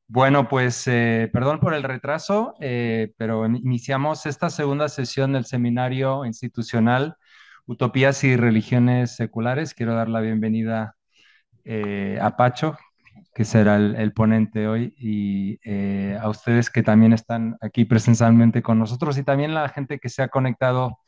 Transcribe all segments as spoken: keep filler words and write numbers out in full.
Bueno, pues eh, perdón por el retraso, eh, pero iniciamos esta segunda sesión del seminario institucional Utopías y Religiones Seculares. Quiero dar la bienvenida eh, a Pacho, que será el, el ponente hoy, y eh, a ustedes que también están aquí presencialmente con nosotros y también la gente que se ha conectado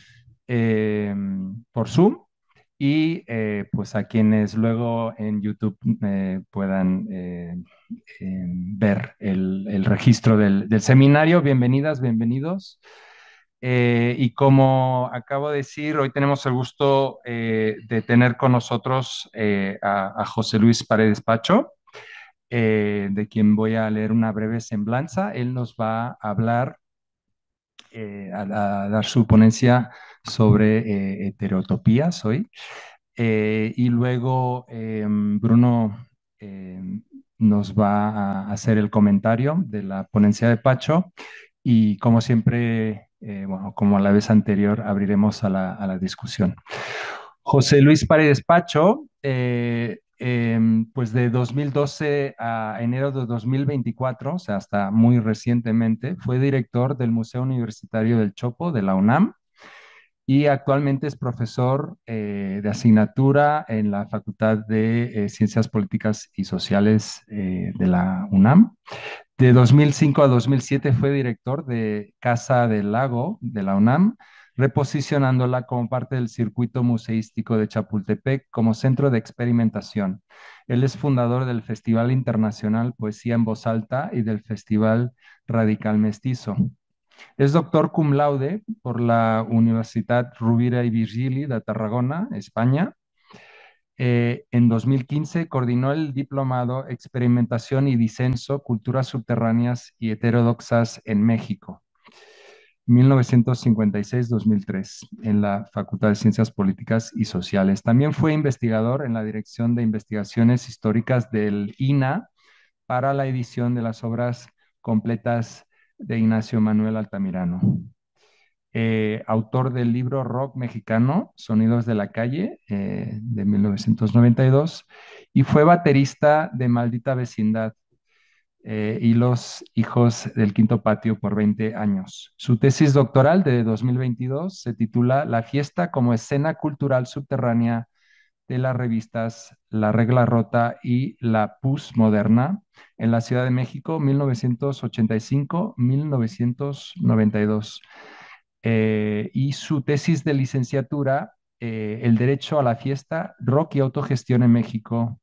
eh, por Zoom y eh, pues a quienes luego en YouTube eh, puedan eh, eh, ver el, el registro del, del seminario. Bienvenidas, bienvenidos. Eh, y como acabo de decir, hoy tenemos el gusto eh, de tener con nosotros eh, a, a José Luis Paredes Pacho, eh, de quien voy a leer una breve semblanza. Él nos va a hablar, eh, a, a dar su ponencia sobre eh, heterotopías hoy. Eh, y luego eh, Bruno eh, nos va a hacer el comentario de la ponencia de Pacho y como siempre, eh, bueno, como la vez anterior, abriremos a la, a la discusión. José Luis Paredes Pacho, eh, eh, pues de dos mil doce a enero de dos mil veinticuatro, o sea, hasta muy recientemente, fue director del Museo Universitario del Chopo de la UNAM y actualmente es profesor eh, de asignatura en la Facultad de eh, Ciencias Políticas y Sociales eh, de la UNAM. De dos mil cinco a dos mil siete fue director de Casa del Lago de la UNAM, reposicionándola como parte del circuito museístico de Chapultepec como centro de experimentación. Él es fundador del Festival Internacional Poesía en Voz Alta y del Festival Radical Mestizo. Es doctor cum laude por la Universitat Rovira i Virgili de Tarragona, España. Eh, en dos mil quince coordinó el diplomado Experimentación y Disenso, Culturas Subterráneas y Heterodoxas en México, mil novecientos cincuenta y seis a dos mil tres, en la Facultad de Ciencias Políticas y Sociales. También fue investigador en la Dirección de Investigaciones Históricas del I N A para la edición de las obras completas de Ignacio Manuel Altamirano. Eh, autor del libro Rock Mexicano, Sonidos de la Calle, eh, de mil novecientos noventa y dos, y fue baterista de Maldita Vecindad eh, y Los Hijos del Quinto Patio por veinte años. Su tesis doctoral de dos mil veintidós se titula La fiesta como escena cultural subterránea de las revistas La Regla Rota y La Pus Moderna en la Ciudad de México, mil novecientos ochenta y cinco a mil novecientos noventa y dos. Eh, y su tesis de licenciatura, eh, El Derecho a la Fiesta, Rock y Autogestión en México,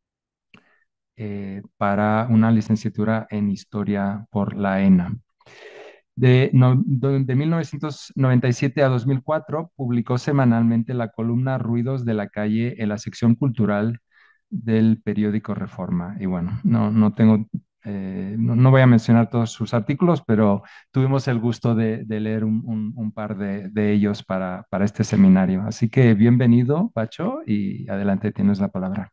eh, para una licenciatura en Historia por la ENA. De, no, de mil novecientos noventa y siete a dos mil cuatro publicó semanalmente la columna Ruidos de la Calle en la sección cultural del periódico Reforma. Y bueno, no, no tengo, eh, no, no voy a mencionar todos sus artículos, pero tuvimos el gusto de, de leer un, un- un par de, de ellos para, para este seminario. Así que bienvenido, Pacho, y adelante tienes la palabra.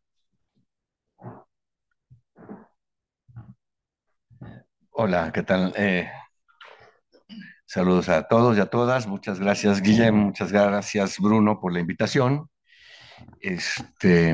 Hola, ¿qué tal? Eh, saludos a todos y a todas. Muchas gracias, Guillem. Muchas gracias, Bruno, por la invitación. Este,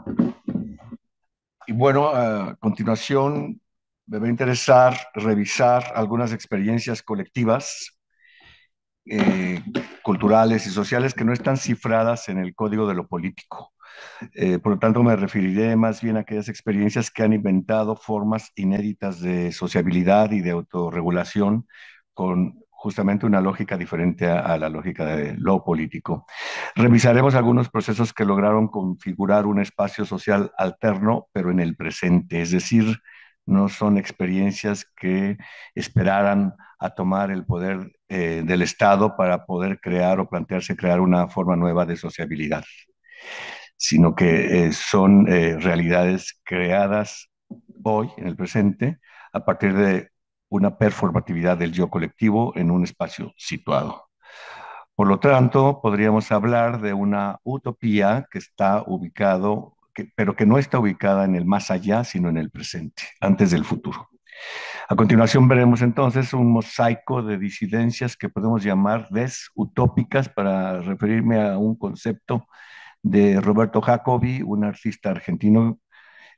y bueno, a continuación me va a interesar revisar algunas experiencias colectivas, eh, culturales y sociales que no están cifradas en el código de lo político. Eh, por lo tanto, me referiré más bien a aquellas experiencias que han inventado formas inéditas de sociabilidad y de autorregulación con justamente una lógica diferente a, a la lógica de lo político. Revisaremos algunos procesos que lograron configurar un espacio social alterno, pero en el presente, es decir, no son experiencias que esperaran a tomar el poder eh, del Estado para poder crear o plantearse crear una forma nueva de sociabilidad, sino que eh, son eh, realidades creadas hoy, en el presente, a partir de una performatividad del yo colectivo en un espacio situado. Por lo tanto, podríamos hablar de una utopía que está ubicado, que, pero que no está ubicada en el más allá, sino en el presente, antes del futuro. A continuación veremos entonces un mosaico de disidencias que podemos llamar desutópicas para referirme a un concepto de Roberto Jacobi, un artista argentino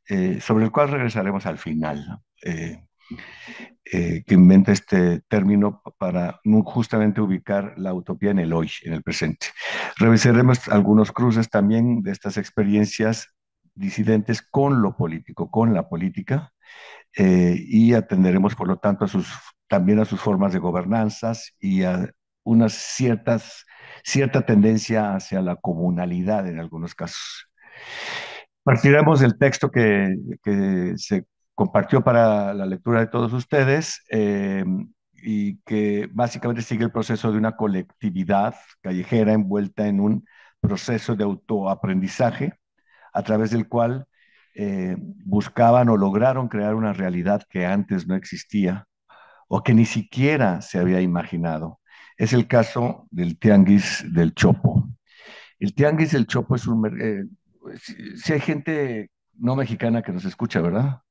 eh, sobre el cual regresaremos al final, ¿no? Eh, eh, que inventa este término para nu- justamente ubicar la utopía en el hoy, en el presente. Revisaremos algunos cruces también de estas experiencias disidentes con lo político, con la política, eh, y atenderemos, por lo tanto, a sus, también a sus formas de gobernanzas y a unas ciertas, cierta tendencia hacia la comunalidad en algunos casos. Partiremos del texto que, que se compartió para la lectura de todos ustedes, eh, y que básicamente sigue el proceso de una colectividad callejera envuelta en un proceso de autoaprendizaje a través del cual eh, buscaban o lograron crear una realidad que antes no existía o que ni siquiera se había imaginado. Es el caso del Tianguis del Chopo. El Tianguis del Chopo es un... mer- eh, si, si hay gente no mexicana que nos escucha, ¿verdad?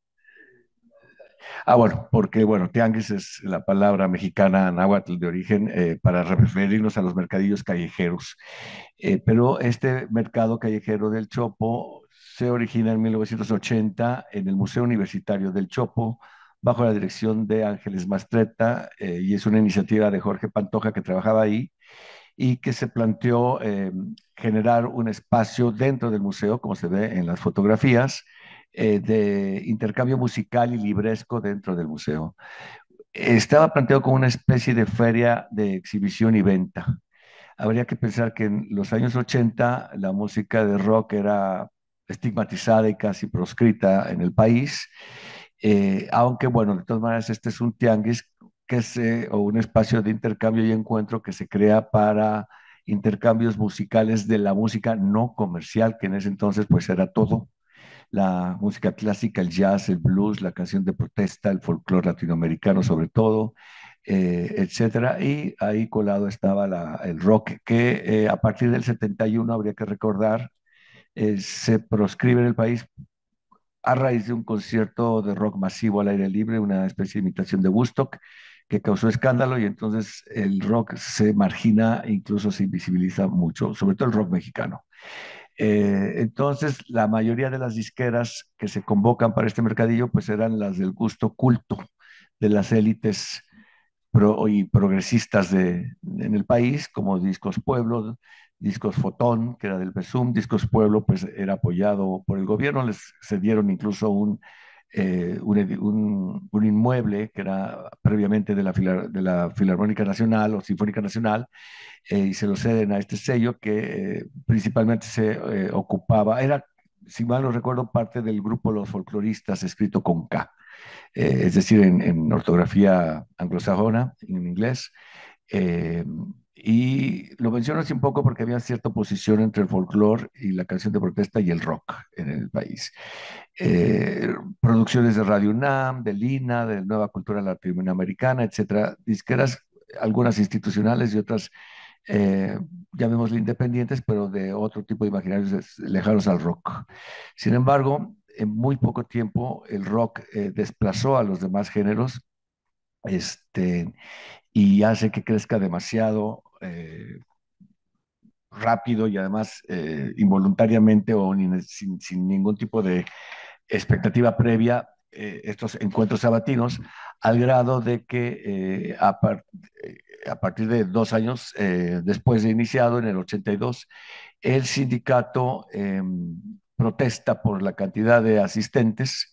Ah, bueno, porque, bueno, tianguis es la palabra mexicana náhuatl de origen, eh, para referirnos a los mercadillos callejeros. Eh, pero este mercado callejero del Chopo se origina en mil novecientos ochenta en el Museo Universitario del Chopo, bajo la dirección de Ángeles Mastretta, eh, y es una iniciativa de Jorge Pantoja, que trabajaba ahí y que se planteó eh, generar un espacio dentro del museo, como se ve en las fotografías, eh, de intercambio musical y libresco dentro del museo. Estaba planteado como una especie de feria de exhibición y venta. Habría que pensar que en los años ochenta la música de rock era estigmatizada y casi proscrita en el país, eh, aunque bueno, de todas maneras este es un tianguis que se, o un espacio de intercambio y encuentro que se crea para intercambios musicales de la música no comercial, que en ese entonces pues era todo: la música clásica, el jazz, el blues, la canción de protesta, el folclore latinoamericano sobre todo, eh, etcétera. Y ahí colado estaba la- el rock, que eh, a partir del setenta y uno, habría que recordar, eh, se proscribe en el país a raíz de un concierto de rock masivo al aire libre, una especie de imitación de Woodstock, que causó escándalo, y entonces el rock se margina, incluso se invisibiliza mucho, sobre todo el rock mexicano. Eh, entonces, la mayoría de las disqueras que se convocan para este mercadillo, pues eran las del gusto culto de las élites pro- y progresistas de, en el país, como Discos Pueblo, Discos Fotón, que era del PESUM. Discos Pueblo, pues era apoyado por el gobierno, les cedieron incluso un, eh, un, edi- un- un inmueble que era previamente de la, Filar- de la Filarmónica Nacional o Sinfónica Nacional, eh, y se lo ceden a este sello que eh, principalmente se eh, ocupaba, era, si mal no recuerdo, parte del grupo Los Folcloristas, escrito con K, eh, es decir, en, en ortografía anglosajona, en inglés. Eh, y lo menciono así un poco porque había cierta oposición entre el folclore y la canción de protesta y el rock en el país. Eh, producciones de Radio UNAM, de Lina, de Nueva Cultura Latinoamericana, etcétera, disqueras, algunas institucionales y otras, eh, llamémosle independientes, pero de otro tipo de imaginarios lejanos al rock. Sin embargo, en muy poco tiempo el rock eh, desplazó a los demás géneros, este, y hace que crezca demasiado eh, rápido, y además eh, involuntariamente o ni- sin, sin ningún tipo de expectativa previa, eh, estos encuentros sabatinos, al grado de que eh, a, par- eh, a partir de dos años eh, después de iniciado, en el ochenta y dos, el sindicato eh, protesta por la cantidad de asistentes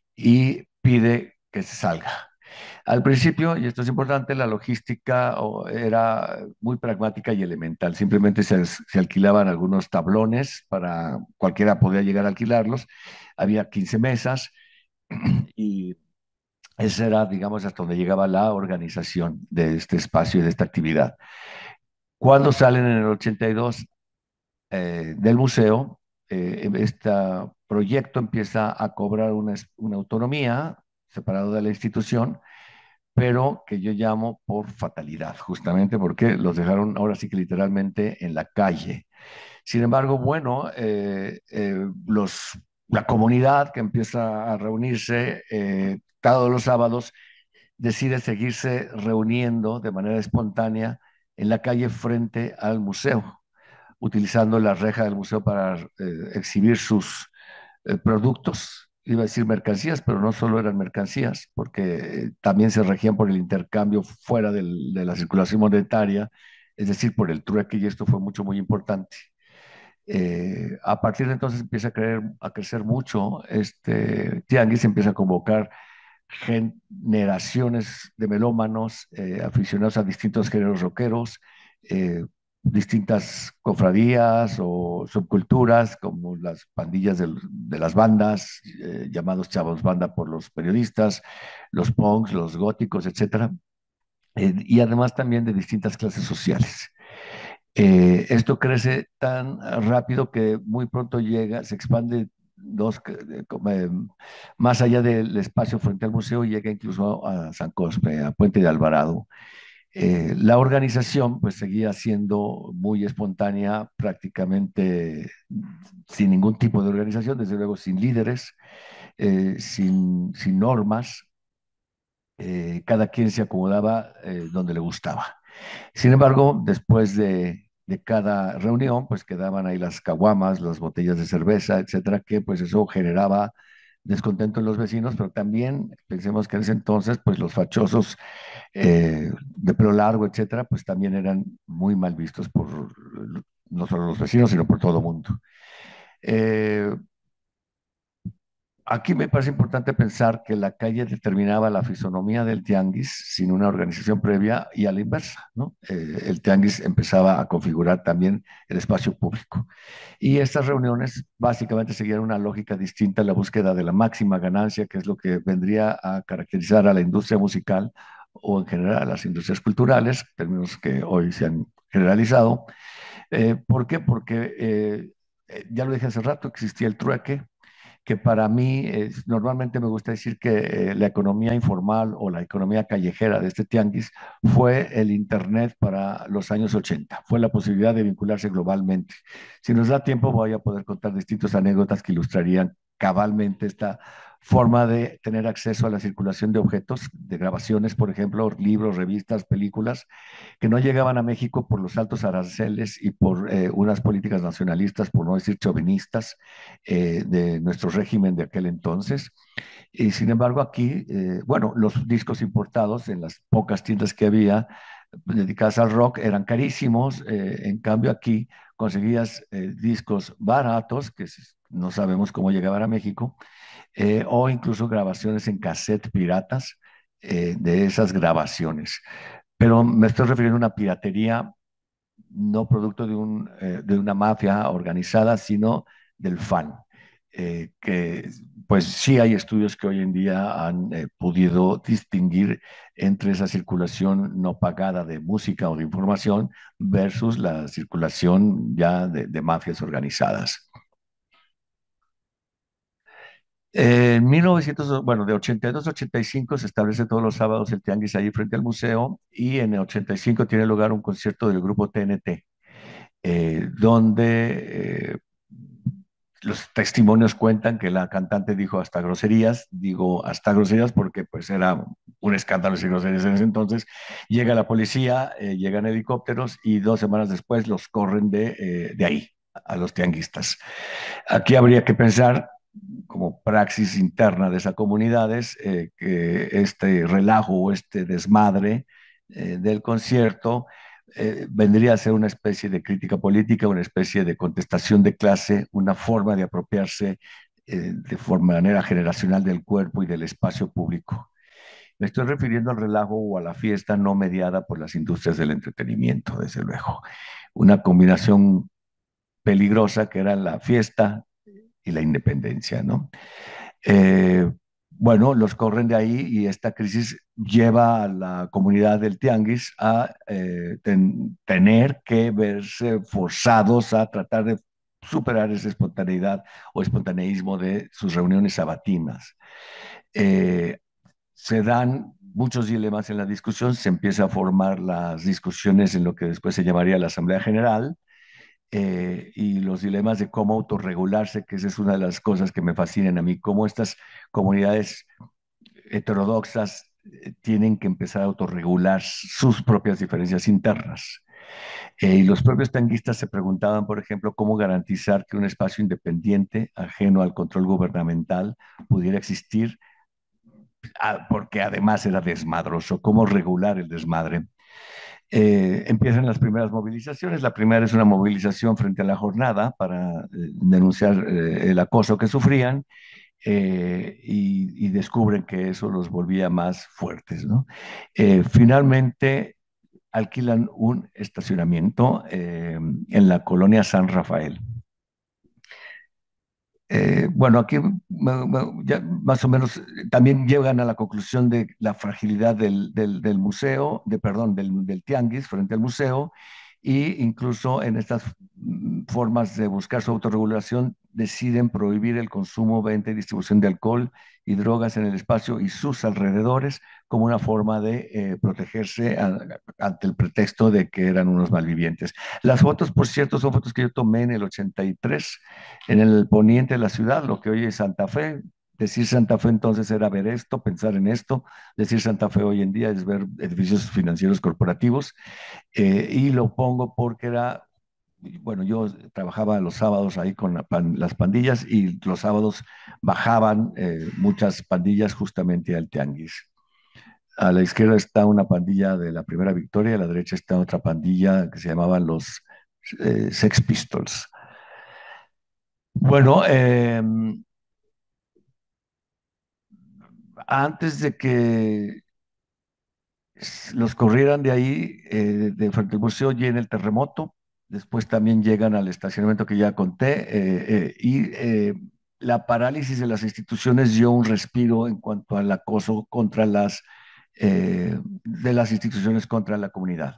y pide que se salga. Al principio, y esto es importante, la logística o, era muy pragmática y elemental. Simplemente se, se alquilaban algunos tablones, para cualquiera podía llegar a alquilarlos. Había quince mesas y esa era, digamos, hasta donde llegaba la organización de este espacio y de esta actividad. Cuando salen en el ochenta y dos eh, del museo, eh, este proyecto empieza a cobrar una, una autonomía separado de la institución, pero que yo llamo por fatalidad, justamente porque los dejaron ahora sí que literalmente en la calle. Sin embargo, bueno, eh, eh, los, la comunidad que empieza a reunirse eh, todos los sábados decide seguirse reuniendo de manera espontánea en la calle frente al museo, utilizando la reja del museo para eh, exhibir sus eh, productos iba a decir mercancías, pero no solo eran mercancías, porque eh, también se regían por el intercambio fuera del- de la circulación monetaria, es decir, por el trueque, y esto fue mucho, muy importante. Eh, a partir de entonces empieza a, creer, a crecer mucho este tianguis, empieza a convocar generaciones de melómanos, eh, aficionados a distintos géneros rockeros, eh, distintas cofradías o subculturas, como las pandillas del- de, las bandas, eh, llamados chavos banda por los periodistas, los punks, los góticos, etcétera, eh, y además también de distintas clases sociales. Eh, esto crece tan rápido que muy pronto llega, se expande dos, eh, como, eh, más allá del espacio frente al museo, y llega incluso a San Cosme, a Puente de Alvarado. Eh, la organización pues seguía siendo muy espontánea, prácticamente sin ningún tipo de organización, desde luego sin líderes, eh, sin, sin normas, eh, cada quien se acomodaba eh, donde le gustaba. Sin embargo, después de, de cada reunión, pues quedaban ahí las caguamas, las botellas de cerveza, etcétera, que pues eso generaba descontento en los vecinos, pero también pensemos que en ese entonces, pues los fachosos eh, de pelo largo, etcétera, pues también eran muy mal vistos por no solo los vecinos, sino por todo el mundo. Eh, Aquí me parece importante pensar que la calle determinaba la fisonomía del tianguis sin una organización previa, y a la inversa, ¿no? Eh, el tianguis empezaba a configurar también el espacio público. Y estas reuniones básicamente seguían una lógica distinta a la búsqueda de la máxima ganancia, que es lo que vendría a caracterizar a la industria musical o en general a las industrias culturales, términos que hoy se han generalizado. Eh, ¿por qué? Porque, eh, eh, ya lo dije hace rato, existía el trueque, que para mí es- normalmente me gusta decir que eh, la economía informal o la economía callejera de este tianguis fue el Internet para los años ochenta, fue la posibilidad de vincularse globalmente. Si nos da tiempo, voy a poder contar distintas anécdotas que ilustrarían cabalmente esta forma de tener acceso a la circulación de objetos, de grabaciones, por ejemplo, libros, revistas, películas, que no llegaban a México por los altos aranceles y por eh, unas políticas nacionalistas, por no decir chauvinistas, eh, de nuestro régimen de aquel entonces. Y sin embargo aquí, eh, bueno, los discos importados en las pocas tiendas que había dedicadas al rock eran carísimos. Eh, en cambio aquí conseguías eh, discos baratos, que no sabemos cómo llegaban a México, eh, o incluso grabaciones en cassette piratas eh, de esas grabaciones. Pero me estoy refiriendo a una piratería no producto de, un, eh, de una mafia organizada, sino del fan. Eh, que pues sí hay estudios que hoy en día han eh, podido distinguir entre esa circulación no pagada de música o de información versus la circulación ya de, de mafias organizadas. Eh, En mil novecientos, bueno, de ochenta y dos a ochenta y cinco se establece todos los sábados el tianguis ahí frente al museo, y en el ochenta y cinco tiene lugar un concierto del grupo T N T, eh, donde eh, los testimonios cuentan que la cantante dijo hasta groserías. Digo hasta groserías porque pues era un escándalo decir groserías en ese entonces. Llega la policía, eh, llegan helicópteros, y dos semanas después los corren de, eh, de ahí, a los tianguistas. Aquí habría que pensar, como praxis interna de esas comunidades, eh, que este relajo o este desmadre eh, del concierto eh, vendría a ser una especie de crítica política, una especie de contestación de clase, una forma de apropiarse eh, de forma, manera generacional del cuerpo y del espacio público. Me estoy refiriendo al relajo o a la fiesta no mediada por las industrias del entretenimiento, desde luego. Una combinación peligrosa que era la fiesta y la independencia, ¿no? Eh, bueno, los corren de ahí, y esta crisis lleva a la comunidad del tianguis a eh, ten- tener que verse forzados a tratar de superar esa espontaneidad o espontaneísmo de sus reuniones sabatinas. Eh, Se dan muchos dilemas en la discusión, se empieza a formar las discusiones en lo que después se llamaría la Asamblea General, eh, y los dilemas de cómo autorregularse, que esa es una de las cosas que me fascinan a mí, cómo estas comunidades heterodoxas eh, tienen que empezar a autorregular sus propias diferencias internas. Eh, y los propios tanguistas se preguntaban, por ejemplo, cómo garantizar que un espacio independiente, ajeno al control gubernamental, pudiera existir, ah, porque además era desmadroso, cómo regular el desmadre. Eh, empiezan las primeras movilizaciones. La primera es una movilización frente a la jornada para eh, denunciar eh, el acoso que sufrían, eh, y, y descubren que eso los volvía más fuertes, ¿no? Eh, finalmente alquilan un estacionamiento eh, en la colonia San Rafael. Eh, bueno, aquí ma- ma- ya más o menos eh, también llegan a la conclusión de la fragilidad del, del- del museo, de, perdón, del, del tianguis frente al museo, y incluso en estas mm, formas de buscar su autorregulación deciden prohibir el consumo, venta y distribución de alcohol y drogas en el espacio y sus alrededores como una forma de eh, protegerse a- ante el pretexto de que eran unos malvivientes. Las fotos, por cierto, son fotos que yo tomé en el ochenta y tres en el poniente de la ciudad, lo que hoy es Santa Fe. Decir Santa Fe entonces era ver esto, pensar en esto. Decir Santa Fe hoy en día es ver edificios financieros corporativos. Eh, y lo pongo porque era, bueno, yo trabajaba los sábados ahí con la pan- las pandillas, y los sábados bajaban eh, muchas pandillas justamente al tianguis. A la izquierda está una pandilla de la Primera Victoria, a la derecha está otra pandilla que se llamaban los eh, Sex Pistols. Bueno, eh, antes de que los corrieran de ahí, eh, de frente al museo, llega el terremoto. Después también llegan al estacionamiento que ya conté, eh, eh, y eh, la parálisis de las instituciones dio un respiro en cuanto al acoso contra las, eh, de las instituciones contra la comunidad.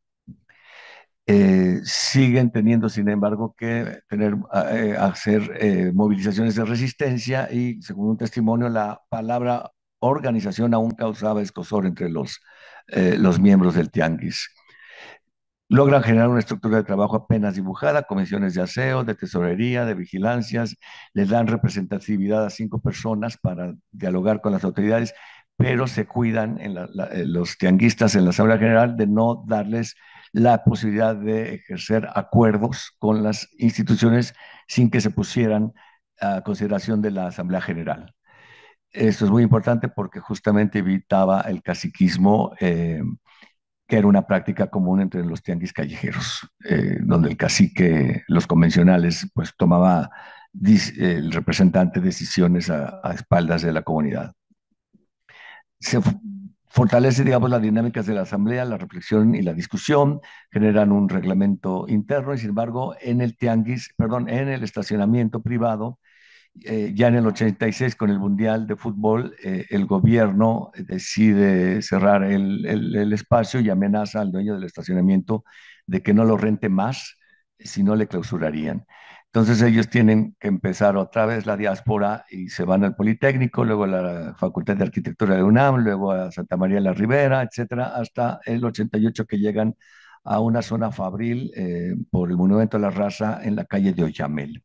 Eh, siguen teniendo, sin embargo, que tener, eh, hacer eh, movilizaciones de resistencia, y, según un testimonio, la palabra organización aún causaba escozor entre los, eh, los miembros del tianguis. Logran generar una estructura de trabajo apenas dibujada, comisiones de aseo, de tesorería, de vigilancias, les dan representatividad a cinco personas para dialogar con las autoridades, pero se cuidan en la- la- eh, los tianguistas en la Asamblea General de no darles la posibilidad de ejercer acuerdos con las instituciones sin que se pusieran a consideración de la Asamblea General. Esto es muy importante porque justamente evitaba el caciquismo, eh, que era una práctica común entre los tianguis callejeros, eh, donde el cacique, los convencionales, pues tomaba dis- el representante decisiones a, a espaldas de la comunidad. Se f- fortalece, digamos, las dinámicas de la asamblea, la reflexión y la discusión, generan un reglamento interno, y sin embargo, en el tianguis, perdón, en el estacionamiento privado, eh, ya en el ochenta y seis, con el Mundial de Fútbol, eh, el gobierno decide cerrar el, el- el espacio y amenaza al dueño del estacionamiento de que no lo rente más, si no le clausurarían. Entonces ellos tienen que empezar otra vez la diáspora y se van al Politécnico, luego a la Facultad de Arquitectura de UNAM, luego a Santa María la Ribera, etcétera, hasta el ochenta y ocho, que llegan a una zona fabril eh, por el Monumento a la Raza en la calle de Oyamel.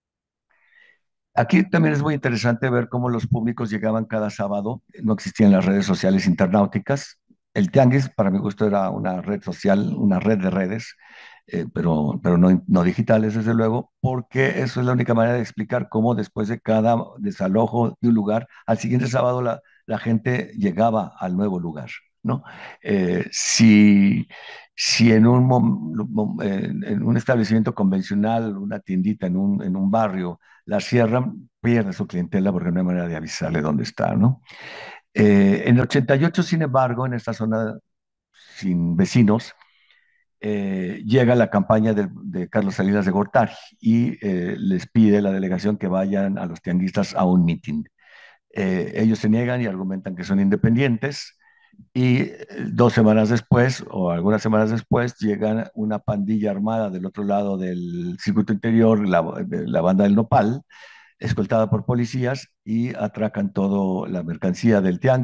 Aquí también es muy interesante ver cómo los públicos llegaban cada sábado. No existían las redes sociales internauticas. El Tianguis, para mi gusto, era una red social, una red de redes, eh, pero, pero no, no digitales, desde luego, porque eso es la única manera de explicar cómo, después de cada desalojo de un lugar, al siguiente sábado la, la gente llegaba al nuevo lugar, ¿no? Eh, si, si en un, mom- mom- en en un establecimiento convencional, una tiendita en un, en un barrio, la cierran, pierde su clientela porque no hay manera de avisarle dónde está, ¿no? Eh, en el ochenta y ocho, sin embargo, en esta zona sin vecinos, eh, llega la campaña de, de Carlos Salinas de Gortari, y eh, les pide la delegación que vayan a los tianguistas a un mitin. Eh, ellos se niegan y argumentan que son independientes, y eh, dos semanas después, o algunas semanas después, llega una pandilla armada del otro lado del circuito interior, la, de la banda del Nopal, escoltada por policías, y atracan toda la mercancía del tianguis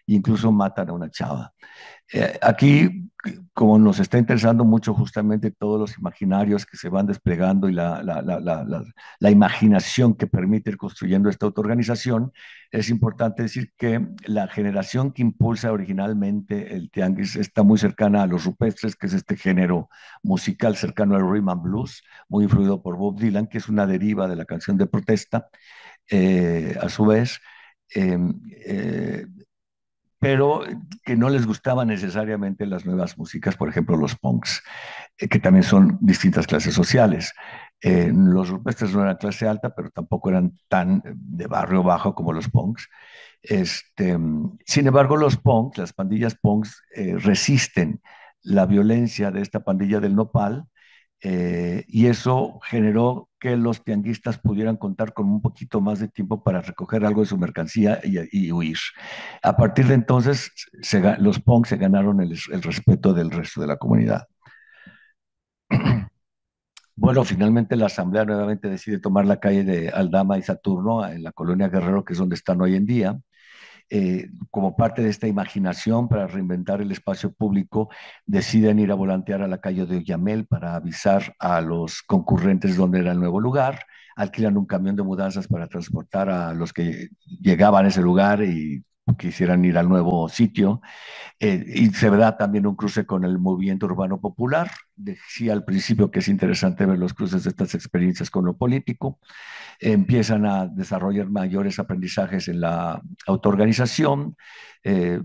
incluso matan a una chava. Eh, aquí, como nos está interesando mucho justamente todos los imaginarios que se van desplegando y la, la, la, la, la, la imaginación que permite ir construyendo esta autoorganización, es importante decir que la generación que impulsa originalmente el tianguis está muy cercana a los rupestres, que es este género musical cercano al rhythm and blues, muy influido por Bob Dylan, que es una deriva de la canción de protesta, eh, a su vez. Eh, eh, pero que no les gustaban necesariamente las nuevas músicas, por ejemplo, los punks, eh, que también son distintas clases sociales. Eh, los rupestres no eran clase alta, pero tampoco eran tan de barrio bajo como los punks. Este, sin embargo, los punks, las pandillas punks, eh, resisten la violencia de esta pandilla del Nopal, eh, y eso generó que los tianguistas pudieran contar con un poquito más de tiempo para recoger algo de su mercancía y, y huir. A partir de entonces, se, los punks se ganaron el, el respeto del resto de la comunidad. Bueno, finalmente la asamblea nuevamente decide tomar la calle de Aldama y Saturno en la colonia Guerrero, que es donde están hoy en día. Eh, como parte de esta imaginación para reinventar el espacio público, deciden ir a volantear a la calle de Oyamel para avisar a los concurrentes dónde era el nuevo lugar, alquilan un camión de mudanzas para transportar a los que llegaban a ese lugar y quisieran ir al nuevo sitio. Eh, y se da también un cruce con el movimiento urbano popular. Decía al principio que es interesante ver los cruces de estas experiencias con lo político. Empiezan a desarrollar mayores aprendizajes en la autoorganización, eh,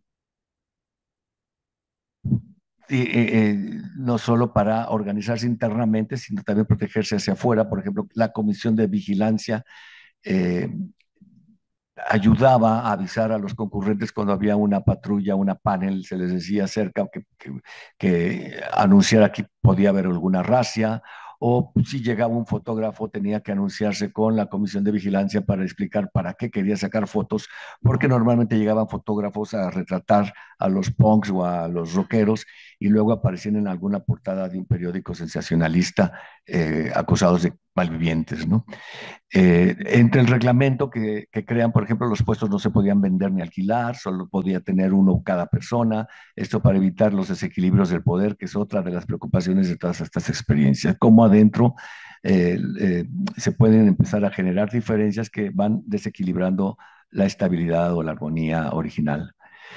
y, eh, eh, no solo para organizarse internamente, sino también protegerse hacia afuera. Por ejemplo, la comisión de vigilancia eh, ayudaba a avisar a los concurrentes cuando había una patrulla, una panel, se les decía cerca que, que, que anunciara que podía haber alguna racia, o si llegaba un fotógrafo tenía que anunciarse con la comisión de vigilancia para explicar para qué quería sacar fotos, porque normalmente llegaban fotógrafos a retratar a los punks o a los rockeros y luego aparecían en alguna portada de un periódico sensacionalista, eh, acusados de malvivientes, ¿no? Eh, entre el reglamento que, que, crean, por ejemplo, los puestos no se podían vender ni alquilar, solo podía tener uno cada persona, esto para evitar los desequilibrios del poder, que es otra de las preocupaciones de todas estas experiencias, cómo adentro eh, eh, se pueden empezar a generar diferencias que van desequilibrando la estabilidad o la armonía original.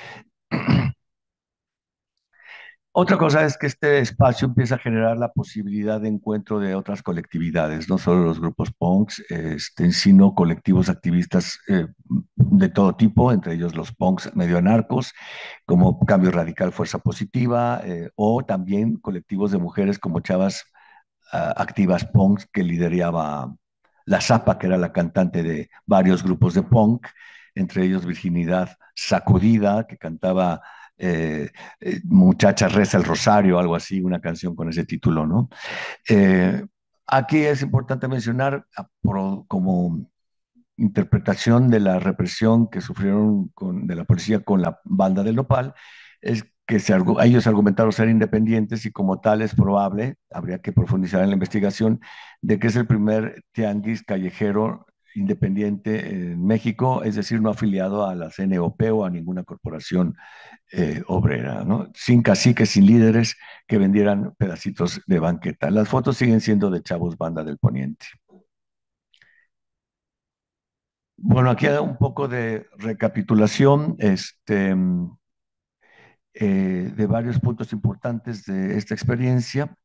Otra cosa es que este espacio empieza a generar la posibilidad de encuentro de otras colectividades, no solo los grupos punks, este, sino colectivos activistas eh, de todo tipo, entre ellos los punks medio anarcos, como Cambio Radical Fuerza Positiva, eh, o también colectivos de mujeres como Chavas uh, Activas Punks, que lideraba la Zapa, que era la cantante de varios grupos de punk, entre ellos Virginidad Sacudida, que cantaba eh, eh, Muchacha Reza el Rosario, algo así, una canción con ese título, ¿no? Eh, aquí es importante mencionar a, por, como interpretación de la represión que sufrieron con, de la policía con la banda del Nopal, es que se, ellos argumentaron ser independientes y como tal es probable, habría que profundizar en la investigación, de que es el primer tianguis callejero independiente en México, es decir, no afiliado a la C N O P o a ninguna corporación eh, obrera, ¿no? Sin caciques, sin líderes que vendieran pedacitos de banqueta. Las fotos siguen siendo de chavos banda del Poniente. Bueno, aquí hay un poco de recapitulación este, eh, de varios puntos importantes de esta experiencia.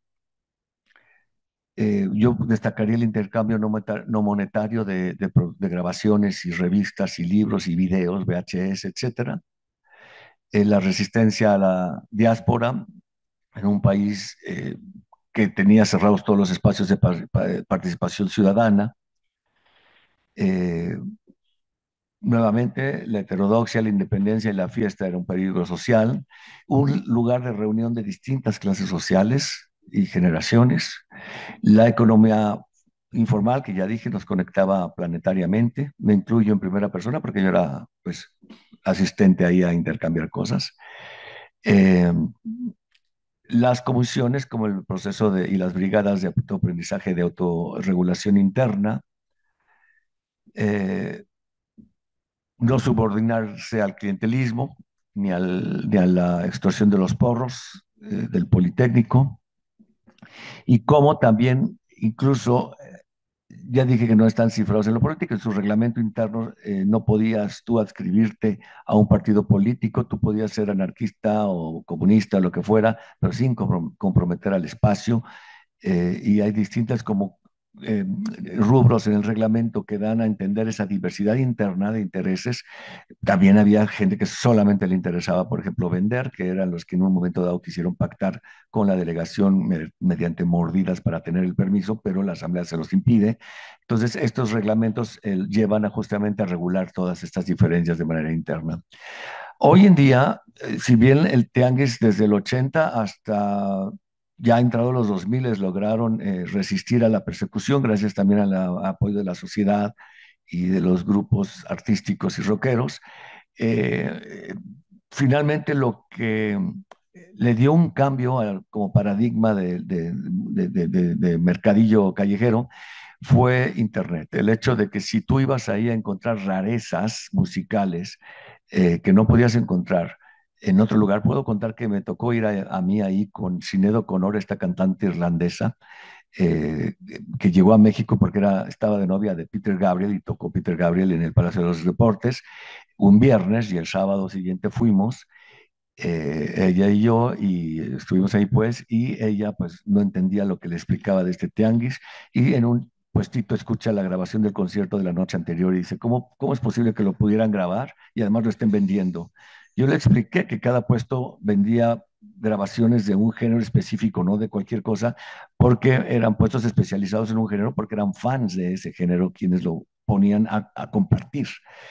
Eh, yo destacaría el intercambio no, no monetario de, de, de, grabaciones y revistas y libros y videos, V H S, etcétera. Eh, la resistencia a la diáspora en un país eh, que tenía cerrados todos los espacios de par participación ciudadana. Eh, Nuevamente, la heterodoxia, la independencia y la fiesta era un peligro social, un lugar de reunión de distintas clases sociales y generaciones. La economía informal, que ya dije, nos conectaba planetariamente. Me incluyo en primera persona porque yo era, pues, asistente ahí a intercambiar cosas. Eh, las comisiones, como el proceso de, y las brigadas de autoaprendizaje de autorregulación interna, eh, no subordinarse al clientelismo ni, al, ni a la extorsión de los porros eh, del Politécnico, y cómo también incluso, ya dije que no están cifrados en lo político, en su reglamento interno eh, no podías tú adscribirte a un partido político, tú podías ser anarquista o comunista, lo que fuera, pero sin comprom- comprometer al espacio, eh, y hay distintas como eh, rubros en el reglamento que dan a entender esa diversidad interna de intereses. También había gente que solamente le interesaba, por ejemplo, vender, que eran los que en un momento dado quisieron pactar con la delegación me- mediante mordidas para tener el permiso, pero la Asamblea se los impide. Entonces, estos reglamentos eh, llevan a justamente a regular todas estas diferencias de manera interna. Hoy en día, eh, si bien el tianguis desde el ochenta hasta ya entrado los dos mil lograron eh, resistir a la persecución gracias también al apoyo de la sociedad y de los grupos artísticos y rockeros, eh, finalmente lo que le dio un cambio al- como paradigma de, de- de- de- de- de mercadillo callejero fue Internet. El hecho de que si tú ibas ahí a encontrar rarezas musicales eh, que no podías encontrar en otro lugar, puedo contar que me tocó ir a, a mí ahí con Sinead O'Connor, esta cantante irlandesa, eh, que llegó a México porque era, estaba de novia de Peter Gabriel y tocó Peter Gabriel en el Palacio de los Deportes un viernes, y el sábado siguiente fuimos, eh, ella y yo, y estuvimos ahí pues, y ella pues no entendía lo que le explicaba de este tianguis, y en un puestito escucha la grabación del concierto de la noche anterior y dice, ¿cómo, cómo es posible que lo pudieran grabar y además lo estén vendiendo? Yo le expliqué que cada puesto vendía grabaciones de un género específico, no de cualquier cosa, porque eran puestos especializados en un género, porque eran fans de ese género quienes lo ponían a, a compartir.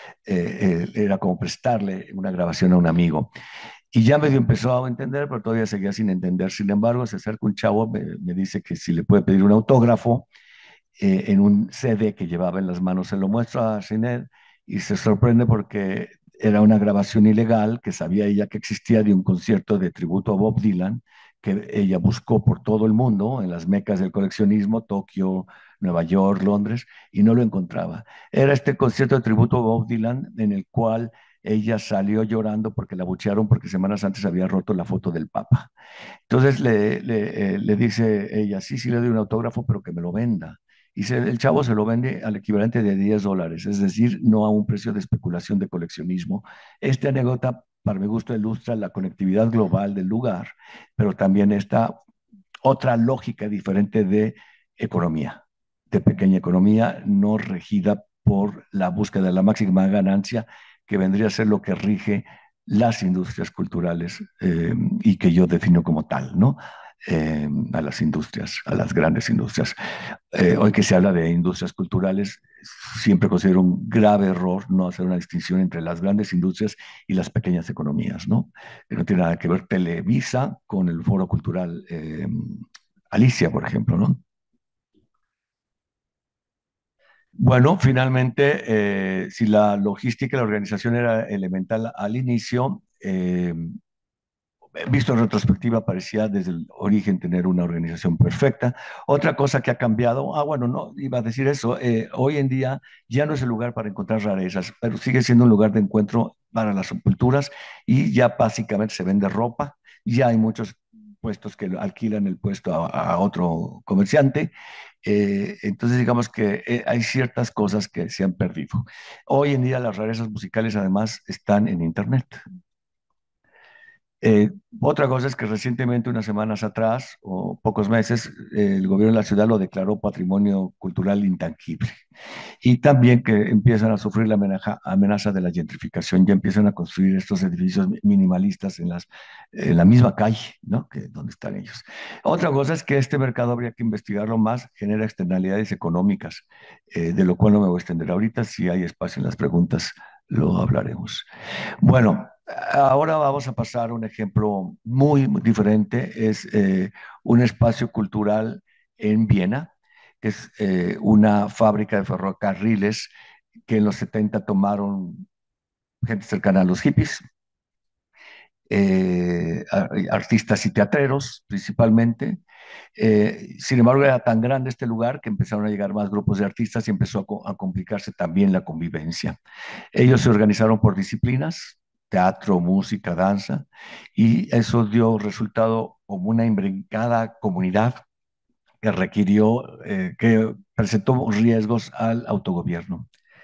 Eh, eh, era como prestarle una grabación a un amigo. Y ya medio empezó a entender, pero todavía seguía sin entender. Sin embargo, se acerca un chavo, me, me dice que si le puede pedir un autógrafo eh, en un C D que llevaba en las manos. Se lo muestro a Sinead y se sorprende porque era una grabación ilegal que sabía ella que existía de un concierto de tributo a Bob Dylan que ella buscó por todo el mundo, en las mecas del coleccionismo, Tokio, Nueva York, Londres, y no lo encontraba. Era este concierto de tributo a Bob Dylan en el cual ella salió llorando porque la abuchearon porque semanas antes había roto la foto del Papa. Entonces le, le, eh, le dice ella, sí, sí le doy un autógrafo, pero que me lo venda. Y se- el chavo se lo vende al equivalente de diez dólares, es decir, no a un precio de especulación de coleccionismo. Esta anécdota, para mi gusto, ilustra la conectividad global del lugar, pero también esta otra lógica diferente de economía, de pequeña economía, no regida por la búsqueda de la máxima ganancia, que vendría a ser lo que rige las industrias culturales eh, y que yo defino como tal, ¿no? Eh, a las industrias, a las grandes industrias. Eh, hoy que se habla de industrias culturales, siempre considero un grave error no hacer una distinción entre las grandes industrias y las pequeñas economías, ¿no? Que no tiene nada que ver Televisa con el Foro Cultural eh, Alicia, por ejemplo, ¿no? Bueno, finalmente, eh, si la logística y la organización era elemental al inicio, eh, visto en retrospectiva, parecía desde el origen tener una organización perfecta. Otra cosa que ha cambiado, ah, bueno, no iba a decir eso, eh, hoy en día ya no es el lugar para encontrar rarezas, pero sigue siendo un lugar de encuentro para las subculturas y ya básicamente se vende ropa, ya hay muchos puestos que alquilan el puesto a, a otro comerciante. Eh, entonces, digamos que eh, hay ciertas cosas que se han perdido. Hoy en día las rarezas musicales además están en Internet. Eh, Otra cosa es que recientemente, unas semanas atrás o pocos meses, eh, el gobierno de la ciudad lo declaró patrimonio cultural intangible. Y también que empiezan a sufrir la amenaza, amenaza de la gentrificación, ya empiezan a construir estos edificios mi- minimalistas en las, en la misma calle, ¿no? Que donde están ellos. Otra cosa es que este mercado habría que investigarlo más, genera externalidades económicas, eh, de lo cual no me voy a extender ahorita. Si hay espacio en las preguntas, lo hablaremos. Bueno, ahora vamos a pasar a un ejemplo muy diferente. Es eh, un espacio cultural en Viena, que es eh, una fábrica de ferrocarriles que en los setenta tomaron gente cercana a los hippies. eh, artistas y teatreros principalmente. Eh, sin embargo, era tan grande este lugar que empezaron a llegar más grupos de artistas y empezó a, co- a complicarse también la convivencia. Ellos se organizaron por disciplinas, teatro, música, danza, y eso dio resultado como una imbrincada comunidad que requirió, eh, que presentó riesgos al autogobierno.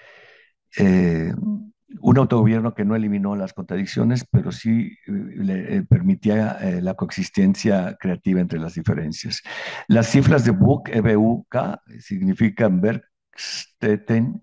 Eh, un autogobierno que no eliminó las contradicciones, pero sí eh, le eh, permitía eh, la coexistencia creativa entre las diferencias. Las cifras de B U C, E B U K, significan Werkstätten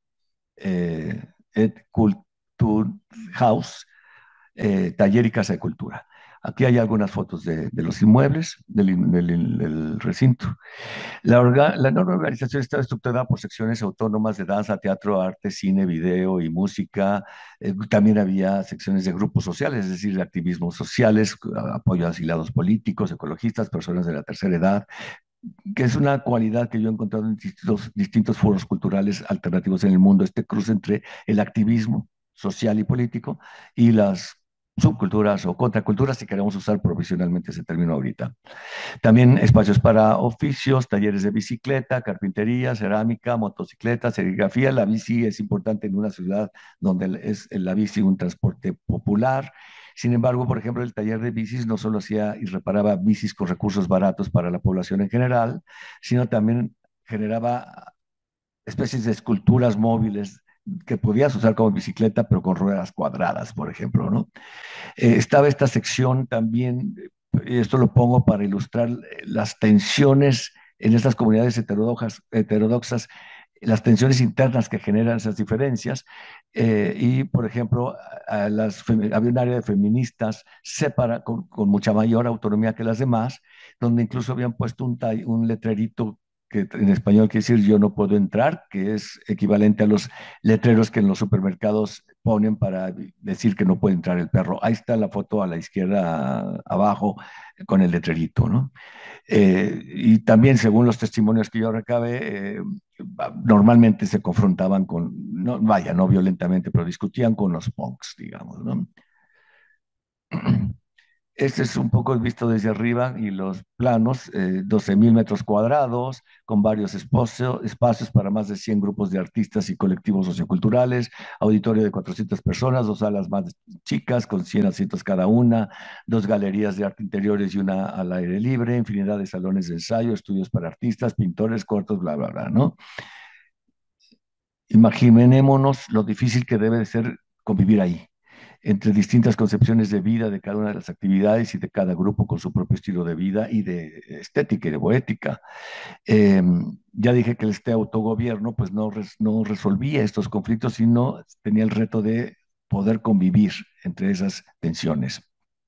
eh, et Kulturhaus, eh, taller y casa de cultura. Aquí hay algunas fotos de, de los inmuebles del, in- del in- del recinto. La, orga- la nueva organización está estructurada por secciones autónomas de danza, teatro, arte, cine, video y música. Eh, también había secciones de grupos sociales, es decir, de activismos sociales, a- apoyo a asilados políticos, ecologistas, personas de la tercera edad, que es una cualidad que yo he encontrado en distintos, distintos foros culturales alternativos en el mundo, este cruce entre el activismo social y político y las subculturas o contraculturas, si queremos usar profesionalmente ese término ahorita. También espacios para oficios, talleres de bicicleta, carpintería, cerámica, motocicleta, serigrafía. La bici es importante en una ciudad donde es la bici un transporte popular. Sin embargo, por ejemplo, el taller de bicis no solo hacía y reparaba bicis con recursos baratos para la población en general, sino también generaba especies de esculturas móviles que podías usar como bicicleta, pero con ruedas cuadradas, por ejemplo, ¿no? Eh, estaba esta sección también, y esto lo pongo para ilustrar eh, las tensiones en estas comunidades heterodoxas, heterodoxas, las tensiones internas que generan esas diferencias. Eh, y, por ejemplo, a las, había un área de feministas separa, con, con, mucha mayor autonomía que las demás, donde incluso habían puesto un, un letrerito que en español quiere decir yo no puedo entrar, que es equivalente a los letreros que en los supermercados ponen para decir que no puede entrar el perro. Ahí está la foto a la izquierda abajo con el letrerito, ¿no? Eh, y también, según los testimonios que yo recabé, eh, normalmente se confrontaban con, no, vaya, no violentamente, pero discutían con los punks, digamos, ¿no? Este es un poco visto desde arriba y los planos, eh, doce mil metros cuadrados, con varios espacio- espacios para más de cien grupos de artistas y colectivos socioculturales, auditorio de cuatrocientas personas, dos salas más chicas con cien asientos cada una, dos galerías de arte interiores y una al aire libre, infinidad de salones de ensayo, estudios para artistas, pintores, cortos, bla, bla, bla, ¿no? Imaginémonos lo difícil que debe de ser convivir ahí, entre distintas concepciones de vida de cada una de las actividades y de cada grupo con su propio estilo de vida y de estética y de poética. Eh, ya dije que este autogobierno pues no, res, no resolvía estos conflictos, sino tenía el reto de poder convivir entre esas tensiones.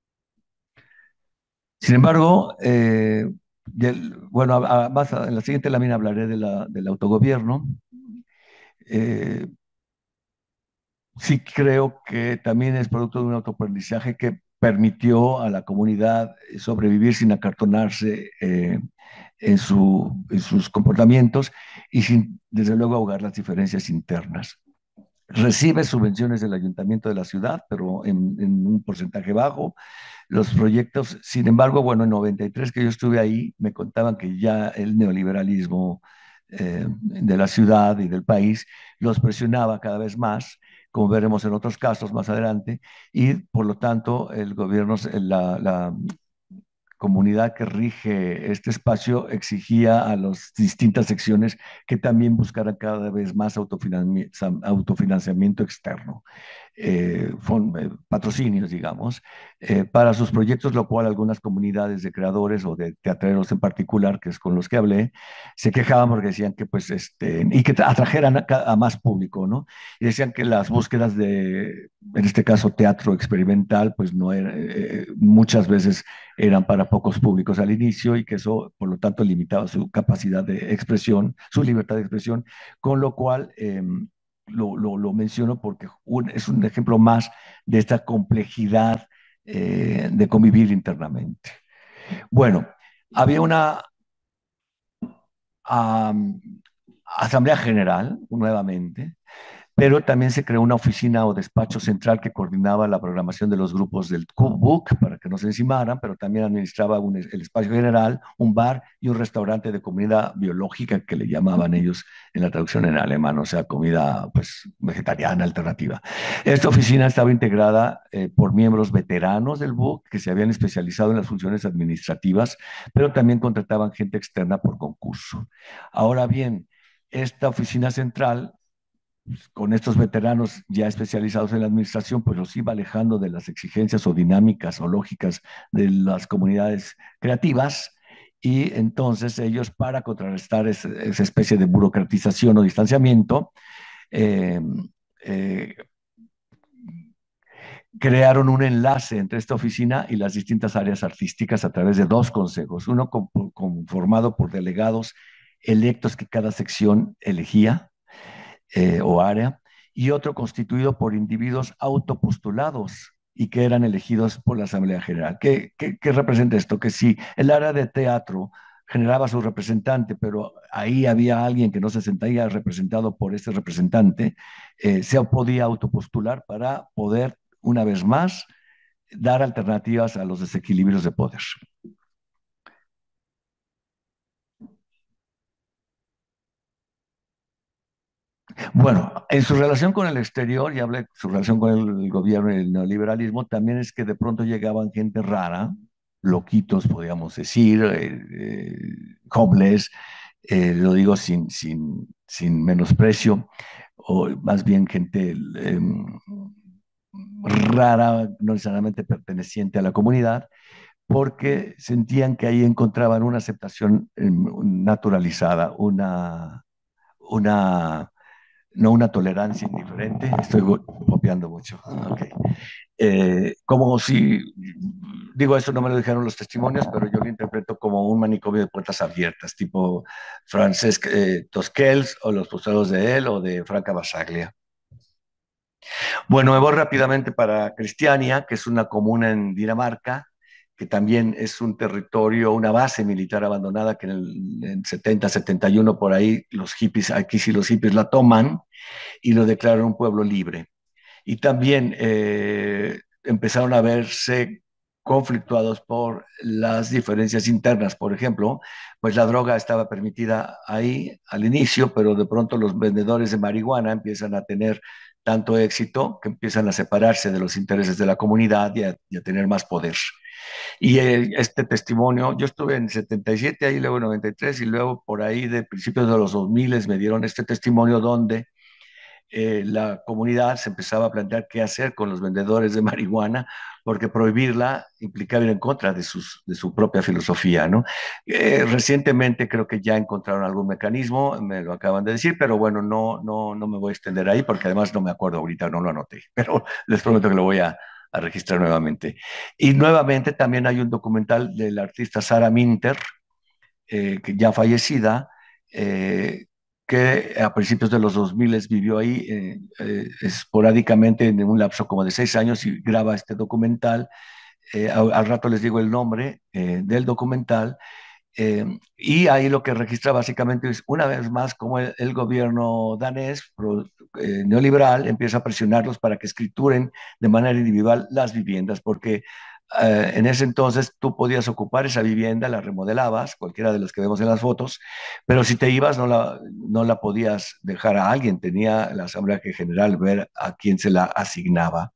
Sin embargo, eh, del, bueno, a, a, más a, en la siguiente lámina hablaré de la, del autogobierno. Eh, sí creo que también es producto de un autoaprendizaje que permitió a la comunidad sobrevivir sin acartonarse eh, en, su, en sus comportamientos y sin, desde luego, ahogar las diferencias internas. Recibe subvenciones del ayuntamiento de la ciudad, pero en, en un porcentaje bajo. Los proyectos, sin embargo, bueno, en noventa y tres que yo estuve ahí, me contaban que ya el neoliberalismo eh, de la ciudad y del país los presionaba cada vez más, como veremos en otros casos más adelante, y por lo tanto el gobierno, la, la comunidad que rige este espacio exigía a las distintas secciones que también buscaran cada vez más autofinan- autofinanciamiento externo eh, fon- eh, patrocinios, digamos, eh, para sus proyectos, lo cual algunas comunidades de creadores o de teatreros en particular, que es con los que hablé, se quejaban porque decían que, pues, este, y que atrajeran a, a más público, ¿no? Y decían que las búsquedas de, en este caso, teatro experimental, pues no era, eh, muchas veces eran para pocos públicos al inicio y que eso, por lo tanto, limitaba su capacidad de expresión, su libertad de expresión, con lo cual... Eh, lo, lo, lo, menciono porque un, es un ejemplo más de esta complejidad eh, de convivir internamente. Bueno, había una um, Asamblea General, nuevamente, pero también se creó una oficina o despacho central que coordinaba la programación de los grupos del Cookbook para que no se encimaran, pero también administraba un el espacio general, un bar y un restaurante de comida biológica que le llamaban ellos en la traducción en alemán, o sea, comida pues vegetariana alternativa. Esta oficina estaba integrada eh, por miembros veteranos del book que se habían especializado en las funciones administrativas, pero también contrataban gente externa por concurso. Ahora bien, esta oficina central con estos veteranos ya especializados en la administración, pues los iba alejando de las exigencias o dinámicas o lógicas de las comunidades creativas. Y entonces ellos, para contrarrestar esa, esa especie de burocratización o distanciamiento, eh, eh, crearon un enlace entre esta oficina y las distintas áreas artísticas a través de dos consejos, uno conformado por delegados electos que cada sección elegía eh, o área, y otro constituido por individuos autopostulados y que eran elegidos por la Asamblea General. ¿Qué, qué, qué representa esto? Que si el área de teatro generaba su representante, pero ahí había alguien que no se sentía representado por este representante, eh, se podía autopostular para poder, una vez más, dar alternativas a los desequilibrios de poder. Bueno, en su relación con el exterior, y hablé de su relación con el gobierno y el neoliberalismo, también es que de pronto llegaban gente rara, loquitos, podríamos decir, eh, eh, homeless, eh, lo digo sin, sin, sin menosprecio, o más bien gente eh, rara, no necesariamente perteneciente a la comunidad, porque sentían que ahí encontraban una aceptación eh, naturalizada, una, una no una tolerancia indiferente, estoy copiando mucho. Okay. Eh, como si, digo, esto no me lo dijeron los testimonios, pero yo lo interpreto como un manicomio de puertas abiertas, tipo Francesc eh, Tosquels o los postulados de él o de Franca Basaglia. Bueno, me voy rápidamente para Cristiania, que es una comuna en Dinamarca, que también es un territorio, una base militar abandonada, que en el en setenta, setenta y uno por ahí los hippies, aquí sí los hippies la toman y lo declaran un pueblo libre. Y también eh, empezaron a verse conflictuados por las diferencias internas. Por ejemplo, pues la droga estaba permitida ahí al inicio, pero de pronto los vendedores de marihuana empiezan a tener tanto éxito que empiezan a separarse de los intereses de la comunidad y a, y a tener más poder. Y eh, este testimonio, yo estuve en setenta y siete, ahí luego en noventa y tres, y luego por ahí de principios de los dos mil me dieron este testimonio donde eh, la comunidad se empezaba a plantear qué hacer con los vendedores de marihuana, porque prohibirla implicaba ir en contra de, sus, de su propia filosofía, ¿no? Eh, recientemente creo que ya encontraron algún mecanismo, me lo acaban de decir, pero bueno, no, no, no me voy a extender ahí porque además no me acuerdo ahorita, no lo anoté, pero les prometo que lo voy a, a registrar nuevamente. Y nuevamente también hay un documental de la artista Sara Minter, eh, que ya fallecida, eh, que a principios de los dos mil vivió ahí eh, eh, esporádicamente en un lapso como de seis años y graba este documental. Eh, al, al, rato les digo el nombre eh, del documental. Eh, y ahí lo que registra básicamente es, una vez más, cómo el, el gobierno danés pro, eh, neoliberal empieza a presionarlos para que escrituren de manera individual las viviendas, porque eh, en ese entonces tú podías ocupar esa vivienda, la remodelabas, cualquiera de las que vemos en las fotos, pero si te ibas no la, no la podías dejar a alguien, tenía la Asamblea General ver a quién se la asignaba.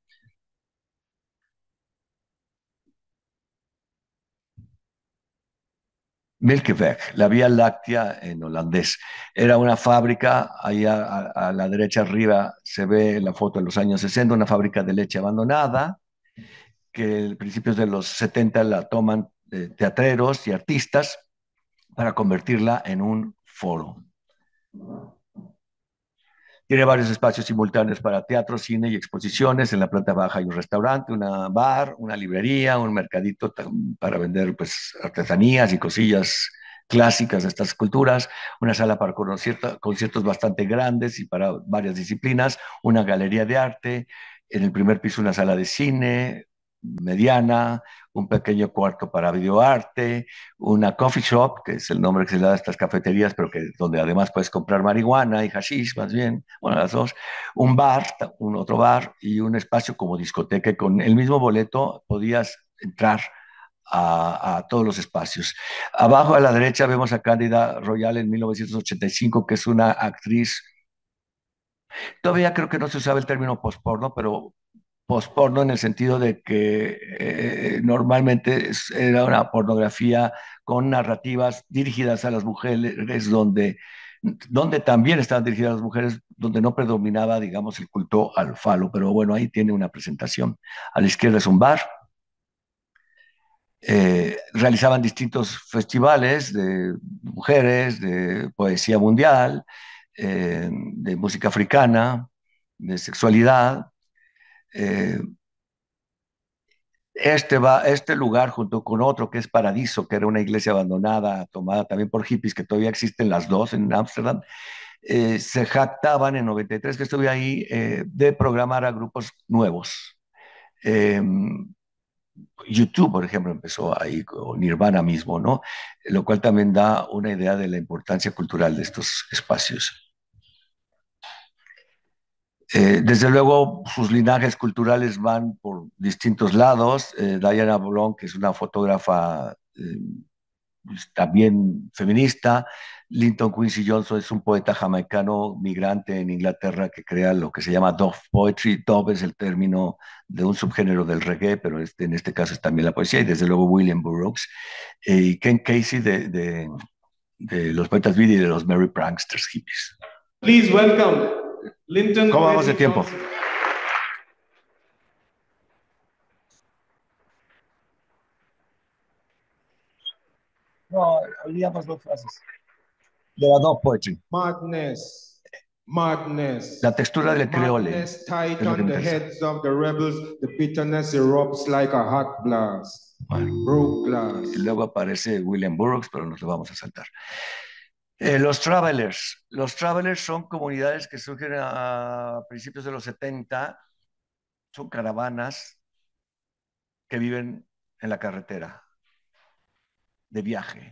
Milkeweg, la Vía Láctea en holandés. Era una fábrica, ahí a, a, a, la derecha arriba se ve la foto de los años sesenta, una fábrica de leche abandonada, que a principios de los setenta la toman eh, teatreros y artistas para convertirla en un foro. Tiene varios espacios simultáneos para teatro, cine y exposiciones. En la planta baja hay un restaurante, una bar, una librería, un mercadito para vender pues, artesanías y cosillas clásicas de estas culturas, una sala para conciertos, conciertos bastante grandes y para varias disciplinas, una galería de arte, en el primer piso una sala de cine, mediana, un pequeño cuarto para videoarte, una coffee shop, que es el nombre que se le da a estas cafeterías, pero que donde además puedes comprar marihuana y hashish, más bien, bueno, las dos, un bar, un otro bar y un espacio como discoteca. Con el mismo boleto podías entrar a, a todos los espacios. Abajo a la derecha vemos a Cándida Royal en mil novecientos ochenta y cinco, que es una actriz. Todavía creo que no se usaba el término postporno, pero postporno en el sentido de que eh, normalmente es- era una pornografía con narrativas dirigidas a las mujeres, donde, donde también estaban dirigidas a las mujeres, donde no predominaba, digamos, el culto al falo. Pero bueno, ahí tiene una presentación. A la izquierda es un bar. Eh, realizaban distintos festivales de mujeres, de poesía mundial, eh, de música africana, de sexualidad. Eh, este, va, este lugar, junto con otro que es Paradiso, que era una iglesia abandonada, tomada también por hippies, que todavía existen las dos en Ámsterdam, eh, se jactaban en noventa y tres, que estuve ahí, eh, de programar a grupos nuevos. Eh, YouTube, por ejemplo, empezó ahí, o Nirvana mismo, ¿no? Lo cual también da una idea de la importancia cultural de estos espacios. Eh, desde luego, sus linajes culturales van por distintos lados. Eh, Diana Bolón, que es una fotógrafa eh, pues, también feminista. Linton Quincy Johnson es un poeta jamaicano migrante en Inglaterra que crea lo que se llama dove poetry. Dove es el término de un subgénero del reggae, pero este, en este caso es también la poesía. Y desde luego William Burroughs eh, y Ken Casey de, de, de los poetas Beat y de los Merry Pranksters hippies. Please welcome Linton ¿Cómo vamos de Kwesi tiempo? Johnson. No, olvidamos dos frases. De la dove poetry. Madness, madness, La textura del creole madness tight es lo que on me the interesa. heads of the rebels. The bitterness erupts like a hot blast. Bueno, Broke glass. y luego aparece William Burroughs, pero nos lo vamos a saltar. Eh, los Travelers. Los Travelers son comunidades que surgen a principios de los setenta. Son caravanas que viven en la carretera de viaje.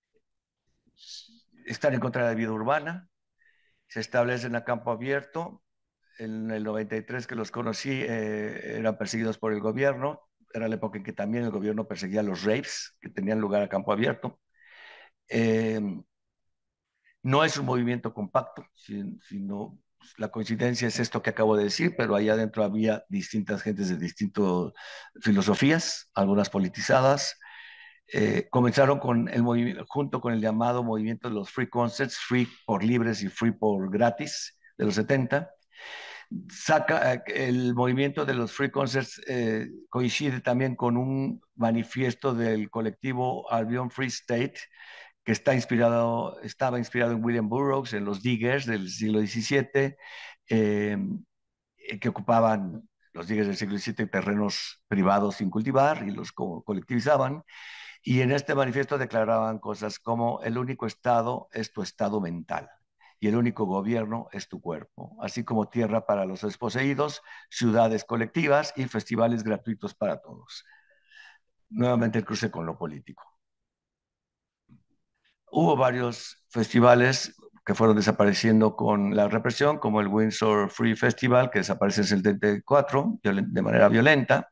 Están en contra de la vida urbana, se establecen a campo abierto. En el noventa y tres que los conocí, eh, eran perseguidos por el gobierno. Era la época en que también el gobierno perseguía los raves que tenían lugar a campo abierto. Eh, no es un movimiento compacto, sino la coincidencia es esto que acabo de decir, pero allá adentro había distintas gentes de distintas filosofías, algunas politizadas. Eh, comenzaron con el movimiento, junto con el llamado movimiento de los free concerts, free por libres y free por gratis, de los setenta. Saca eh, el movimiento de los free concerts, eh, coincide también con un manifiesto del colectivo Albion Free State, que está inspirado, estaba inspirado en William Burroughs, en los diggers del siglo diecisiete, eh, que ocupaban los diggers del siglo diecisiete terrenos privados sin cultivar y los co colectivizaban. Y en este manifiesto declaraban cosas como: el único estado es tu estado mental y el único gobierno es tu cuerpo, así como tierra para los desposeídos, ciudades colectivas y festivales gratuitos para todos. Nuevamente el cruce con lo político. Hubo varios festivales que fueron desapareciendo con la represión, como el Windsor Free Festival, que desaparece en el setenta y cuatro de manera violenta.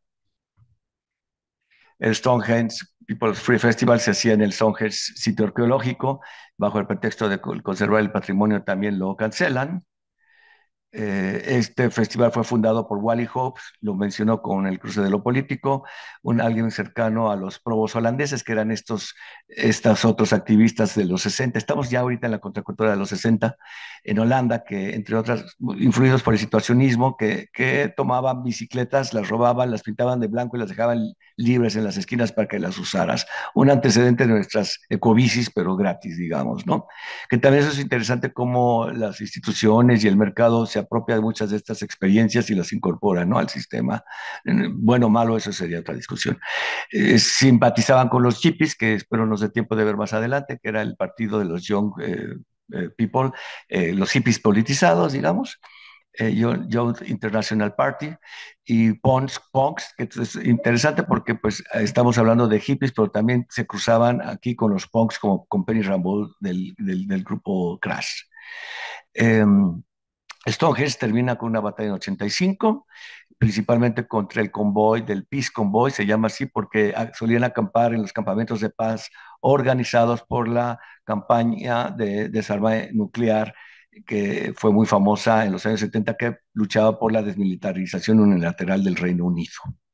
El Stonehenge People's Free Festival se hacía en el Stonehenge sitio arqueológico, bajo el pretexto de conservar el patrimonio también lo cancelan. Eh, este festival fue fundado por Wally Hobbs, lo mencionó con el cruce de lo político, un, alguien cercano a los probos holandeses, que eran estos, estos otros activistas de los sesenta. Estamos ya ahorita en la contracultura de los sesenta, en Holanda, que entre otras, influidos por el situacionismo, que, que tomaban bicicletas, las robaban, las pintaban de blanco y las dejaban libres en las esquinas para que las usaras. Un antecedente de nuestras ecobicis, pero gratis, digamos, ¿no? Que también eso es interesante, cómo las instituciones y el mercado se apropia de muchas de estas experiencias y las incorpora, ¿no?, al sistema. Bueno o malo, eso sería otra discusión. Eh, simpatizaban con los hippies, que espero nos dé tiempo de ver más adelante, que era el partido de los Young eh, eh, People, eh, los hippies politizados, digamos. eh, Youth International Party, y Punks, Punks, que es interesante porque pues estamos hablando de hippies, pero también se cruzaban aquí con los punks como con Penny Rambeau del, del, del grupo Crash. Eh, Stonehenge termina con una batalla en ochenta y cinco, principalmente contra el convoy del Peace Convoy, se llama así porque solían acampar en los campamentos de paz organizados por la campaña de desarme nuclear que fue muy famosa en los años setenta, que luchaba por la desmilitarización unilateral del Reino Unido.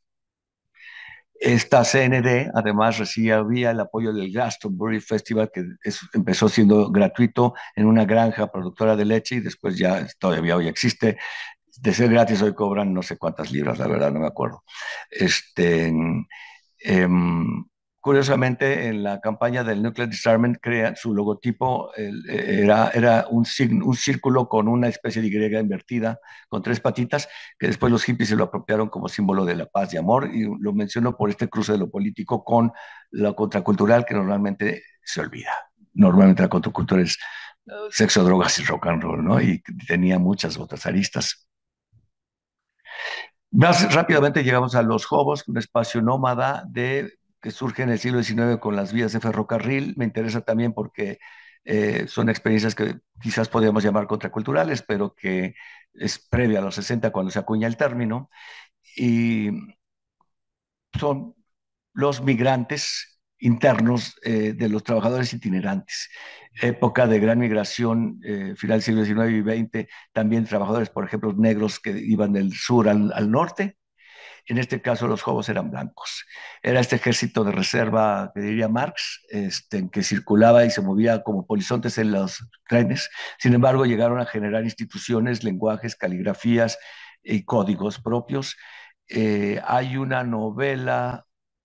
Esta C N D además recibía el apoyo del Glastonbury Festival, que es, empezó siendo gratuito en una granja productora de leche y después ya todavía hoy existe. De ser gratis hoy cobran no sé cuántas libras, la verdad no me acuerdo. Este, em, Curiosamente, en la campaña del Nuclear Disarmament, crea su logotipo, el, era, era un, signo, un círculo con una especie de Y invertida, con tres patitas, que después los hippies se lo apropiaron como símbolo de la paz y amor, y lo menciono por este cruce de lo político con lo contracultural, que normalmente se olvida. Normalmente la contracultura es uh, sexo, drogas y rock and roll, ¿no? Y tenía muchas otras aristas. Más rápidamente llegamos a los Hobos, un espacio nómada de, que surge en el siglo diecinueve con las vías de ferrocarril. Me interesa también porque eh, son experiencias que quizás podríamos llamar contraculturales, pero que es previa a los sesenta cuando se acuña el término. Y son los migrantes internos eh, de los trabajadores itinerantes. Época de gran migración, eh, final del siglo diecinueve y veinte, también trabajadores, por ejemplo, negros que iban del sur al, al norte. En este caso, los Hobos eran blancos. Era este ejército de reserva, que diría Marx, este, que circulaba y se movía como polizontes en los trenes. Sin embargo, llegaron a generar instituciones, lenguajes, caligrafías y códigos propios. Eh, hay una novela,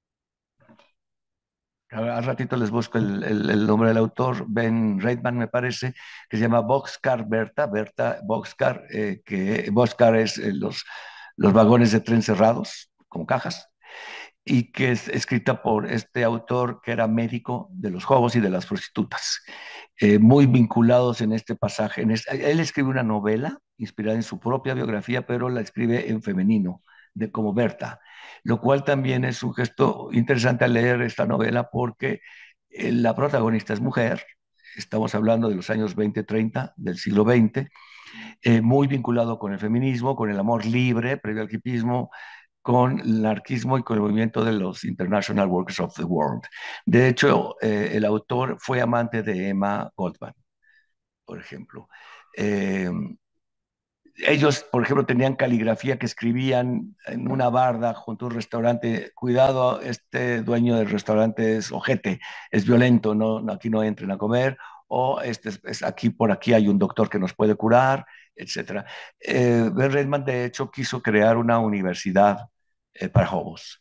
al ratito les busco el, el, el, nombre del autor, Ben Reitman me parece, que se llama Boxcar Berta, Berta Boxcar, eh, que Boxcar es eh, los, los vagones de tren cerrados, como cajas, y que es escrita por este autor que era médico de los jobos y de las prostitutas, eh, muy vinculados en este pasaje. En este, él escribe una novela inspirada en su propia biografía, pero la escribe en femenino, de como Berta, lo cual también es un gesto interesante al leer esta novela porque eh, la protagonista es mujer, estamos hablando de los años veinte, treinta del siglo veinte, eh, muy vinculado con el feminismo, con el amor libre, previo al hipismo, con el anarquismo y con el movimiento de los International Workers of the World. De hecho, eh, el autor fue amante de Emma Goldman, por ejemplo. Eh, ellos, por ejemplo, tenían caligrafía que escribían en una barda junto a un restaurante: cuidado, este dueño del restaurante es ojete, es violento, no, no, aquí no entren a comer, o este es, es aquí, por aquí hay un doctor que nos puede curar, etcétera. Eh, Ben Redman, de hecho, quiso crear una universidad eh, para hobos.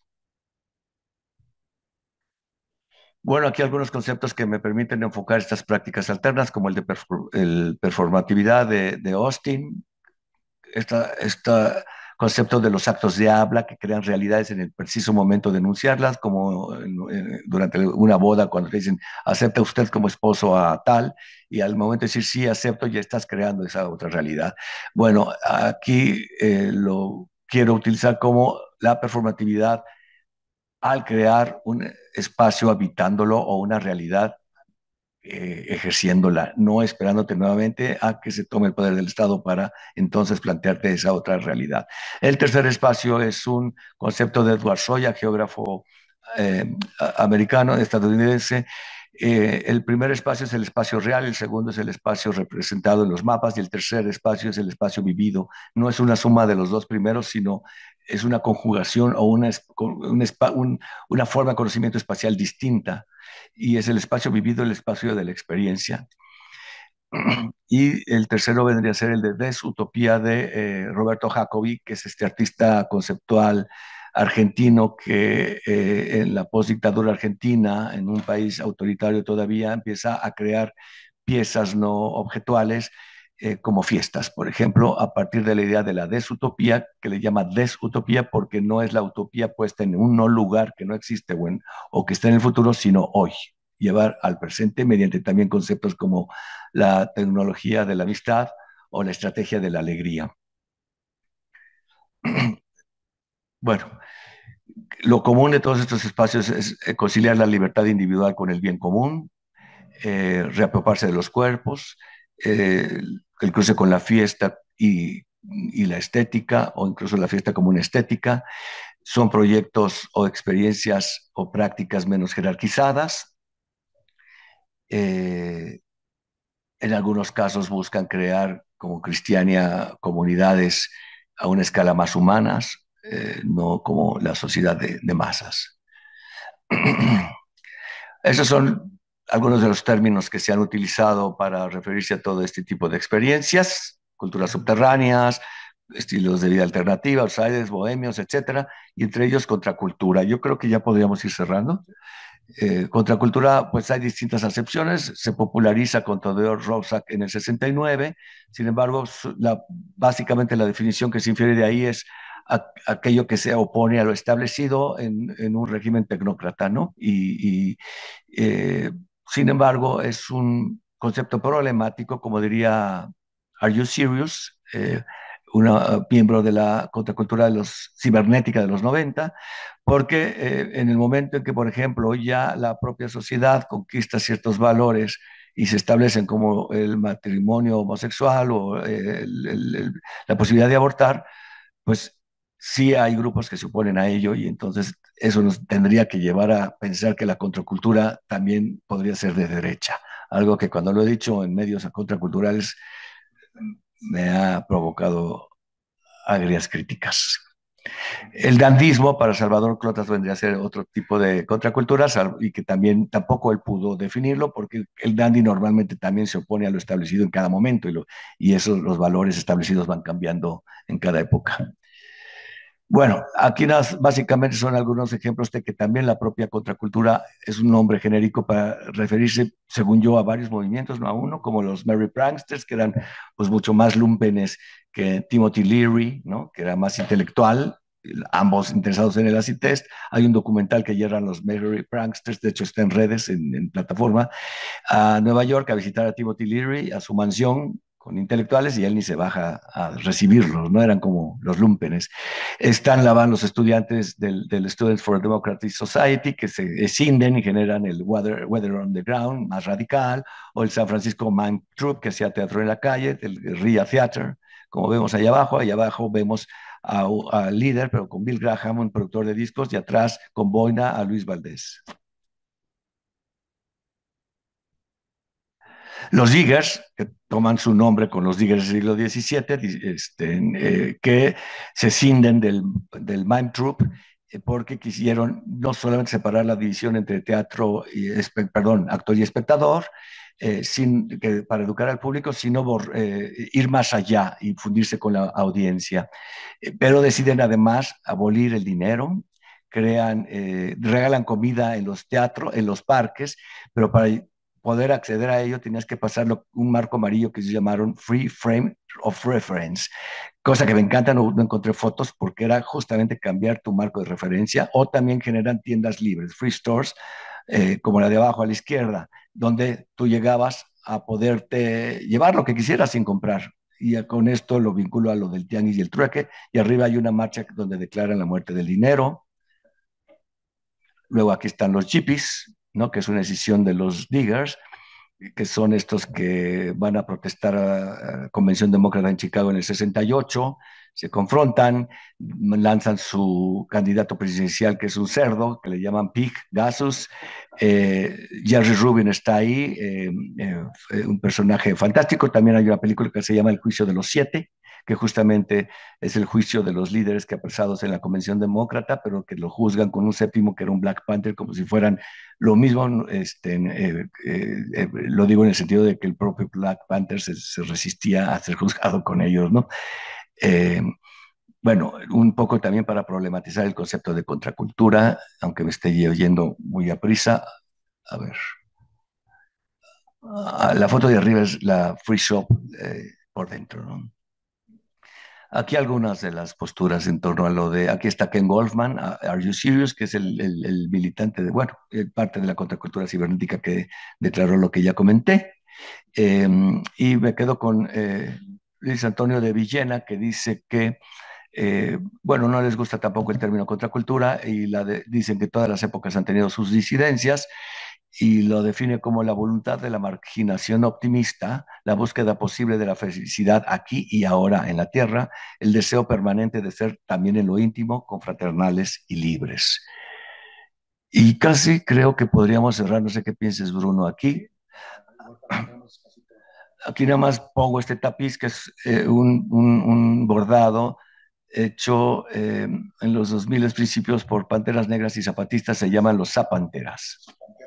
Bueno, aquí algunos conceptos que me permiten enfocar estas prácticas alternas, como el de perfor el performatividad de, de Austin, esta, esta concepto de los actos de habla que crean realidades en el preciso momento de enunciarlas, como en, en, durante una boda cuando te dicen acepta usted como esposo a tal, y al momento de decir sí acepto ya estás creando esa otra realidad. Bueno, aquí eh, lo quiero utilizar como la performatividad al crear un espacio habitándolo o una realidad eh, ejerciéndola, no esperándote nuevamente a que se tome el poder del Estado para entonces plantearte esa otra realidad. El tercer espacio es un concepto de Edward Soya, geógrafo eh, americano, estadounidense. Eh, el primer espacio es el espacio real, el segundo es el espacio representado en los mapas y el tercer espacio es el espacio vivido. No es una suma de los dos primeros, sino es una conjugación o una, un, un, una forma de conocimiento espacial distinta, y es el espacio vivido, el espacio de la experiencia. Y el tercero vendría a ser el de Desutopía de eh, Roberto Jacobi, que es este artista conceptual argentino que eh, en la postdictadura argentina, en un país autoritario todavía, empieza a crear piezas no objetuales eh, como fiestas, por ejemplo, a partir de la idea de la desutopía, que le llama desutopía porque no es la utopía puesta en un no lugar que no existe o, en, o que está en el futuro, sino hoy, llevar al presente mediante también conceptos como la tecnología de la amistad o la estrategia de la alegría. Bueno, lo común de todos estos espacios es eh, conciliar la libertad individual con el bien común, eh, reapropiarse de los cuerpos, eh, el cruce con la fiesta y, y la estética, o incluso la fiesta como una estética. Son proyectos o experiencias o prácticas menos jerarquizadas. Eh, en algunos casos buscan crear, como Cristiania, comunidades a una escala más humanas, eh, no como la sociedad de, de masas. Esos son algunos de los términos que se han utilizado para referirse a todo este tipo de experiencias, culturas subterráneas, estilos de vida alternativa, outsiders, bohemios, etcétera, y entre ellos contracultura. Yo creo que ya podríamos ir cerrando. Eh, contracultura, pues hay distintas acepciones. Se populariza con Tadeusz Roszak en el sesenta y nueve. Sin embargo, su- la, básicamente la definición que se infiere de ahí es a- aquello que se opone a lo establecido en, en un régimen tecnócrata, ¿no? Y, y, eh, sin embargo, es un concepto problemático, como diría Are You Serious? Eh, una uh, miembro de la contracultura de los cibernética de los noventa, porque eh, en el momento en que, por ejemplo, ya la propia sociedad conquista ciertos valores y se establecen como el matrimonio homosexual o eh, el- el- el- la posibilidad de abortar, pues sí hay grupos que se oponen a ello y entonces eso nos tendría que llevar a pensar que la contracultura también podría ser de derecha, algo que cuando lo he dicho en medios contraculturales me ha provocado agrias críticas. El dandismo para Salvador Clotas vendría a ser otro tipo de contracultura y que también tampoco él pudo definirlo porque el dandy normalmente también se opone a lo establecido en cada momento y, lo, y esos los valores establecidos van cambiando en cada época. Bueno, aquí nas, básicamente son algunos ejemplos de que también la propia contracultura es un nombre genérico para referirse, según yo, a varios movimientos, no a uno, como los Merry Pranksters, que eran pues mucho más lumpenes que Timothy Leary, ¿no? Que era más intelectual, ambos interesados en el acid test. Hay un documental que llevan los Merry Pranksters, de hecho está en redes, en, en plataforma, a Nueva York a visitar a Timothy Leary, a su mansión con intelectuales y él ni se baja a recibirlos, ¿no? Eran como los lumpenes. Están la van los estudiantes del, del Students for a Democratic Society que se escinden y generan el Weather, Weather on the Ground más radical, o el San Francisco Mime Troupe que hacía teatro en la calle, el RIA Theater, como vemos allá abajo. Allá abajo vemos al líder, pero con Bill Graham, un productor de discos, y atrás con boina a Luis Valdés. Los diggers, que toman su nombre con los diggers del siglo diecisiete, este, eh, que se cinden del, del mime troupe eh, porque quisieron no solamente separar la división entre teatro y, perdón, actor y espectador, eh, sin, que, para educar al público, sino por, eh, ir más allá y fundirse con la audiencia. Eh, pero deciden además abolir el dinero, crean, eh, regalan comida en los teatros, en los parques, pero para poder acceder a ello tenías que pasarlo un marco amarillo que se llamaron Free Frame of Reference, cosa que me encanta, no, no encontré fotos porque era justamente cambiar tu marco de referencia, o también generan tiendas libres, free stores, eh, como la de abajo a la izquierda, donde tú llegabas a poderte llevar lo que quisieras sin comprar. Y con esto lo vinculo a lo del tianguis y el trueque. Y arriba hay una marcha donde declaran la muerte del dinero. Luego aquí están los chippies, ¿no? Que es una decisión de los diggers, que son estos que van a protestar a la Convención Demócrata en Chicago en el sesenta y ocho, se confrontan, lanzan su candidato presidencial, que es un cerdo, que le llaman Pig, Gasus. Eh, Jerry Rubin está ahí, eh, eh, un personaje fantástico. También hay una película que se llama El Juicio de los Siete, que justamente es el juicio de los líderes que apresados en la Convención Demócrata, pero que lo juzgan con un séptimo que era un Black Panther, como si fueran lo mismo. Este, eh, eh, eh, lo digo en el sentido de que el propio Black Panther se, se resistía a ser juzgado con ellos, ¿no? Eh, bueno, un poco también para problematizar el concepto de contracultura, aunque me esté oyendo muy a prisa. A ver, ah, la foto de arriba es la free shop eh, por dentro, ¿no? Aquí algunas de las posturas en torno a lo de, aquí está Ken Goldman, Are You Serious? Que es el, el, el militante de, bueno, parte de la contracultura cibernética que declaró lo que ya comenté. Eh, y me quedo con eh, Luis Antonio de Villena, que dice que Eh, bueno, no les gusta tampoco el término contracultura y la de- dicen que todas las épocas han tenido sus disidencias y lo define como la voluntad de la marginación optimista, la búsqueda posible de la felicidad aquí y ahora en la tierra, el deseo permanente de ser también en lo íntimo, confraternales y libres. Y casi creo que podríamos cerrar, no sé qué pienses, Bruno, aquí. Aquí nada más pongo este tapiz que es eh, un, un- un bordado hecho eh, en los dos mil principios por Panteras Negras y Zapatistas, se llaman los Zapanteras.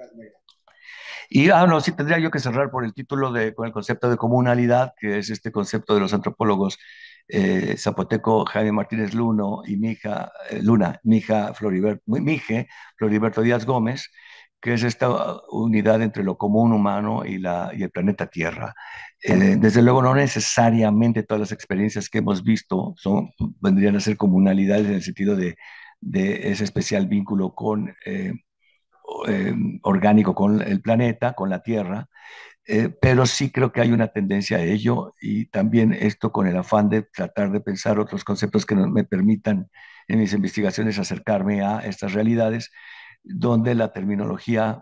Y, ah, no, sí tendría yo que cerrar por el título de, con el concepto de comunalidad, que es este concepto de los antropólogos eh, zapoteco Jaime Martínez Luno y Mija, eh, Luna, Mija Floribert, Mije Floriberto Díaz Gómez, que es esta unidad entre lo común humano y, la, y el planeta Tierra. Eh, desde luego, no necesariamente todas las experiencias que hemos visto son, vendrían a ser comunalidades en el sentido de, de ese especial vínculo con eh, eh, orgánico con el planeta, con la Tierra, eh, pero sí creo que hay una tendencia a ello y también esto con el afán de tratar de pensar otros conceptos que no me permitan en mis investigaciones acercarme a estas realidades, donde la terminología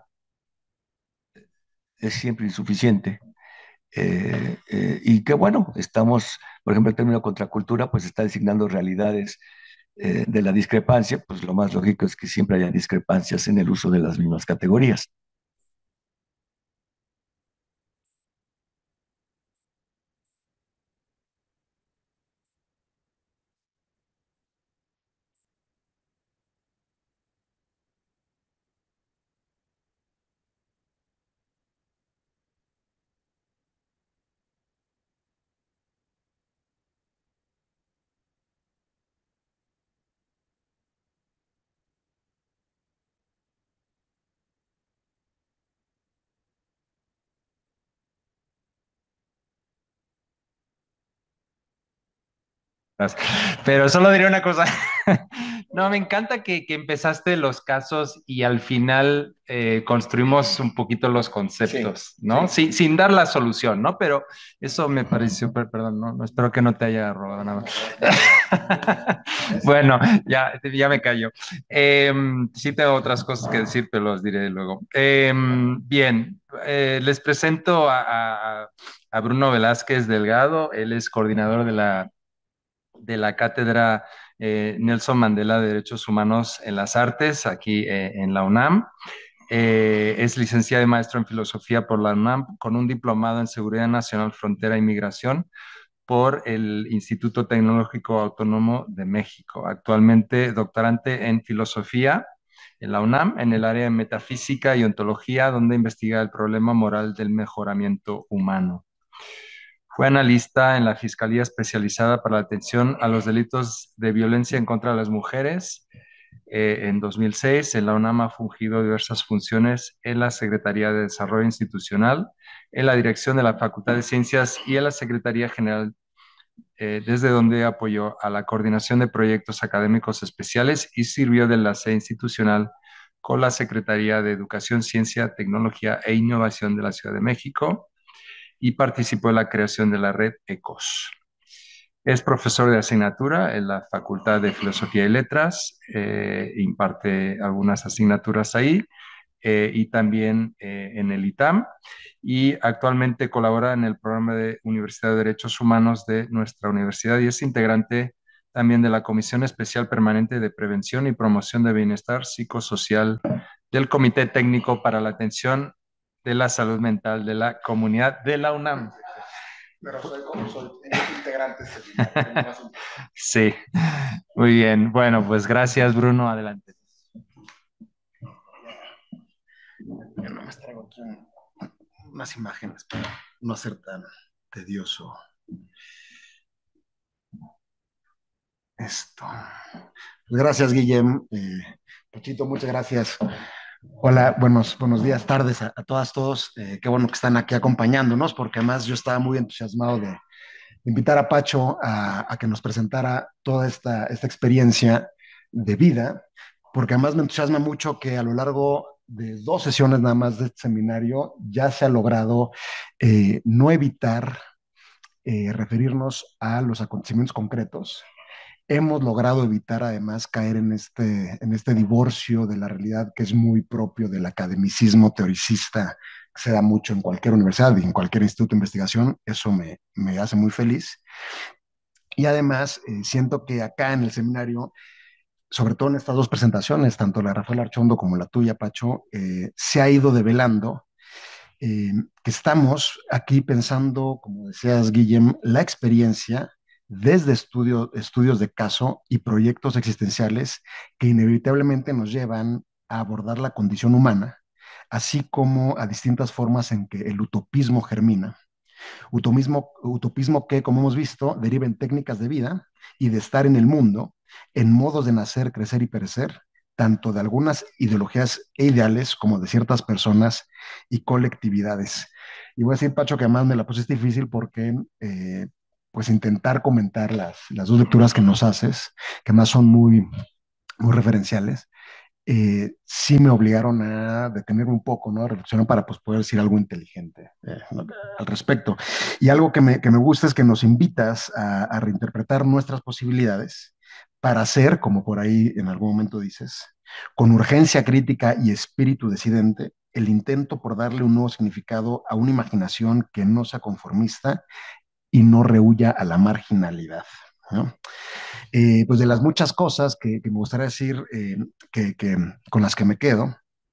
es siempre insuficiente. Eh, eh, y que bueno, estamos, por ejemplo, el término contracultura, pues está designando realidades eh, de la discrepancia, pues lo más lógico es que siempre haya discrepancias en el uso de las mismas categorías. Pero solo diré una cosa. No, me encanta que, que empezaste los casos y al final eh, construimos un poquito los conceptos, Sí, ¿no? sí. Sí, sin dar la solución, ¿no? Pero eso me pareció, per- perdón, no, no, espero que no te haya robado nada. Bueno, ya, ya me callo. Em, sí tengo otras cosas que decir, pero los diré luego. Em, bien, eh, les presento a, a a Bruno Velázquez Delgado. Él es coordinador de la de la Cátedra eh, Nelson Mandela de Derechos Humanos en las Artes, aquí eh, en la UNAM. Eh, es licenciado y maestro en filosofía por la UNAM, con un diplomado en Seguridad Nacional, Frontera y Migración por el Instituto Tecnológico Autónomo de México. Actualmente doctorante en filosofía en la UNAM, en el área de metafísica y ontología, donde investiga el problema moral del mejoramiento humano. Fue analista en la Fiscalía Especializada para la Atención a los Delitos de Violencia en contra de las Mujeres. Eh, en dos mil seis, en la UNAM ha fungido diversas funciones en la Secretaría de Desarrollo Institucional, en la Dirección de la Facultad de Ciencias y en la Secretaría General, eh, desde donde apoyó a la coordinación de proyectos académicos especiales y sirvió de enlace institucional con la Secretaría de Educación, Ciencia, Tecnología e Innovación de la Ciudad de México y participó en la creación de la red ECOS. Es profesor de asignatura en la Facultad de Filosofía y Letras, eh, imparte algunas asignaturas ahí eh, y también eh, en el ITAM, y actualmente colabora en el programa de Universidad de Derechos Humanos de nuestra universidad y es integrante también de la Comisión Especial Permanente de Prevención y Promoción de Bienestar Psicosocial del Comité Técnico para la Atención de la Salud Mental de la Comunidad de la UNAM. Pero soy como soy integrante. Sí, muy bien. Bueno, pues gracias, Bruno. Adelante. Yo nomás traigo aquí un- unas imágenes para no ser tan tedioso. Esto. Pues gracias, Guillem. Eh, Pochito, muchas gracias. Hola, buenos, buenos días, tardes a, a todas, todos. Eh, qué bueno que están aquí acompañándonos, porque además yo estaba muy entusiasmado de invitar a Pacho a, a que nos presentara toda esta, esta experiencia de vida, porque además me entusiasma mucho que a lo largo de dos sesiones nada más de este seminario ya se ha logrado eh, no evitar eh, referirnos a los acontecimientos concretos hemos logrado evitar además caer en este, en este divorcio de la realidad que es muy propio del academicismo teoricista que se da mucho en cualquier universidad y en cualquier instituto de investigación. Eso me, me hace muy feliz. Y además, eh, siento que acá en el seminario, sobre todo en estas dos presentaciones, tanto la de Rafael Archondo como la tuya, Pacho, eh, se ha ido develando eh, que estamos aquí pensando, como decías, Guillem, la experiencia desde estudio, estudios de caso y proyectos existenciales que inevitablemente nos llevan a abordar la condición humana, así como a distintas formas en que el utopismo germina. Utopismo, utopismo que, como hemos visto, deriva en técnicas de vida y de estar en el mundo, en modos de nacer, crecer y perecer, tanto de algunas ideologías e ideales como de ciertas personas y colectividades. Y voy a decir, Pacho, que además me la pusiste difícil porque, eh, pues, intentar comentar las, las dos lecturas que nos haces, que más son muy, muy referenciales, eh, sí me obligaron a detenerme un poco, ¿no? A reflexionar para pues, poder decir algo inteligente eh, ¿no? al respecto. Y algo que me, que me gusta es que nos invitas a, a reinterpretar nuestras posibilidades para hacer, como por ahí en algún momento dices, con urgencia crítica y espíritu decidente, el intento por darle un nuevo significado a una imaginación que no sea conformista y no rehuya a la marginalidad, ¿no? Eh, pues de las muchas cosas que, que me gustaría decir eh, que, que, con las que me quedo,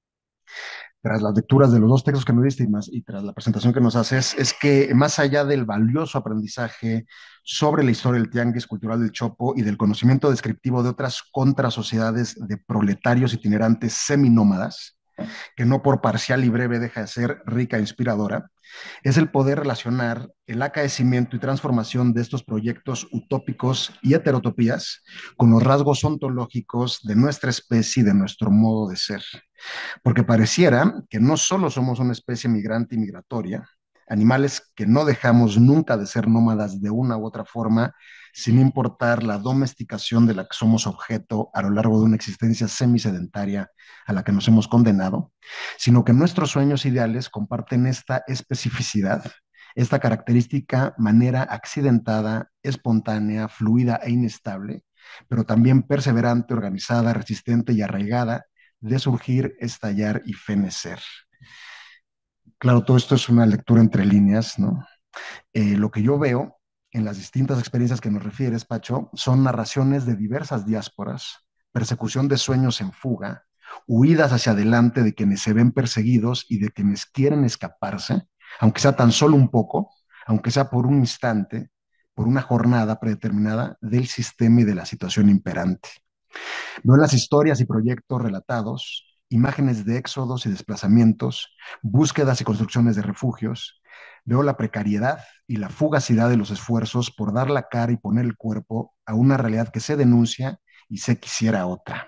tras las lecturas de los dos textos que me diste y, más, y tras la presentación que nos haces, es que más allá del valioso aprendizaje sobre la historia del tianguis cultural del Chopo y del conocimiento descriptivo de otras contrasociedades de proletarios itinerantes seminómadas, que no por parcial y breve deja de ser rica e inspiradora, es el poder relacionar el acaecimiento y transformación de estos proyectos utópicos y heterotopías con los rasgos ontológicos de nuestra especie y de nuestro modo de ser. Porque pareciera que no solo somos una especie migrante y migratoria, animales que no dejamos nunca de ser nómadas de una u otra forma, sin importar la domesticación de la que somos objeto a lo largo de una existencia semisedentaria a la que nos hemos condenado, sino que nuestros sueños ideales comparten esta especificidad, esta característica manera accidentada, espontánea, fluida e inestable, pero también perseverante, organizada, resistente y arraigada de surgir, estallar y fenecer. Claro, todo esto es una lectura entre líneas, ¿no? Eh, lo que yo veo en las distintas experiencias que nos refieres, Pacho, son narraciones de diversas diásporas, persecución de sueños en fuga, huidas hacia adelante de quienes se ven perseguidos y de quienes quieren escaparse, aunque sea tan solo un poco, aunque sea por un instante, por una jornada predeterminada del sistema y de la situación imperante. Veo en las historias y proyectos relatados imágenes de éxodos y desplazamientos, búsquedas y construcciones de refugios. Veo la precariedad y la fugacidad de los esfuerzos por dar la cara y poner el cuerpo a una realidad que se denuncia y se quisiera otra.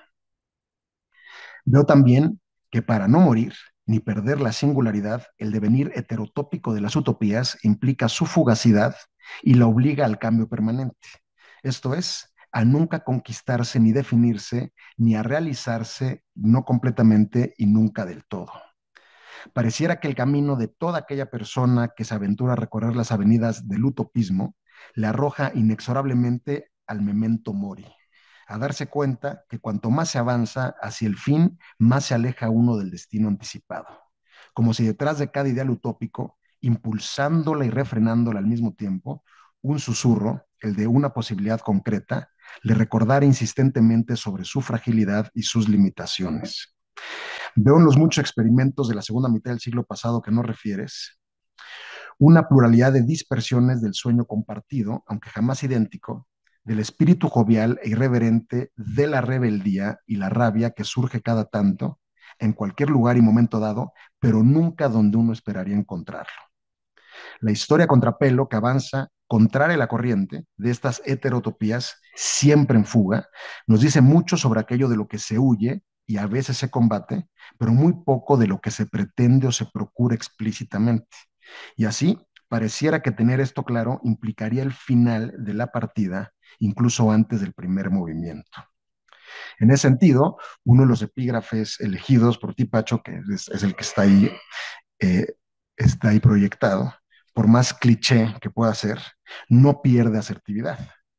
Veo también que para no morir ni perder la singularidad, el devenir heterotópico de las utopías implica su fugacidad y la obliga al cambio permanente. Esto es, a nunca conquistarse ni definirse, ni a realizarse no completamente y nunca del todo. Pareciera que el camino de toda aquella persona que se aventura a recorrer las avenidas del utopismo le arroja inexorablemente al memento mori, a darse cuenta que cuanto más se avanza hacia el fin, más se aleja uno del destino anticipado. Como si detrás de cada ideal utópico, impulsándola y refrenándola al mismo tiempo, un susurro, el de una posibilidad concreta, le recordara insistentemente sobre su fragilidad y sus limitaciones. Veo en los muchos experimentos de la segunda mitad del siglo pasado que no refieres, una pluralidad de dispersiones del sueño compartido, aunque jamás idéntico, del espíritu jovial e irreverente de la rebeldía y la rabia que surge cada tanto, en cualquier lugar y momento dado, pero nunca donde uno esperaría encontrarlo. La historia contrapelo que avanza contraria a la corriente de estas heterotopías, siempre en fuga, nos dice mucho sobre aquello de lo que se huye y a veces se combate, pero muy poco de lo que se pretende o se procura explícitamente. Y así, pareciera que tener esto claro implicaría el final de la partida, incluso antes del primer movimiento. En ese sentido, uno de los epígrafes elegidos por ti, Pacho, que es, es el que está ahí, eh, está ahí proyectado, por más cliché que pueda ser, no pierde asertividad.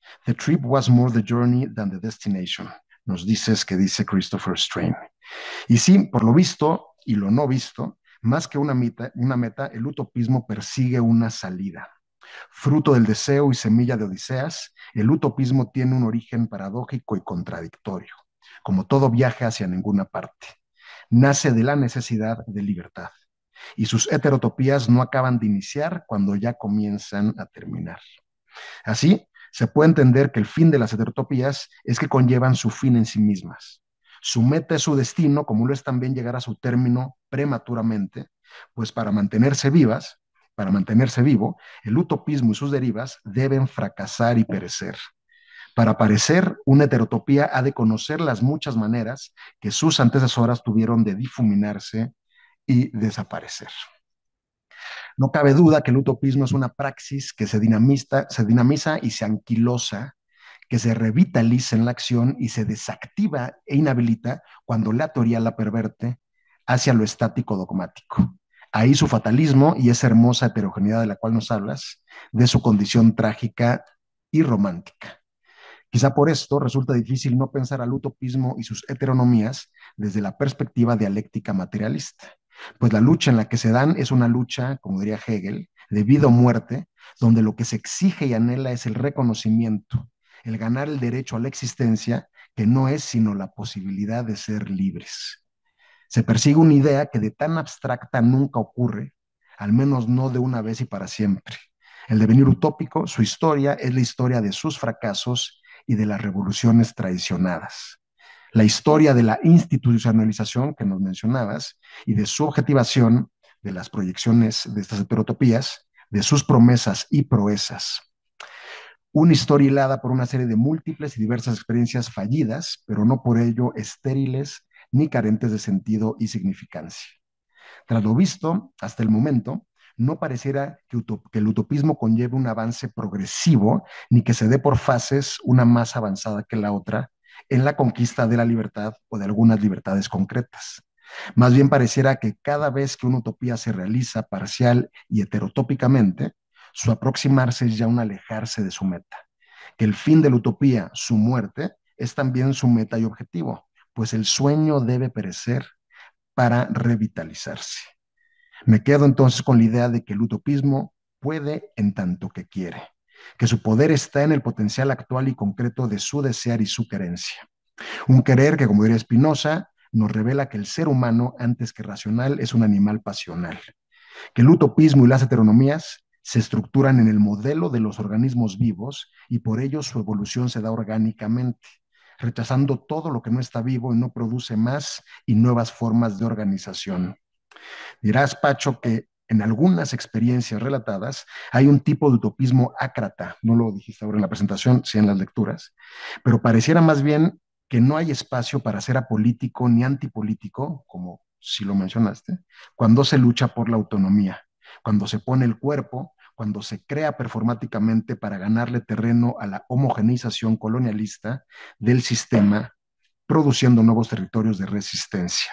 The trip was more the journey than the destination. Nos dices que dice Christopher Strain. Y sí, por lo visto y lo no visto, más que una meta, una meta, el utopismo persigue una salida. Fruto del deseo y semilla de Odiseas, el utopismo tiene un origen paradójico y contradictorio, como todo viaje hacia ninguna parte. Nace de la necesidad de libertad, y sus heterotopías no acaban de iniciar cuando ya comienzan a terminar. Así, se puede entender que el fin de las heterotopías es que conllevan su fin en sí mismas. Su meta es su destino, como lo es también llegar a su término prematuramente, pues para mantenerse vivas, para mantenerse vivo, el utopismo y sus derivas deben fracasar y perecer. Para aparecer, una heterotopía ha de conocer las muchas maneras que sus antecesoras tuvieron de difuminarse y desaparecer. No cabe duda que el utopismo es una praxis que se dinamiza, se dinamiza y se anquilosa, que se revitaliza en la acción y se desactiva e inhabilita cuando la teoría la perverte hacia lo estático dogmático. Ahí su fatalismo y esa hermosa heterogeneidad de la cual nos hablas, de su condición trágica y romántica. Quizá por esto resulta difícil no pensar al utopismo y sus heteronomías desde la perspectiva dialéctica materialista, pues la lucha en la que se dan es una lucha, como diría Hegel, de vida o muerte, donde lo que se exige y anhela es el reconocimiento, el ganar el derecho a la existencia, que no es sino la posibilidad de ser libres. Se persigue una idea que de tan abstracta nunca ocurre, al menos no de una vez y para siempre. El devenir utópico, su historia es la historia de sus fracasos y de las revoluciones traicionadas. La historia de la institucionalización que nos mencionabas y de su objetivación, de las proyecciones de estas heterotopías, de sus promesas y proezas. Una historia hilada por una serie de múltiples y diversas experiencias fallidas, pero no por ello estériles ni carentes de sentido y significancia. Tras lo visto hasta el momento, no pareciera que, que el utopismo conlleve un avance progresivo, ni que se dé por fases una más avanzada que la otra en la conquista de la libertad o de algunas libertades concretas. Más bien pareciera que cada vez que una utopía se realiza parcial y heterotópicamente, su aproximarse es ya un alejarse de su meta. Que el fin de la utopía, su muerte, es también su meta y objetivo, pues el sueño debe perecer para revitalizarse. Me quedo entonces con la idea de que el utopismo puede en tanto que quiere, que su poder está en el potencial actual y concreto de su desear y su querencia. Un querer que, como diría Spinoza, nos revela que el ser humano, antes que racional, es un animal pasional, que el utopismo y las heteronomías se estructuran en el modelo de los organismos vivos y por ello su evolución se da orgánicamente, rechazando todo lo que no está vivo y no produce más y nuevas formas de organización. Dirás, Pacho, que en algunas experiencias relatadas hay un tipo de utopismo ácrata, no lo dijiste ahora en la presentación, sí en las lecturas, pero pareciera más bien que no hay espacio para ser apolítico ni antipolítico, como si lo mencionaste, cuando se lucha por la autonomía, cuando se pone el cuerpo, cuando se crea performáticamente para ganarle terreno a la homogeneización colonialista del sistema, produciendo nuevos territorios de resistencia.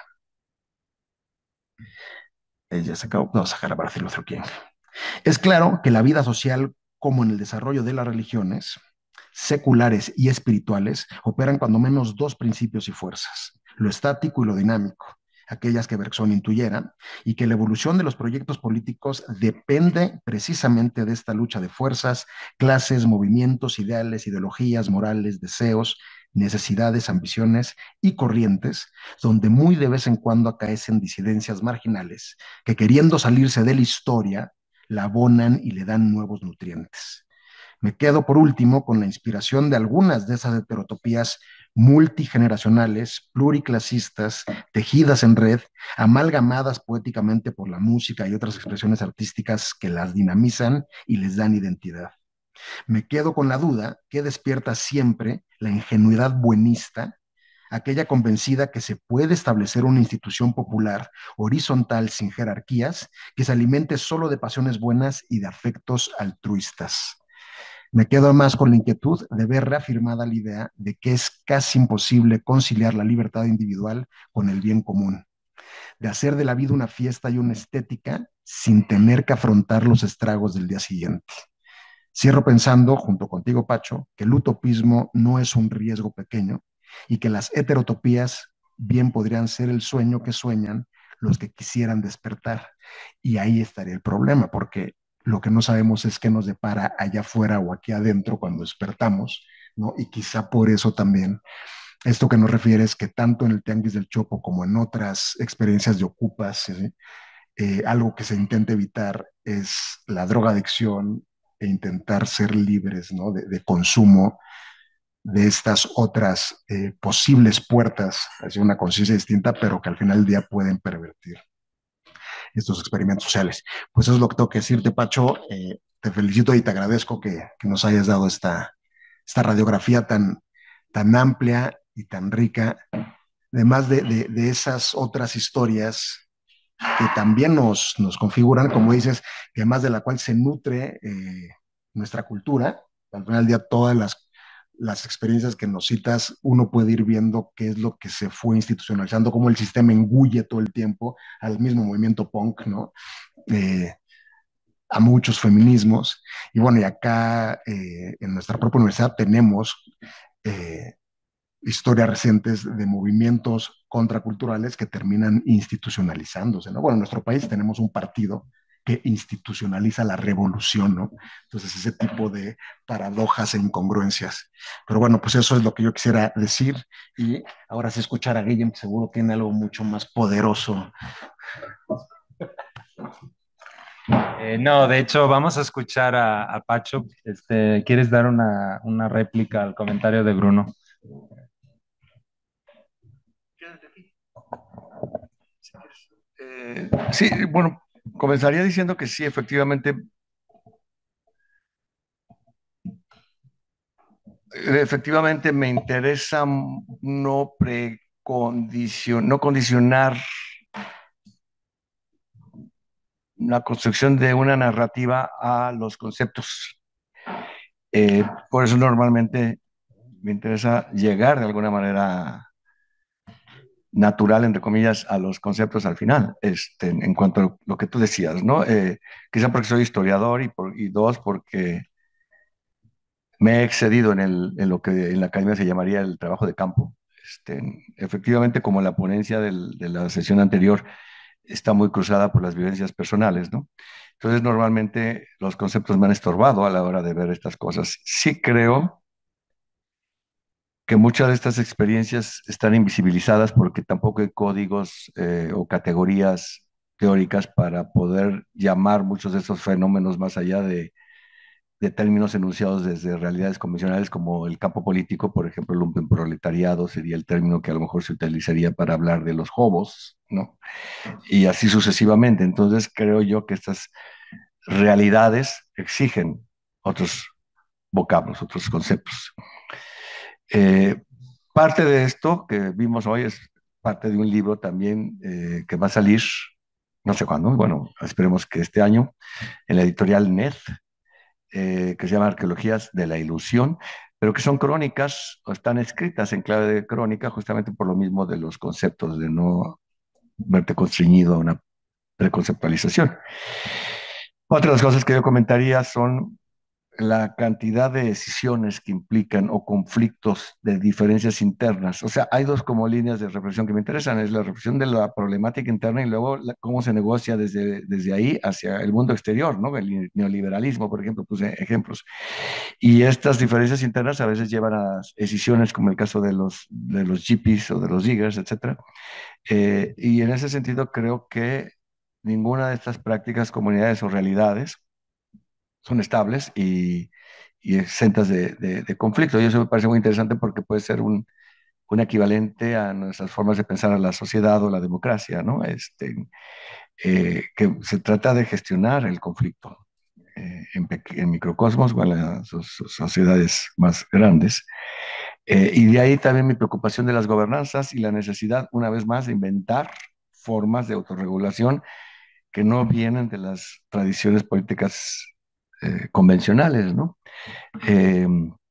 Ella se acabó, vamos a dejar a Martin Luther King. Es claro que la vida social, como en el desarrollo de las religiones, seculares y espirituales, operan cuando menos dos principios y fuerzas, lo estático y lo dinámico, aquellas que Bergson intuyera, y que la evolución de los proyectos políticos depende precisamente de esta lucha de fuerzas, clases, movimientos, ideales, ideologías, morales, deseos, necesidades, ambiciones y corrientes, donde muy de vez en cuando acaecen disidencias marginales que, queriendo salirse de la historia, la abonan y le dan nuevos nutrientes. Me quedo por último con la inspiración de algunas de esas heterotopías multigeneracionales, pluriclasistas, tejidas en red, amalgamadas poéticamente por la música y otras expresiones artísticas que las dinamizan y les dan identidad. Me quedo con la duda que despierta siempre la ingenuidad buenista, aquella convencida que se puede establecer una institución popular horizontal sin jerarquías, que se alimente solo de pasiones buenas y de afectos altruistas. Me quedo más con la inquietud de ver reafirmada la idea de que es casi imposible conciliar la libertad individual con el bien común, de hacer de la vida una fiesta y una estética sin tener que afrontar los estragos del día siguiente. Cierro pensando, junto contigo, Pacho, que el utopismo no es un riesgo pequeño y que las heterotopías bien podrían ser el sueño que sueñan los que quisieran despertar. Y ahí estaría el problema, porque lo que no sabemos es qué nos depara allá afuera o aquí adentro cuando despertamos, ¿no? Y quizá por eso también esto que nos refiere es que tanto en el Tianguis del Chopo como en otras experiencias de ocupas, ¿sí? eh, algo que se intenta evitar es la drogadicción e intentar ser libres, ¿no? de, de consumo de estas otras eh, posibles puertas hacia una conciencia distinta, pero que al final del día pueden pervertir estos experimentos sociales. Pues eso es lo que tengo que decirte, Pacho. Eh, te felicito y te agradezco que, que nos hayas dado esta, esta radiografía tan, tan amplia y tan rica, además de, de, de esas otras historias que también nos, nos configuran, como dices, que además de la cual se nutre eh, nuestra cultura. Al final del día, todas las, las experiencias que nos citas, uno puede ir viendo qué es lo que se fue institucionalizando, cómo el sistema engulle todo el tiempo al mismo movimiento punk, ¿no? Eh, a muchos feminismos. Y bueno, y acá eh, en nuestra propia universidad tenemos eh, historias recientes de movimientos contraculturales que terminan institucionalizándose, ¿no? Bueno, en nuestro país tenemos un partido que institucionaliza la revolución, ¿no? Entonces, ese tipo de paradojas e incongruencias. Pero bueno, pues eso es lo que yo quisiera decir. Y ahora sí escuchar a Guillem, seguro tiene algo mucho más poderoso. Eh, no, de hecho, vamos a escuchar a, a Pacho. Este, ¿quieres dar una, una réplica al comentario de Bruno? Eh, sí, bueno, comenzaría diciendo que sí, efectivamente, efectivamente me interesa no precondicion, no condicionar la construcción de una narrativa a los conceptos. Eh, por eso normalmente me interesa llegar de alguna manera natural, entre comillas, a los conceptos al final, este, en cuanto a lo que tú decías, ¿no? Eh, quizá porque soy historiador y, por, y dos, porque me he excedido en, el, en lo que en la academia se llamaría el trabajo de campo. Este, efectivamente, como la ponencia del, de la sesión anterior está muy cruzada por las vivencias personales, ¿no? Entonces, normalmente los conceptos me han estorbado a la hora de ver estas cosas. Sí creo que muchas de estas experiencias están invisibilizadas porque tampoco hay códigos eh, o categorías teóricas para poder llamar muchos de estos fenómenos más allá de, de términos enunciados desde realidades convencionales como el campo político. Por ejemplo, el lumpenproletariado sería el término que a lo mejor se utilizaría para hablar de los hobos, ¿no? Y así sucesivamente. Entonces creo yo que estas realidades exigen otros vocablos, otros conceptos. Eh, Parte de esto que vimos hoy es parte de un libro también eh, que va a salir, no sé cuándo, bueno, esperemos que este año, en la editorial N E D, eh, que se llama Arqueologías de la Ilusión, pero que son crónicas o están escritas en clave de crónica justamente por lo mismo de los conceptos, de no verte constreñido a una preconceptualización. Otras de las cosas que yo comentaría son la cantidad de decisiones que implican o conflictos de diferencias internas. O sea, hay dos como líneas de reflexión que me interesan, es la reflexión de la problemática interna y luego la, cómo se negocia desde, desde ahí hacia el mundo exterior, ¿no? El neoliberalismo, por ejemplo, puse ejemplos. Y estas diferencias internas a veces llevan a decisiones como el caso de los, de los hippies o de los diggers, etcétera. Eh, y en ese sentido creo que ninguna de estas prácticas, comunidades o realidades son estables y, y exentas de, de, de, conflicto. Y eso me parece muy interesante porque puede ser un, un, equivalente a nuestras formas de pensar a la sociedad o la democracia, ¿no? Este, eh, que se trata de gestionar el conflicto eh, en, en, microcosmos o en las sociedades más grandes. Eh, y de ahí también mi preocupación de las gobernanzas y la necesidad, una vez más, de inventar formas de autorregulación que no vienen de las tradiciones políticas eh, convencionales, ¿no? Eh,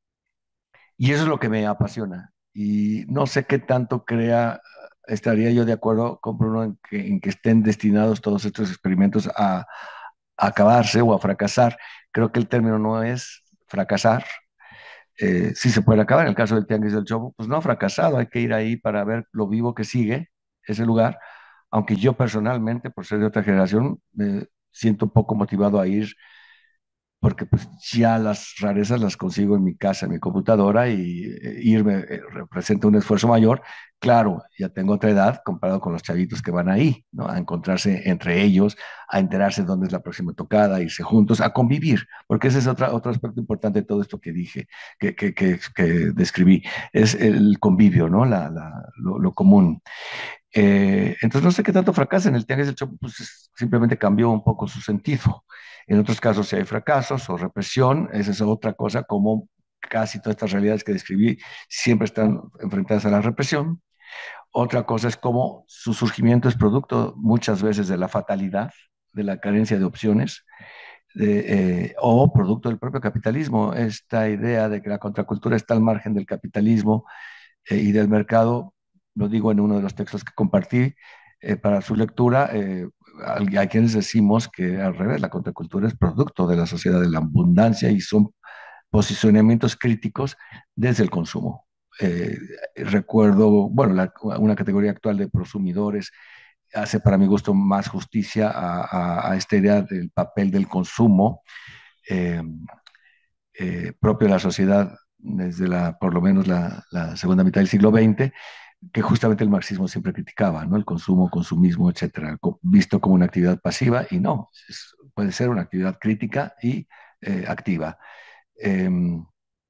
y eso es lo que me apasiona. Y no sé qué tanto crea, estaría yo de acuerdo con Bruno en que, en que estén destinados todos estos experimentos a, acabarse o a fracasar. Creo que el término no es fracasar. Eh, sí se puede acabar. En el caso del Tianguis del Chopo, pues no ha fracasado. Hay que ir ahí para ver lo vivo que sigue ese lugar. Aunque yo personalmente, por ser de otra generación, me siento un poco motivado a ir porque pues ya las rarezas las consigo en mi casa, en mi computadora y eh, irme eh, representa un esfuerzo mayor. Claro, ya tengo otra edad comparado con los chavitos que van ahí, ¿no? A encontrarse entre ellos, a enterarse dónde es la próxima tocada, irse juntos, a convivir, porque ese es otra, otro aspecto importante de todo esto que dije, que, que, que, que describí, es el convivio, ¿no? La, la, lo, lo común. Eh, entonces no sé qué tanto fracasa en el Tianguis del Chopo, pues es- simplemente cambió un poco su sentido. En otros casos, si hay fracasos o represión, esa es otra cosa, como casi todas estas realidades que describí siempre están enfrentadas a la represión. Otra cosa es cómo su surgimiento es producto muchas veces de la fatalidad, de la carencia de opciones, de, eh, o producto del propio capitalismo. Esta idea de que la contracultura está al margen del capitalismo eh, y del mercado, lo digo en uno de los textos que compartí eh, para su lectura, eh, hay, hay quienes decimos que al revés, la contracultura es producto de la sociedad de la abundancia y son posicionamientos críticos desde el consumo. Eh, recuerdo, bueno, la- una categoría actual de prosumidores hace para mi gusto más justicia a, a- a esta idea del papel del consumo eh, eh, propio de la sociedad desde la, por lo menos la, la segunda mitad del siglo veinte, que justamente el marxismo siempre criticaba, ¿no? El consumo, consumismo, etcétera, co- visto como una actividad pasiva y no, es- puede ser una actividad crítica y eh, activa. Em,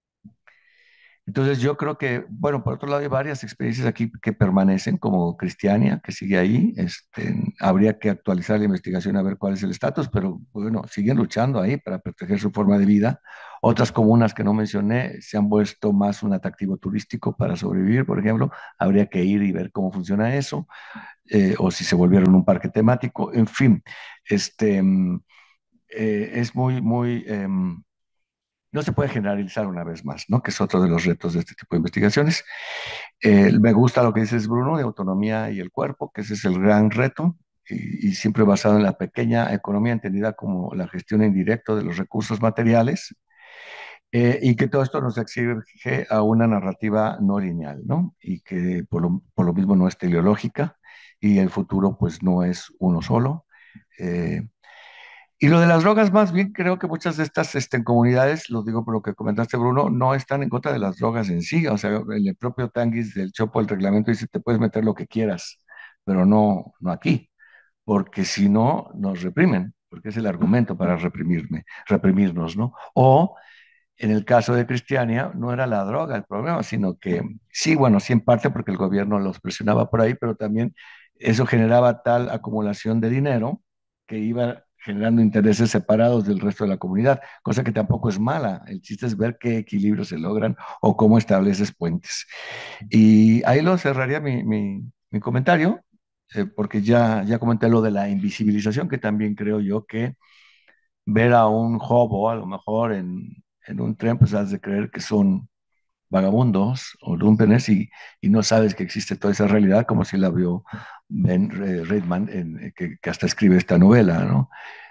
entonces yo creo que, bueno, por otro lado hay varias experiencias aquí que permanecen, como Cristiania, que sigue ahí. Este, habría que actualizar la investigación a ver cuál es el estatus, pero bueno, siguen luchando ahí para proteger su forma de vida. Otras comunas que no mencioné se han vuelto más un atractivo turístico para sobrevivir, por ejemplo. Habría que ir y ver cómo funciona eso, eh, o si se volvieron un parque temático. En fin, este, mm, eh, es muy, muy... em, no se puede generalizar una vez más, ¿no? Que es otro de los retos de este tipo de investigaciones. Eh, me gusta lo que dices, Bruno, de autonomía y el cuerpo, que ese es el gran reto, y, y siempre basado en la pequeña economía entendida como la gestión indirecta de los recursos materiales, eh, y que todo esto nos exige a una narrativa no lineal, ¿no? Y que por lo, por lo mismo no es teleológica, y el futuro pues no es uno solo. Eh, y lo de las drogas, más bien creo que muchas de estas este, comunidades, lo digo por lo que comentaste, Bruno, no están en contra de las drogas en sí. O sea, en el propio Tanguis del Chopo, el reglamento dice, te puedes meter lo que quieras, pero no, no aquí, porque si no, nos reprimen, porque es el argumento para reprimirme, reprimirnos, ¿no? O en el caso de Cristiania, no era la droga el problema, sino que sí, bueno, sí en parte porque el gobierno los presionaba por ahí, pero también eso generaba tal acumulación de dinero que iba generando intereses separados del resto de la comunidad, cosa que tampoco es mala. El chiste es ver qué equilibrios se logran o cómo estableces puentes. Y ahí lo cerraría mi, mi, mi comentario, eh, porque ya, ya comenté lo de la invisibilización, que también creo yo que ver a un hobo a lo mejor en, en un tren, pues has de creer que son vagabundos o lúmpenes y, y no sabes que existe toda esa realidad como si la vio Ben eh, Reitman, en- eh, que, que hasta escribe esta novela, ¿no?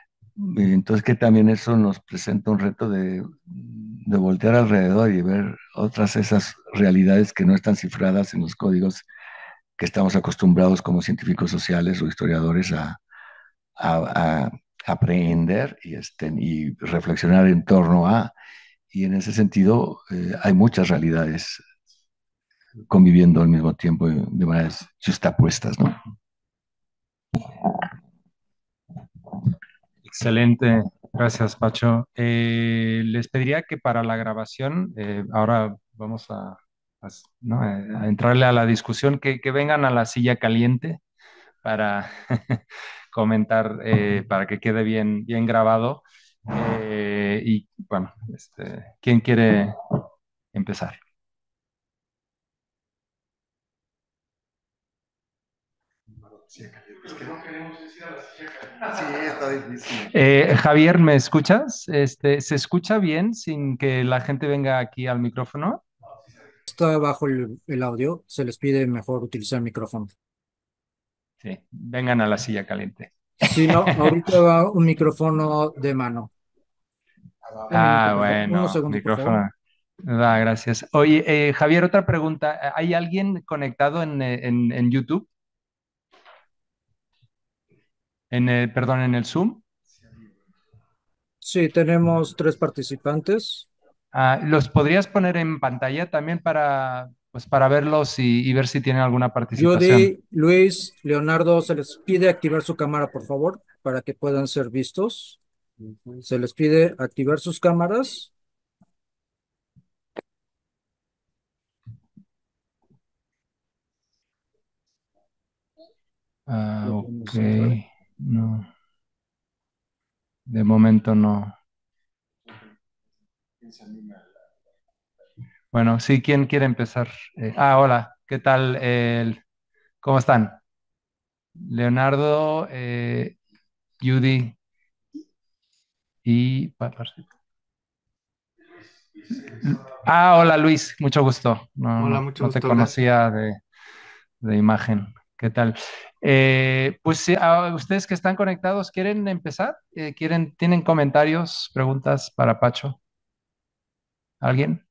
Y entonces que también eso nos presenta un reto de, de voltear alrededor y ver otras esas realidades que no están cifradas en los códigos que estamos acostumbrados como científicos sociales o historiadores a, a, a aprender y, este, y reflexionar en torno a, y en ese sentido eh, hay muchas realidades conviviendo al mismo tiempo de maneras justapuestas, ¿no? Excelente, gracias, Pacho. Eh, les pediría que para la grabación, eh, ahora vamos a, a- ¿no? a- a entrarle a la discusión, que, que vengan a la silla caliente para comentar, eh, para que quede bien, bien grabado. Eh, y bueno, este, ¿quién quiere empezar? Sí, está difícil. Eh, Javier, ¿me escuchas? Este, ¿se escucha bien sin que la gente venga aquí al micrófono? Está bajo el, el audio, se les pide mejor utilizar el micrófono. Sí, vengan a la silla caliente. Sí, no, ahorita va un micrófono de mano. Un minuto, Ah, por favor. Unos bueno, segundos, por favor. micrófono. Va, gracias. Oye, eh, Javier, otra pregunta. ¿Hay alguien conectado en, eh, en, en YouTube? En el, perdón, en el Zoom. Sí, tenemos tres participantes. Ah, ¿los podrías poner en pantalla también para, pues, para verlos y, y ver si tienen alguna participación? Judy, Luis, Leonardo, se les pide activar su cámara, por favor, para que puedan ser vistos. Se les pide activar sus cámaras. Ah, Ya ok. podemos entrar. No, de momento no. Bueno, sí, ¿quién quiere empezar? Eh, ah, hola, ¿qué tal? El- ¿cómo están? Leonardo, eh, Judy y... pa- pa- Ah, hola Luis, mucho gusto. No, Hola, no, mucho no te gusto, gracias. conocía de, de imagen. ¿Qué tal? Eh, pues sí, ah, ustedes que están conectados, ¿quieren empezar? Eh, ¿quieren, tienen comentarios, preguntas para Pacho? ¿Alguien?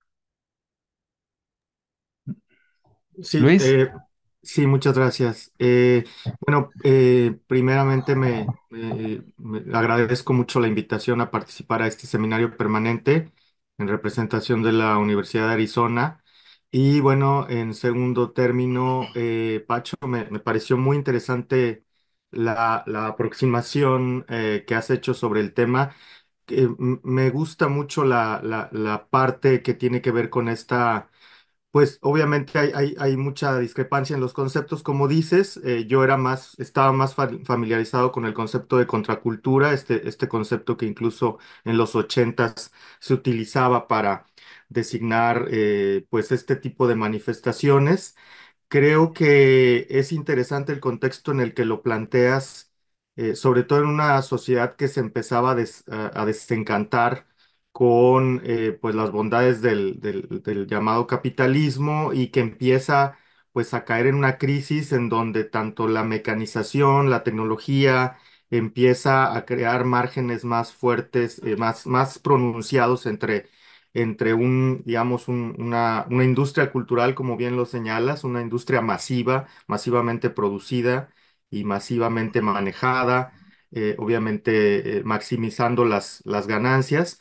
Sí, Luis. eh, sí, muchas gracias. Eh, bueno, eh, primeramente me, me- me agradezco mucho la invitación a participar a este seminario permanente en representación de la Universidad de Arizona. Y bueno, en segundo término, eh, Pacho, me, me pareció muy interesante la, la aproximación eh, que has hecho sobre el tema. Que, m- me gusta mucho la, la la parte que tiene que ver con esta. Pues obviamente hay, hay, hay mucha discrepancia en los conceptos, como dices. Eh, yo era más, estaba más fa- familiarizado con el concepto de contracultura, este, este concepto que incluso en los ochentas se utilizaba para designar eh, pues este tipo de manifestaciones. Creo que es interesante el contexto en el que lo planteas, eh, sobre todo en una sociedad que se empezaba a, des- a- a desencantar con eh, pues las bondades del, del- del llamado capitalismo y que empieza pues a caer en una crisis en donde tanto la mecanización, la tecnología empieza a crear márgenes más fuertes, eh, más, más pronunciados entre entre un, digamos, un- una, una industria cultural, como bien lo señalas, una industria masiva, masivamente producida y masivamente manejada, eh, obviamente eh, maximizando las, las ganancias.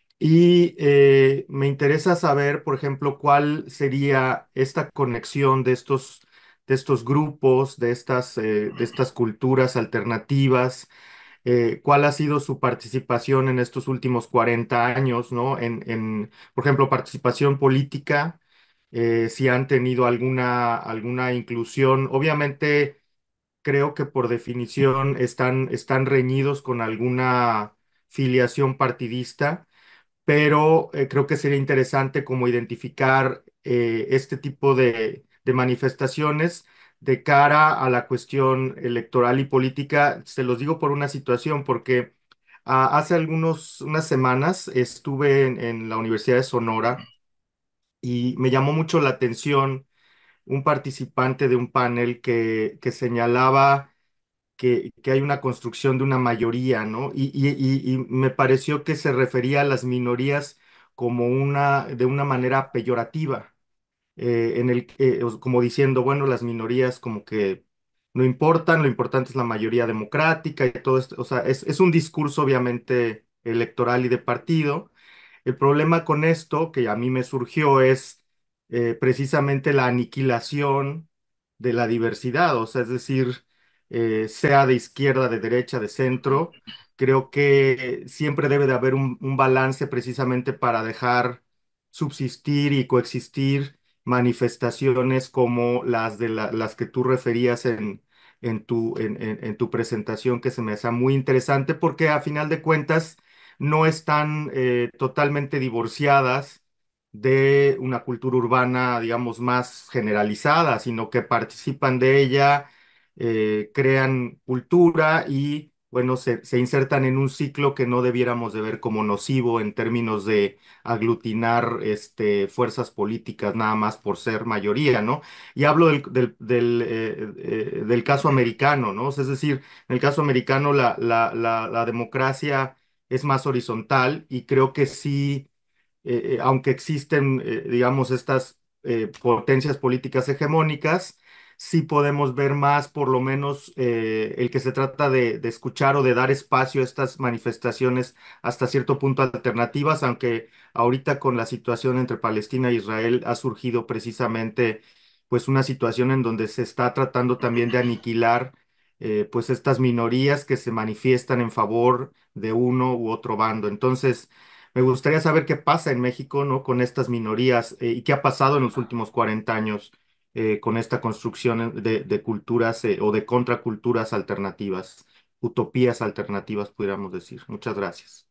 Y eh, me interesa saber, por ejemplo, cuál sería esta conexión de estos, de estos grupos, de estas, eh, de estas culturas alternativas, eh, cuál ha sido su participación en estos últimos cuarenta años, ¿no? En, en, por ejemplo, participación política, eh, si han tenido alguna, alguna inclusión. Obviamente, creo que por definición están, están reñidos con alguna filiación partidista, pero eh, creo que sería interesante como identificar eh, este tipo de, de manifestaciones de cara a la cuestión electoral y política. Se los digo por una situación, porque ah, hace algunos, unas semanas estuve en, en la Universidad de Sonora y me llamó mucho la atención un participante de un panel que, que señalaba que, que hay una construcción de una mayoría, ¿no? Y, y- y- y me pareció que se refería a las minorías como una, de una manera peyorativa, eh, en el, eh, o- como diciendo, bueno, las minorías como que no importan, lo importante es la mayoría democrática y todo esto, o sea, es, es un discurso obviamente electoral y de partido. El problema con esto que a mí me surgió es eh, precisamente la aniquilación de la diversidad, o sea, es decir, eh, sea de izquierda, de derecha, de centro, creo que siempre debe de haber un, un balance precisamente para dejar subsistir y coexistir manifestaciones como las de la- las que tú referías en, en tu, en, en- en tu presentación, que se me hace muy interesante porque a final de cuentas no están eh, totalmente divorciadas de una cultura urbana, digamos, más generalizada, sino que participan de ella, eh, crean cultura y bueno, se, se insertan en un ciclo que no debiéramos de ver como nocivo en términos de aglutinar este, fuerzas políticas nada más por ser mayoría, ¿no? Y hablo del, del, del, eh, eh, del caso americano, ¿no? Es decir, en el caso americano la, la, la, la democracia es más horizontal y creo que sí, eh, eh, aunque existen, eh, digamos, estas eh, potencias políticas hegemónicas, sí podemos ver más, por lo menos, eh, el que se trata de, de escuchar o de dar espacio a estas manifestaciones hasta cierto punto alternativas, aunque ahorita con la situación entre Palestina e Israel ha surgido precisamente pues una situación en donde se está tratando también de aniquilar eh, pues estas minorías que se manifiestan en favor de uno u otro bando. Entonces, me gustaría saber qué pasa en México, ¿no? Con estas minorías eh, y qué ha pasado en los últimos cuarenta años eh, con esta construcción de, de culturas eh, o de contraculturas alternativas, utopías alternativas, pudiéramos decir. Muchas gracias.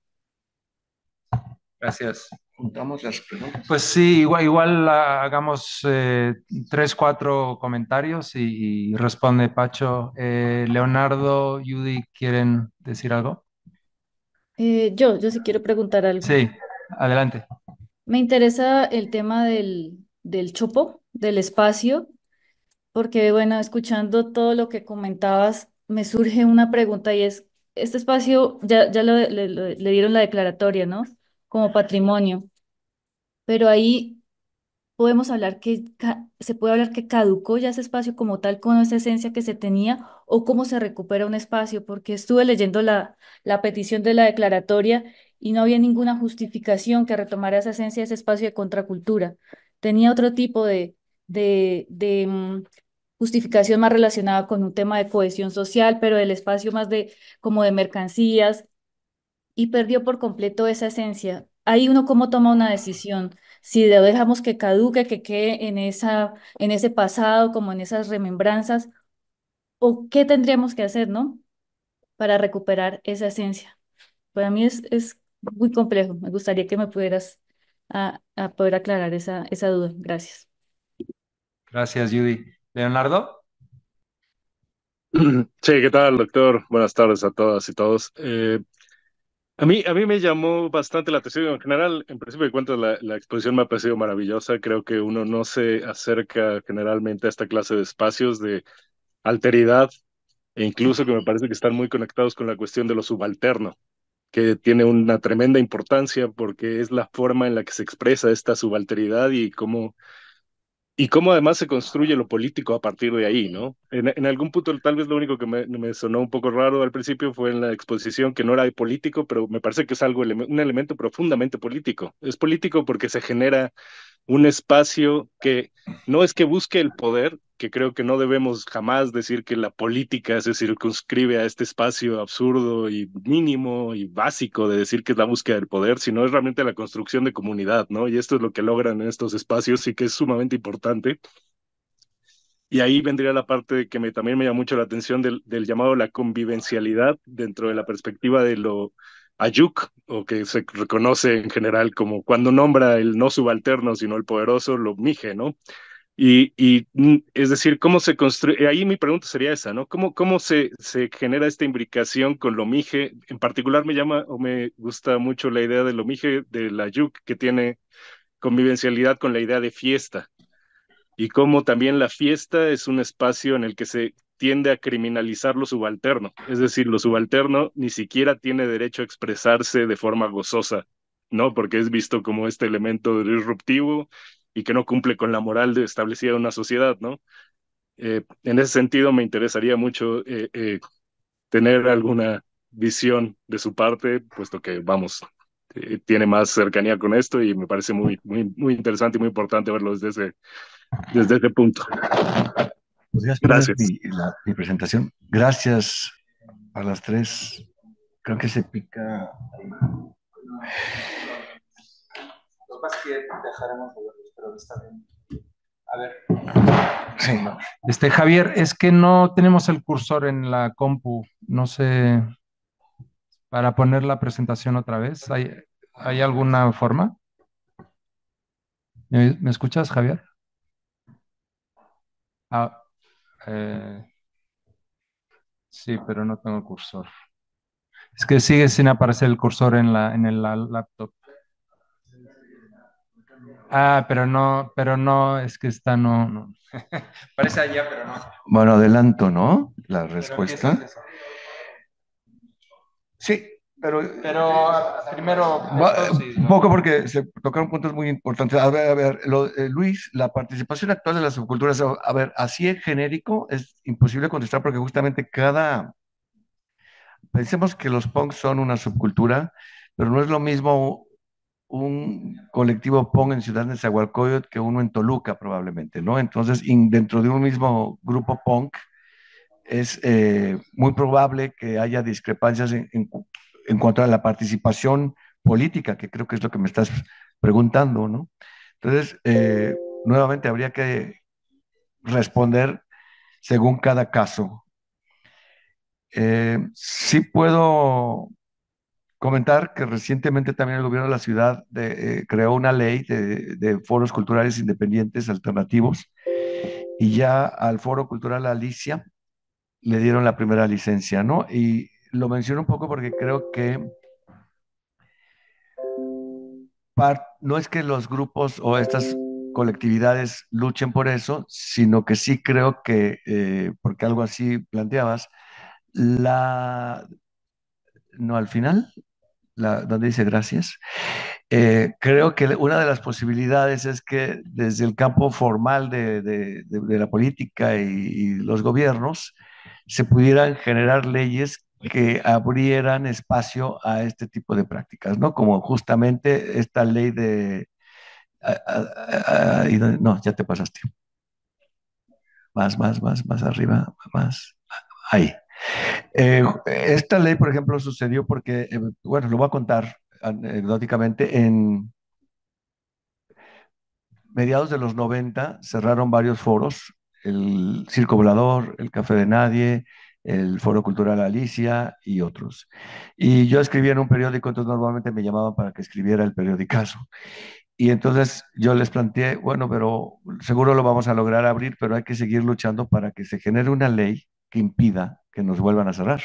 Gracias. Juntamos las preguntas. Pues sí, igual, igual ah, hagamos eh, tres, cuatro comentarios y, y responde Pacho. Eh, Leonardo, Judy, ¿quieren decir algo? Eh, yo, yo sí quiero preguntar algo. Sí, adelante. Me interesa el tema del, del chopo, del espacio, porque bueno, escuchando todo lo que comentabas, me surge una pregunta y es, este espacio ya, ya lo- le, le- le dieron la declaratoria, ¿no? Como patrimonio, pero ahí podemos hablar que ca- se puede hablar que caducó ya ese espacio como tal con esa esencia que se tenía o cómo se recupera un espacio, porque estuve leyendo la, la petición de la declaratoria y no había ninguna justificación que retomara esa esencia de ese espacio de contracultura. Tenía otro tipo de, de, de mm, justificación más relacionada con un tema de cohesión social, pero el espacio más de como de mercancías y perdió por completo esa esencia. Ahí uno cómo toma una decisión, si lo dejamos que caduque, que quede en esa, en ese pasado, como en esas remembranzas, o qué tendríamos que hacer, ¿no? Para recuperar esa esencia. Para mí es, es muy complejo. Me gustaría que me pudieras a, a poder aclarar esa, esa duda. Gracias. Gracias, Judy. Leonardo. Sí, ¿qué tal, doctor? Buenas tardes a todas y todos. Eh, a mí, a mí me llamó bastante la atención. En general, en principio de cuentas, la, la exposición me ha parecido maravillosa. Creo que uno no se acerca generalmente a esta clase de espacios de alteridad e incluso que me parece que están muy conectados con la cuestión de lo subalterno, que tiene una tremenda importancia porque es la forma en la que se expresa esta subalteridad y cómo y cómo además se construye lo político a partir de ahí, ¿no? En, en algún punto, tal vez lo único que me, me sonó un poco raro al principio fue en la exposición que no era de político, pero me parece que es algo, eleme- un elemento profundamente político. Es político porque se genera un espacio que no es que busque el poder, que creo que no debemos jamás decir que la política se circunscribe a este espacio absurdo y mínimo y básico de decir que es la búsqueda del poder, sino es realmente la construcción de comunidad, ¿no? Y esto es lo que logran en estos espacios y que es sumamente importante. Y ahí vendría la parte que me, también me llama mucho la atención del, del llamado la convivencialidad dentro de la perspectiva de lo ayuk, o que se reconoce en general como cuando nombra el no subalterno, sino el poderoso, lo mije, ¿no? Y, y mm, es decir, ¿cómo se construye? Ahí mi pregunta sería esa, ¿no? ¿Cómo, cómo se, se genera esta imbricación con lo mije? En particular me llama o me gusta mucho la idea de lo mije de la ayuk, que tiene convivencialidad con la idea de fiesta y cómo también la fiesta es un espacio en el que se tiende a criminalizar lo subalterno. Es decir, lo subalterno ni siquiera tiene derecho a expresarse de forma gozosa, ¿no? Porque es visto como este elemento disruptivo y que no cumple con la moral de establecida en una sociedad, ¿no? Eh, en ese sentido, me interesaría mucho eh, eh, tener alguna visión de su parte, puesto que, vamos, eh, tiene más cercanía con esto y me parece muy, muy, muy interesante y muy importante verlo desde ese, desde ese punto. ¿Podrías poner Gracias. mi, la- mi presentación? Gracias a las tres. Creo que se pica. Lo más que dejaremos de verlos, pero está bien. A ver. Sí. Este, Javier, es que no tenemos el cursor en la compu. No sé, para poner la presentación otra vez. ¿Hay, hay alguna forma? ¿Me, me escuchas, Javier? Ah, eh, sí, pero no tengo cursor. Es que sigue sin aparecer el cursor en la, en el la- laptop. Ah, pero no, pero no, es que está, no, no. Parece allá, pero no. Bueno, adelanto, ¿no? La Pero respuesta. empiezas eso. Sí, pero Pero ah, primero va- esto sí, un ¿no? poco porque se tocaron puntos muy importantes. A ver, a ver, lo- eh, Luis, la participación actual de las subculturas, a a ver, así en genérico es imposible contestar porque justamente cada, pensemos que los punks son una subcultura, pero no es lo mismo un colectivo punk en Ciudad de Nezahualcóyotl que uno en Toluca probablemente, ¿no? Entonces, in- dentro de un mismo grupo punk es eh, muy probable que haya discrepancias en, en cu- en cuanto a la participación política, que creo que es lo que me estás preguntando, ¿no? Entonces, eh, nuevamente habría que responder según cada caso. Eh, sí puedo comentar que recientemente también el gobierno de la ciudad de- eh, creó una ley de, de foros culturales independientes alternativos y ya al Foro Cultural Alicia le dieron la primera licencia, ¿no? Y lo menciono un poco porque creo que par- no es que los grupos o estas colectividades luchen por eso, sino que sí creo que, eh, porque algo así planteabas, la, no al final, la, donde dice gracias. Eh, creo que una de las posibilidades es que desde el campo formal de, de- de- de la política y, y los gobiernos se pudieran generar leyes que abrieran espacio a este tipo de prácticas, ¿no? Como justamente esta ley de... ah, ah, ah, ah, y no, no, ya te pasaste. Más, más, más, más arriba, más. Ahí. Eh, esta ley, por ejemplo, sucedió porque, eh, bueno, lo voy a contar anecdóticamente, en mediados de los noventa cerraron varios foros, el Circo Volador, el Café de Nadie, el Foro Cultural Alicia y otros. Y yo escribía en un periódico, entonces normalmente me llamaban para que escribiera el periodicazo. Y entonces yo les planteé, bueno, pero seguro lo vamos a lograr abrir, pero hay que seguir luchando para que se genere una ley que impida que nos vuelvan a cerrar,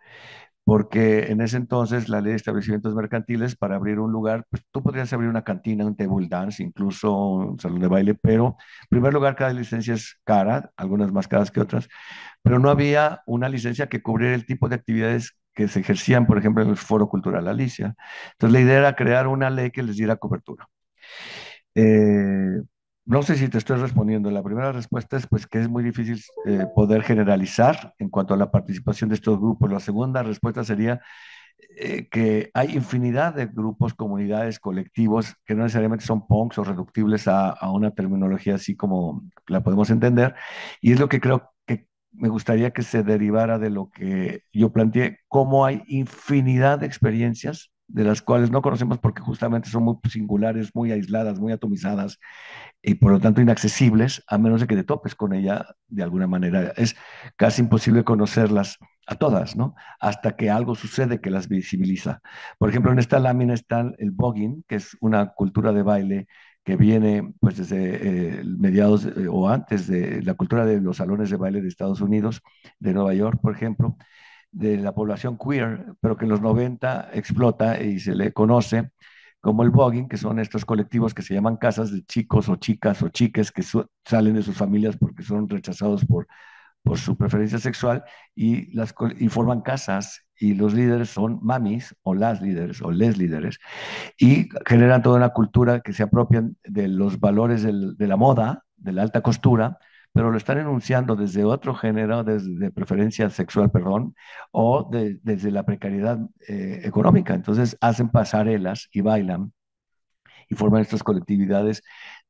porque en ese entonces la ley de establecimientos mercantiles para abrir un lugar, pues tú podrías abrir una cantina, un table dance, incluso un salón de baile, pero en primer lugar cada licencia es cara, algunas más caras que otras, pero no había una licencia que cubriera el tipo de actividades que se ejercían, por ejemplo, en el Foro Cultural Alicia. Entonces la idea era crear una ley que les diera cobertura. Eh, no sé si te estoy respondiendo. La primera respuesta es pues que es muy difícil eh, poder generalizar en cuanto a la participación de estos grupos. La segunda respuesta sería eh, que hay infinidad de grupos, comunidades, colectivos que no necesariamente son punks o reductibles a, a una terminología así como la podemos entender. Y es lo que creo que me gustaría que se derivara de lo que yo planteé, cómo hay infinidad de experiencias de las cuales no conocemos porque justamente son muy singulares, muy aisladas, muy atomizadas y por lo tanto inaccesibles, a menos de que te topes con ella de alguna manera. Es casi imposible conocerlas a todas, ¿no? Hasta que algo sucede que las visibiliza. Por ejemplo, en esta lámina está el voguing, que es una cultura de baile que viene pues desde eh, mediados eh, o antes de la cultura de los salones de baile de Estados Unidos, de Nueva York, por ejemplo, de la población queer, pero que en los noventa explota y se le conoce como el voguing, que son estos colectivos que se llaman casas de chicos o chicas o chiques que su- salen de sus familias porque son rechazados por, por su preferencia sexual y, las, co- y forman casas y los líderes son mamis o las líderes o les líderes y generan toda una cultura que se apropian de los valores del- de la moda, de la alta costura, pero lo están enunciando desde otro género, desde de preferencia sexual, perdón, o de- desde la precariedad eh, económica. Entonces hacen pasarelas y bailan y forman estas colectividades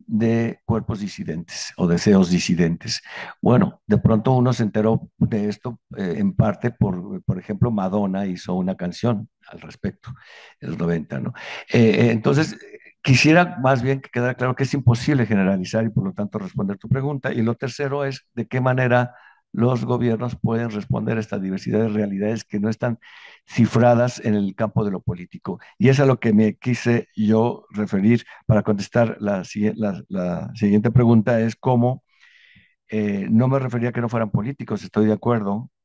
de cuerpos disidentes o deseos disidentes. Bueno, de pronto uno se enteró de esto eh, en parte por, por ejemplo, Madonna hizo una canción al respecto en los noventa, ¿no? Eh, eh, entonces, quisiera más bien que quedara claro que es imposible generalizar y por lo tanto responder tu pregunta. Y lo tercero es de qué manera los gobiernos pueden responder a esta diversidad de realidades que no están cifradas en el campo de lo político. Y es a lo que me quise yo referir para contestar la, sigui- la- la siguiente pregunta, es cómo eh, no me refería a que no fueran políticos, estoy de acuerdo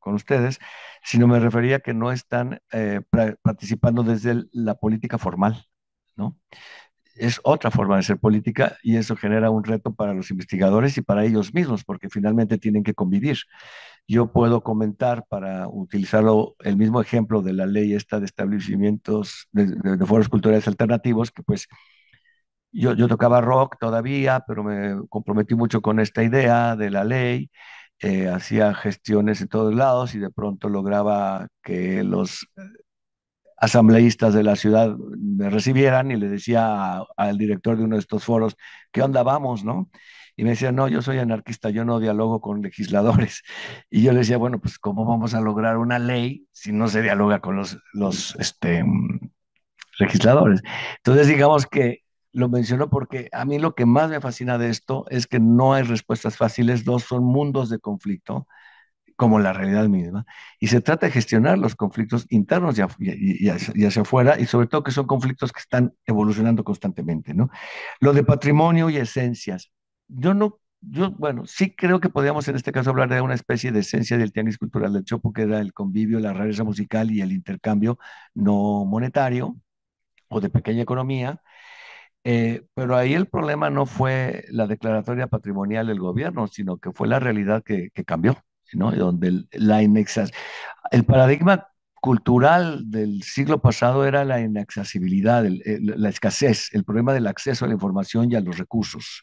con ustedes, sino me refería a que no están eh, pra- participando desde el- la política formal, ¿no? Es otra forma de ser política y eso genera un reto para los investigadores y para ellos mismos, porque finalmente tienen que convivir. Yo puedo comentar, para utilizarlo, el mismo ejemplo de la ley esta de establecimientos de, de- de foros culturales alternativos, que pues yo, yo tocaba rock todavía, pero me comprometí mucho con esta idea de la ley, eh, hacía gestiones en todos lados y de pronto lograba que los asambleístas de la ciudad me recibieran y le decía a- al director de uno de estos foros, ¿qué onda vamos, no? Y me decía, no, yo soy anarquista, yo no dialogo con legisladores. Y yo le decía, bueno, pues ¿cómo vamos a lograr una ley si no se dialoga con los, los este, mm, legisladores? Entonces, digamos que lo menciono porque a mí lo que más me fascina de esto es que no hay respuestas fáciles, dos son mundos de conflicto como la realidad misma, y se trata de gestionar los conflictos internos y, af- y- y hacia, y hacia afuera, y sobre todo que son conflictos que están evolucionando constantemente, ¿no? Lo de patrimonio y esencias. Yo no, yo, bueno, sí creo que podríamos en este caso hablar de una especie de esencia del tianguis cultural del Chopo, que era el convivio, la rareza musical y el intercambio no monetario o de pequeña economía, eh, pero ahí el problema no fue la declaratoria patrimonial del gobierno, sino que fue la realidad que, que cambió, ¿no? Y donde el, la inexa- el paradigma cultural del siglo pasado era la inaccesibilidad, el- el- la escasez, el problema del acceso a la información y a los recursos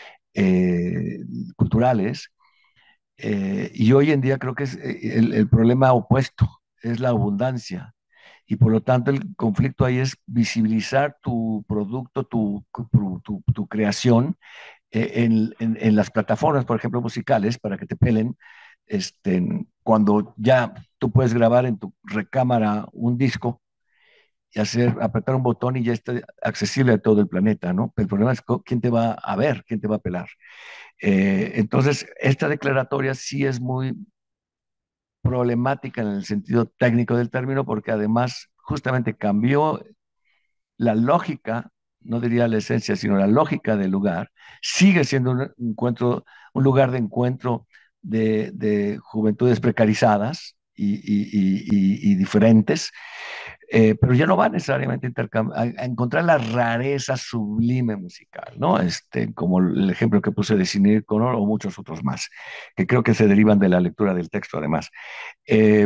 eh, culturales. Eh, y hoy en día creo que es eh, el, el problema opuesto, es la abundancia. Y por lo tanto el conflicto ahí es visibilizar tu producto, tu, tu, tu- tu creación eh, en, en- en las plataformas, por ejemplo, musicales, para que te pelen, este, cuando ya tú puedes grabar en tu recámara un disco y hacer, apretar un botón y ya está accesible a todo el planeta, ¿no? Pero el problema es co- quién te va a ver, quién te va a pelar. Eh, entonces, esta declaratoria sí es muy problemática en el sentido técnico del término, porque además justamente cambió la lógica, no diría la esencia, sino la lógica del lugar. Sigue siendo un encuentro, un lugar de encuentro de, de juventudes precarizadas y, y- y- y- y diferentes, eh, pero ya no va necesariamente a, intercam- a- a encontrar la rareza sublime musical, ¿no? Este, como el ejemplo que puse de Sinead Connor o muchos otros más, que creo que se derivan de la lectura del texto, además. Eh,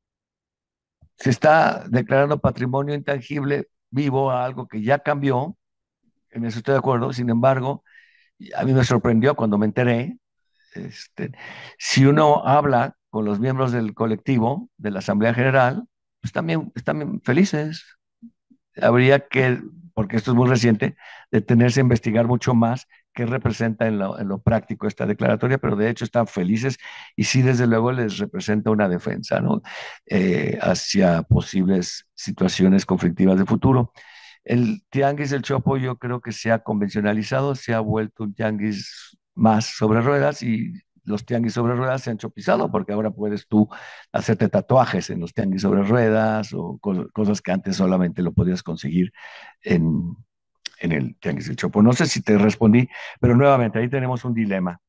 Se está declarando patrimonio intangible vivo a algo que ya cambió, en eso estoy de acuerdo. Sin embargo, a mí me sorprendió cuando me enteré, este, si uno habla con los miembros del colectivo de la Asamblea General, pues también están felices. Habría que, porque esto es muy reciente, detenerse a investigar mucho más qué representa en lo, en lo práctico esta declaratoria, pero de hecho están felices y sí, desde luego, les representa una defensa, ¿no? Eh, hacia posibles situaciones conflictivas de futuro. El tianguis del Chopo yo creo que se ha convencionalizado, se ha vuelto un tianguis más sobre ruedas y los tianguis sobre ruedas se han chopizado porque ahora puedes tú hacerte tatuajes en los tianguis sobre ruedas o cos- cosas que antes solamente lo podías conseguir en, en el tianguis del Chopo. No sé si te respondí, pero nuevamente ahí tenemos un dilema.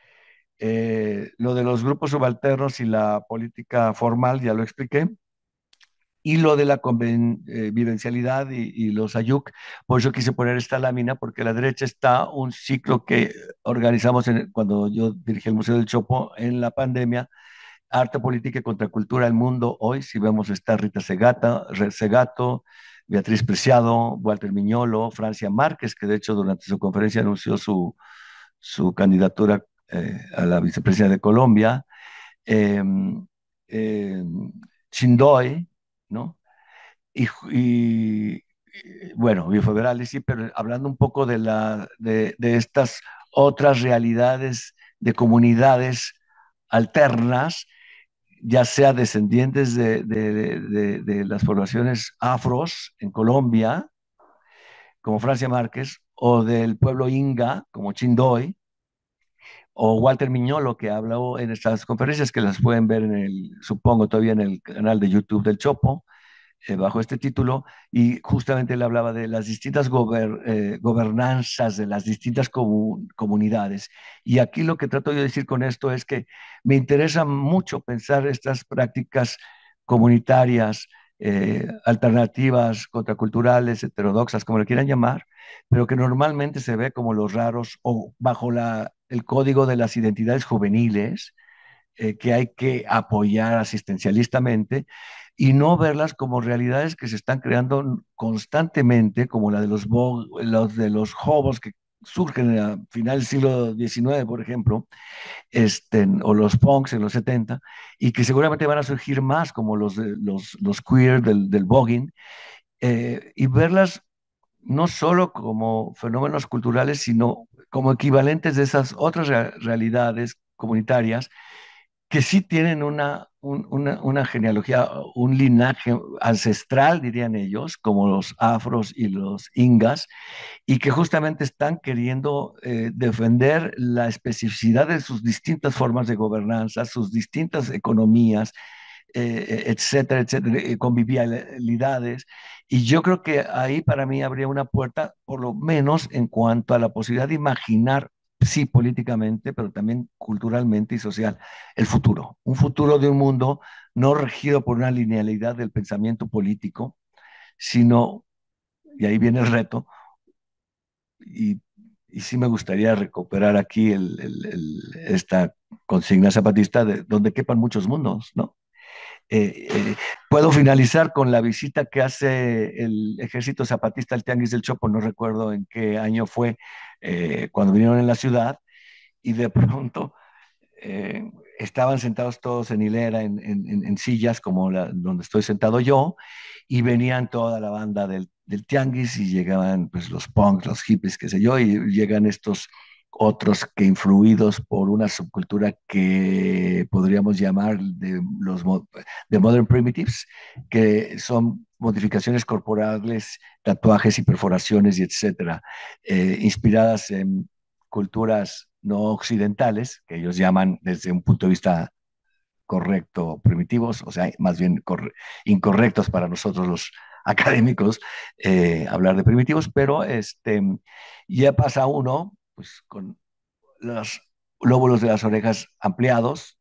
Eh, lo de los grupos subalternos y la política formal ya lo expliqué. Y lo de la convivencialidad y, y los ayuk, pues yo quise poner esta lámina porque a la derecha está un ciclo que organizamos en- cuando yo dirigí el Museo del Chopo en la pandemia, Arte, Política y Contracultura del Mundo. Hoy, si vemos, está Rita Segata, Re- Segato, Beatriz Preciado, Walter Miñolo, Francia Márquez, que de hecho durante su conferencia anunció su, su candidatura eh, a la vicepresidencia de Colombia, eh, eh, Chindoy, ¿no? Y, y, y, bueno, biofederales, sí, pero hablando un poco de, la, de, de estas otras realidades de comunidades alternas, ya sea descendientes de, de, de, de las poblaciones afros en Colombia, como Francia Márquez, o del pueblo Inga, como Chindoy, o Walter Miñolo, que habló en estas conferencias, que las pueden ver en el, supongo, todavía en el canal de YouTube del Chopo, eh, bajo este título, y justamente él hablaba de las distintas gober- eh, gobernanzas de las distintas comu- comunidades. Y aquí lo que trato yo de decir con esto es que me interesa mucho pensar estas prácticas comunitarias, eh, alternativas, contraculturales, heterodoxas, como le quieran llamar, pero que normalmente se ve como los raros o bajo la, el código de las identidades juveniles, eh, que hay que apoyar asistencialistamente y no verlas como realidades que se están creando constantemente, como la de los, bo- los de los hobos que surgen a final del siglo diecinueve, por ejemplo, este, o los punks en los setenta, y que seguramente van a surgir más, como los, de- los, los queer del, del voguing, eh, y verlas no solo como fenómenos culturales, sino como equivalentes de esas otras rea- realidades comunitarias que sí tienen una, un- una, una genealogía, un linaje ancestral, dirían ellos, como los afros y los ingas, y que justamente están queriendo eh, defender la especificidad de sus distintas formas de gobernanza, sus distintas economías, eh, etcétera, etcétera, eh, convivialidades. Y yo creo que ahí para mí habría una puerta, por lo menos en cuanto a la posibilidad de imaginar, sí, políticamente, pero también culturalmente y social, el futuro. Un futuro de un mundo no regido por una linealidad del pensamiento político, sino, y ahí viene el reto, y, y sí me gustaría recuperar aquí el, el, el, esta consigna zapatista de donde quepan muchos mundos, ¿no? Eh, eh, puedo finalizar con la visita que hace el Ejército Zapatista al Tianguis del Chopo, no recuerdo en qué año fue, eh, cuando vinieron en la ciudad, y de pronto eh, estaban sentados todos en hilera, en, en- en sillas como la, donde estoy sentado yo, y venían toda la banda del, del tianguis y llegaban pues los punks, los hippies, qué sé yo, y llegan estos otros que influidos por una subcultura que podríamos llamar de los mo- de Modern Primitives, que son modificaciones corporales, tatuajes y perforaciones y etcétera, eh, inspiradas en culturas no occidentales, que ellos llaman desde un punto de vista correcto primitivos, o sea, más bien corre- incorrectos para nosotros los académicos, eh, hablar de primitivos, pero este, ya pasa uno pues, con los lóbulos de las orejas ampliados,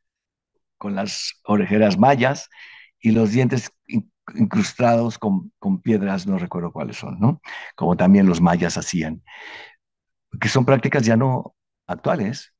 con las orejeras mayas y los dientes in- incrustados con, con piedras, no recuerdo cuáles son, ¿no? Como también los mayas hacían, que son prácticas ya no actuales.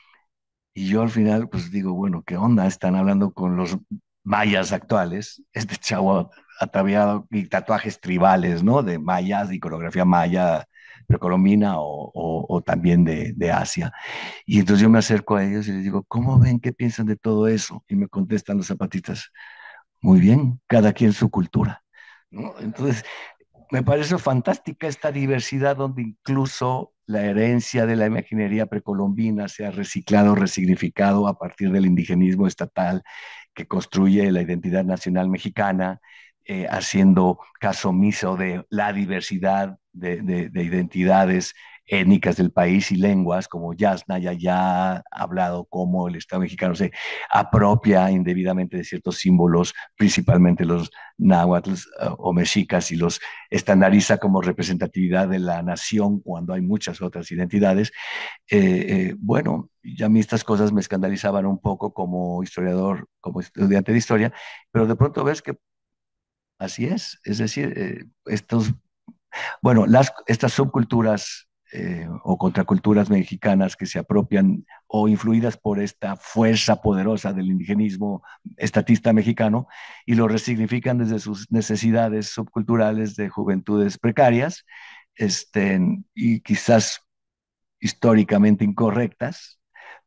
Y yo al final, pues digo, bueno, ¿qué onda? Están hablando con los mayas actuales, este chavo ataviado y tatuajes tribales, ¿no? De mayas, iconografía maya, precolombina o, o, o también de, de Asia. Y entonces yo me acerco a ellos y les digo, ¿cómo ven? ¿Qué piensan de todo eso? Y me contestan los zapatistas, muy bien, cada quien su cultura, ¿no? Entonces, me parece fantástica esta diversidad donde incluso la herencia de la imaginería precolombina se ha reciclado, resignificado a partir del indigenismo estatal que construye la identidad nacional mexicana, eh, haciendo caso omiso de la diversidad de, de, de identidades étnicas del país y lenguas, como Yasna ya ya ha hablado como el Estado mexicano se apropia indebidamente de ciertos símbolos, principalmente los náhuatl uh, o mexicas, y los estandariza como representatividad de la nación cuando hay muchas otras identidades. Eh, eh, bueno, ya a mí estas cosas me escandalizaban un poco como historiador, como estudiante de historia, pero de pronto ves que así es, es decir, eh, estos, bueno, las, estas subculturas eh, o contraculturas mexicanas que se apropian o influidas por esta fuerza poderosa del indigenismo estatista mexicano y lo resignifican desde sus necesidades subculturales de juventudes precarias, este, y quizás históricamente incorrectas,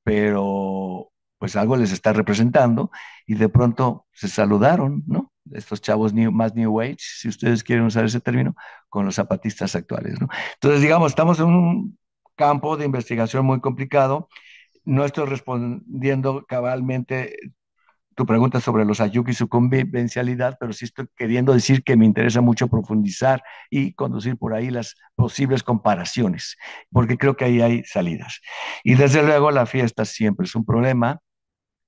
pero pues algo les está representando y de pronto se saludaron, ¿no? Estos chavos new, más New Age, si ustedes quieren usar ese término, con los zapatistas actuales, ¿no? Entonces, digamos, estamos en un campo de investigación muy complicado. No estoy respondiendo cabalmente tu pregunta sobre los ayuk y su convivencialidad, pero sí estoy queriendo decir que me interesa mucho profundizar y conducir por ahí las posibles comparaciones, porque creo que ahí hay salidas. Y desde luego la fiesta siempre es un problema,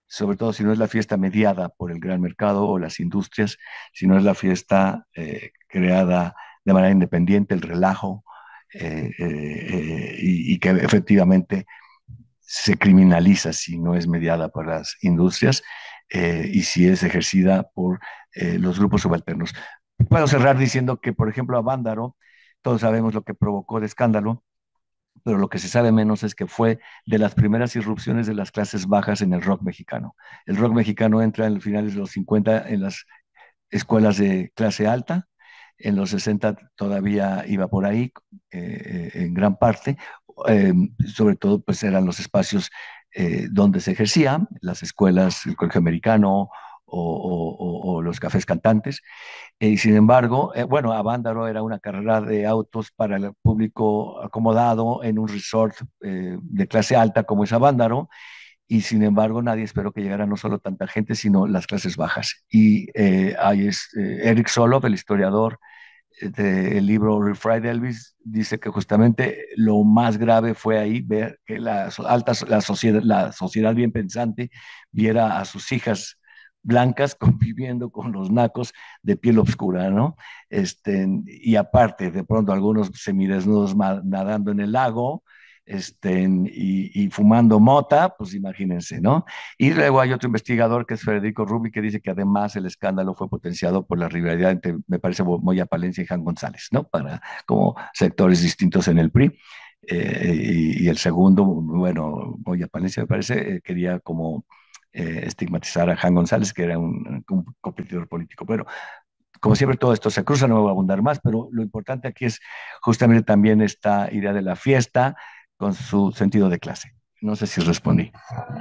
sobre todo si no es la fiesta mediada por el gran mercado o las industrias, si no es la fiesta eh, creada de manera independiente, el relajo, eh, eh, eh, y, y que efectivamente se criminaliza si no es mediada por las industrias, eh, y si es ejercida por eh, los grupos subalternos. Puedo cerrar diciendo que, por ejemplo, a Vándaro, todos sabemos lo que provocó el escándalo, pero lo que se sabe menos es que fue de las primeras irrupciones de las clases bajas en el rock mexicano. El rock mexicano entra en los finales de los cincuenta en las escuelas de clase alta, en los sesenta todavía iba por ahí, eh, en gran parte, eh, sobre todo pues eran los espacios eh, donde se ejercía, las escuelas, el colegio americano o, o- o- o los cafés cantantes. Y sin embargo, eh, bueno, Avándaro era una carrera de autos para el público acomodado en un resort eh, de clase alta como es Avándaro, y sin embargo nadie esperó que llegara no solo tanta gente, sino las clases bajas. Y eh, ahí es eh, Eric Solow, el historiador del libro Refried Elvis, dice que justamente lo más grave fue ahí ver que la, alta, la, sociedad, la sociedad bien pensante viera a sus hijas blancas conviviendo con los nacos de piel oscura, ¿no? Este, y aparte, de pronto algunos semidesnudos nadando en el lago, este, y, y, fumando mota, pues imagínense, ¿no? Y luego hay otro investigador que es Federico Rubi, que dice que además el escándalo fue potenciado por la rivalidad entre, me parece, Moya Palencia y Jan González, ¿no? Para como sectores distintos en el P R I. Eh, y, y, el segundo, bueno, Moya Palencia, me parece, eh, quería como eh, estigmatizar a Jan González, que era un, un competidor político. Pero como siempre, todo esto se cruza, no me voy a abundar más, pero lo importante aquí es justamente también esta idea de la fiesta con su sentido de clase. No sé si respondí.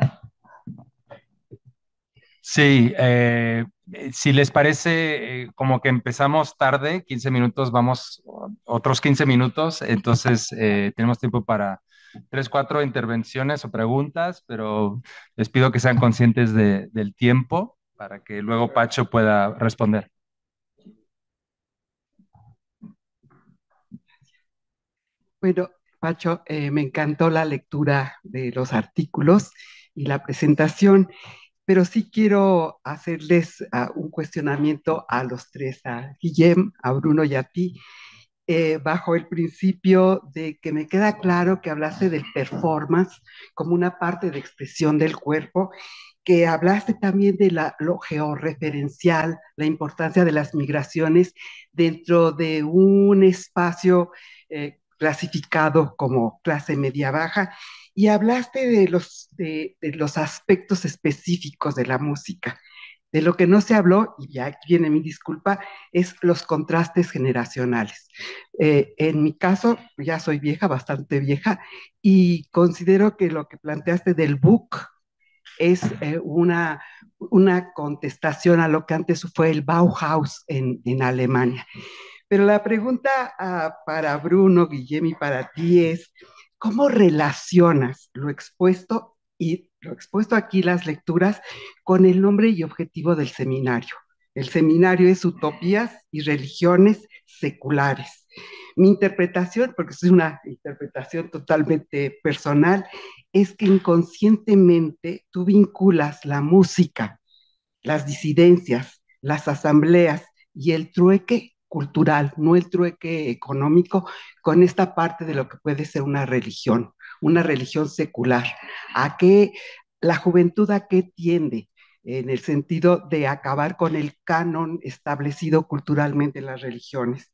Sí, eh, eh, si les parece, eh, como que empezamos tarde, quince minutos, vamos otros quince minutos, entonces eh, tenemos tiempo para tres, cuatro intervenciones o preguntas, pero les pido que sean conscientes de- del tiempo para que luego Pacho pueda responder. Bueno, Pacho, eh, me encantó la lectura de los artículos y la presentación, pero sí quiero hacerles uh, un cuestionamiento a los tres, a Guillem, a Bruno y a ti, eh, bajo el principio de que me queda claro que hablaste del performance como una parte de expresión del cuerpo, que hablaste también de la, lo georreferencial, la importancia de las migraciones dentro de un espacio eh, clasificado como clase media baja, y hablaste de los, de, de los aspectos específicos de la música. De lo que no se habló, y ya viene mi disculpa, es los contrastes generacionales. Eh, en mi caso, ya soy vieja, bastante vieja, y considero que lo que planteaste del book es eh, una, una contestación a lo que antes fue el Bauhaus en, en Alemania. Pero la pregunta uh, para Bruno, Guillem y para ti es, ¿cómo relacionas lo expuesto y lo expuesto aquí, las lecturas, con el nombre y objetivo del seminario? El seminario es Utopías y Religiones Seculares. Mi interpretación, porque es una interpretación totalmente personal, es que inconscientemente tú vinculas la música, las disidencias, las asambleas y el trueque cultural, no el trueque económico, con esta parte de lo que puede ser una religión, una religión secular. ¿A qué la juventud a qué tiende? En el sentido de acabar con el canon establecido culturalmente en las religiones.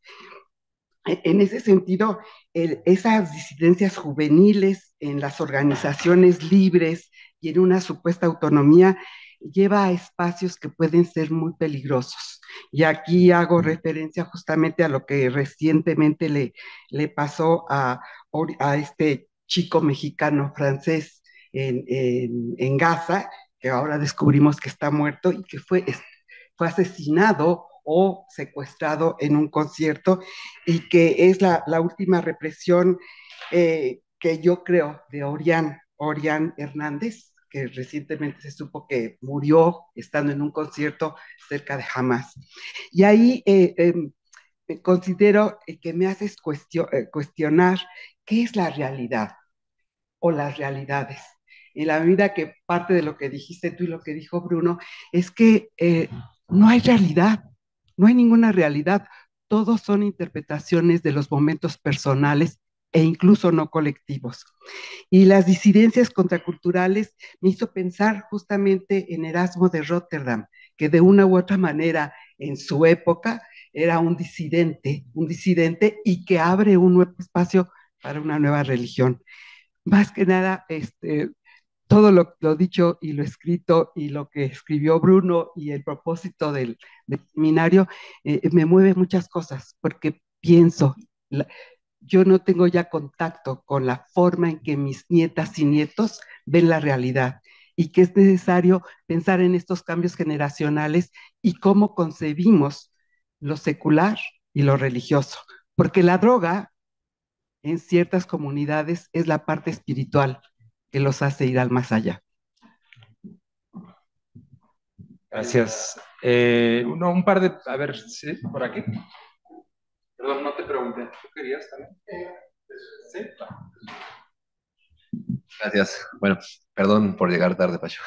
En ese sentido, el, esas disidencias juveniles en las organizaciones libres y en una supuesta autonomía lleva a espacios que pueden ser muy peligrosos. Y aquí hago referencia justamente a lo que recientemente le, le pasó a, a este chico mexicano francés en, en, en Gaza, que ahora descubrimos que está muerto y que fue, fue asesinado o secuestrado en un concierto, y que es la, la última represión eh, que yo creo de Orián, Orián Hernández, que recientemente se supo que murió estando en un concierto cerca de Hamas. Y ahí eh, eh, considero que me haces cuestion, eh, cuestionar qué es la realidad o las realidades. en la medida que parte de lo que dijiste tú y lo que dijo Bruno, es que eh, no hay realidad, no hay ninguna realidad, todos son interpretaciones de los momentos personales e incluso no colectivos. Y las disidencias contraculturales me hizo pensar justamente en Erasmo de Rotterdam, que de una u otra manera en su época era un disidente, un disidente y que abre un nuevo espacio para una nueva religión. Más que nada, este, todo lo, lo dicho y lo escrito y lo que escribió Bruno y el propósito del, del seminario, eh, me mueve muchas cosas porque pienso, la, yo no tengo ya contacto con la forma en que mis nietas y nietos ven la realidad y que es necesario pensar en estos cambios generacionales y cómo concebimos lo secular y lo religioso, porque la droga en ciertas comunidades es la parte espiritual que los hace ir al más allá. Gracias. Eh, uno, un par de, a ver, ¿sí? ¿Por aquí? Perdón, no te pregunté. ¿Tú querías también? Sí. Gracias. Bueno, perdón por llegar tarde, Pacho.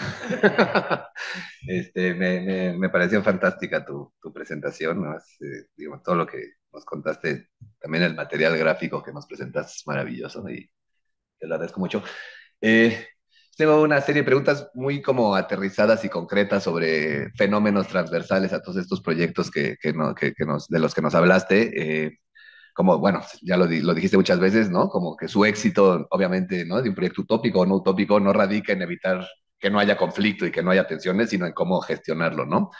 Este, me, me, me pareció fantástica tu, tu presentación, ¿no? Es, eh, digo, todo lo que nos contaste, también el material gráfico que nos presentaste es maravilloso, ¿no? Y te lo agradezco mucho. Eh, Tengo una serie de preguntas muy como aterrizadas y concretas sobre fenómenos transversales a todos estos proyectos que, que, no, que, que nos, de los que nos hablaste. Eh, como, bueno, ya lo, lo, dijiste muchas veces, ¿no? Como que su éxito, obviamente, ¿no? De un proyecto utópico o no utópico no radica en evitar que no haya conflicto y que no haya tensiones, sino en cómo gestionarlo, ¿no?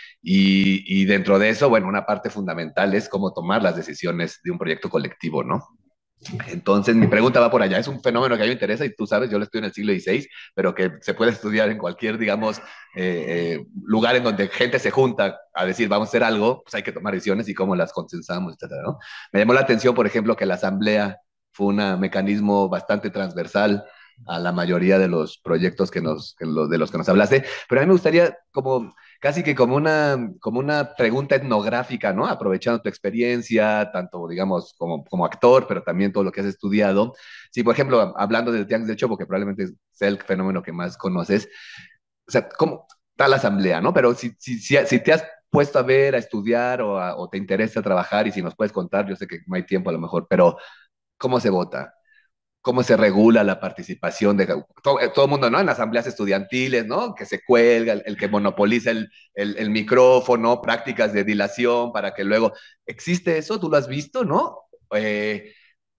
Y, y dentro de eso, bueno, una parte fundamental es cómo tomar las decisiones de un proyecto colectivo, ¿no? Entonces, mi pregunta va por allá. Es un fenómeno que a mí me interesa y tú sabes, yo lo estudio en el siglo dieciséis, pero que se puede estudiar en cualquier, digamos, eh, eh, lugar en donde gente se junta a decir, vamos a hacer algo, pues hay que tomar decisiones y cómo las consensamos, etcétera, ¿no? Me llamó la atención, por ejemplo, que la asamblea fue un mecanismo bastante transversal a la mayoría de los proyectos que nos, que lo, de los que nos hablaste, pero a mí me gustaría como casi que como una, como una pregunta etnográfica, ¿no? Aprovechando tu experiencia, tanto, digamos, como, como actor, pero también todo lo que has estudiado. Sí, por ejemplo, hablando del Tianguis del Chopo, que probablemente sea el fenómeno que más conoces, o sea, ¿cómo está la asamblea, no? Pero si, si, si, si te has puesto a ver, a estudiar o, a, o te interesa trabajar y si nos puedes contar, yo sé que no hay tiempo a lo mejor, pero ¿cómo se vota? ¿Cómo se regula la participación de todo, todo el mundo, ¿no? En asambleas estudiantiles, ¿no? Que se cuelga, el, el que monopoliza el, el, el, micrófono, prácticas de dilación para que luego... ¿Existe eso? ¿Tú lo has visto, no? Eh,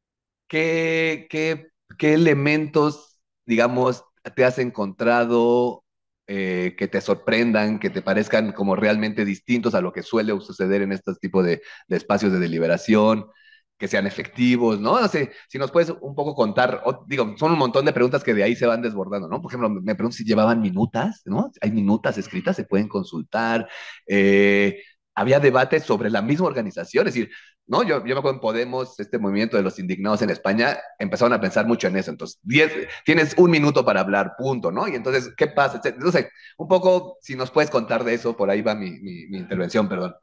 ¿qué, qué, ¿Qué elementos, digamos, te has encontrado eh, que te sorprendan, que te parezcan como realmente distintos a lo que suele suceder en estos tipos de, de espacios de deliberación? Que sean efectivos, ¿no? No sé, si nos puedes un poco contar, o, digo, son un montón de preguntas que de ahí se van desbordando, ¿no? Por ejemplo, me pregunto si llevaban minutas, ¿no? Hay minutas escritas, se pueden consultar. Eh, había debates sobre la misma organización, es decir, ¿no? Yo, yo me acuerdo en Podemos, este movimiento de los indignados en España, empezaron a pensar mucho en eso. Entonces, diez, tienes un minuto para hablar, punto, ¿no? Y entonces, ¿qué pasa? Entonces, un poco, si nos puedes contar de eso, por ahí va mi, mi, mi intervención, perdón.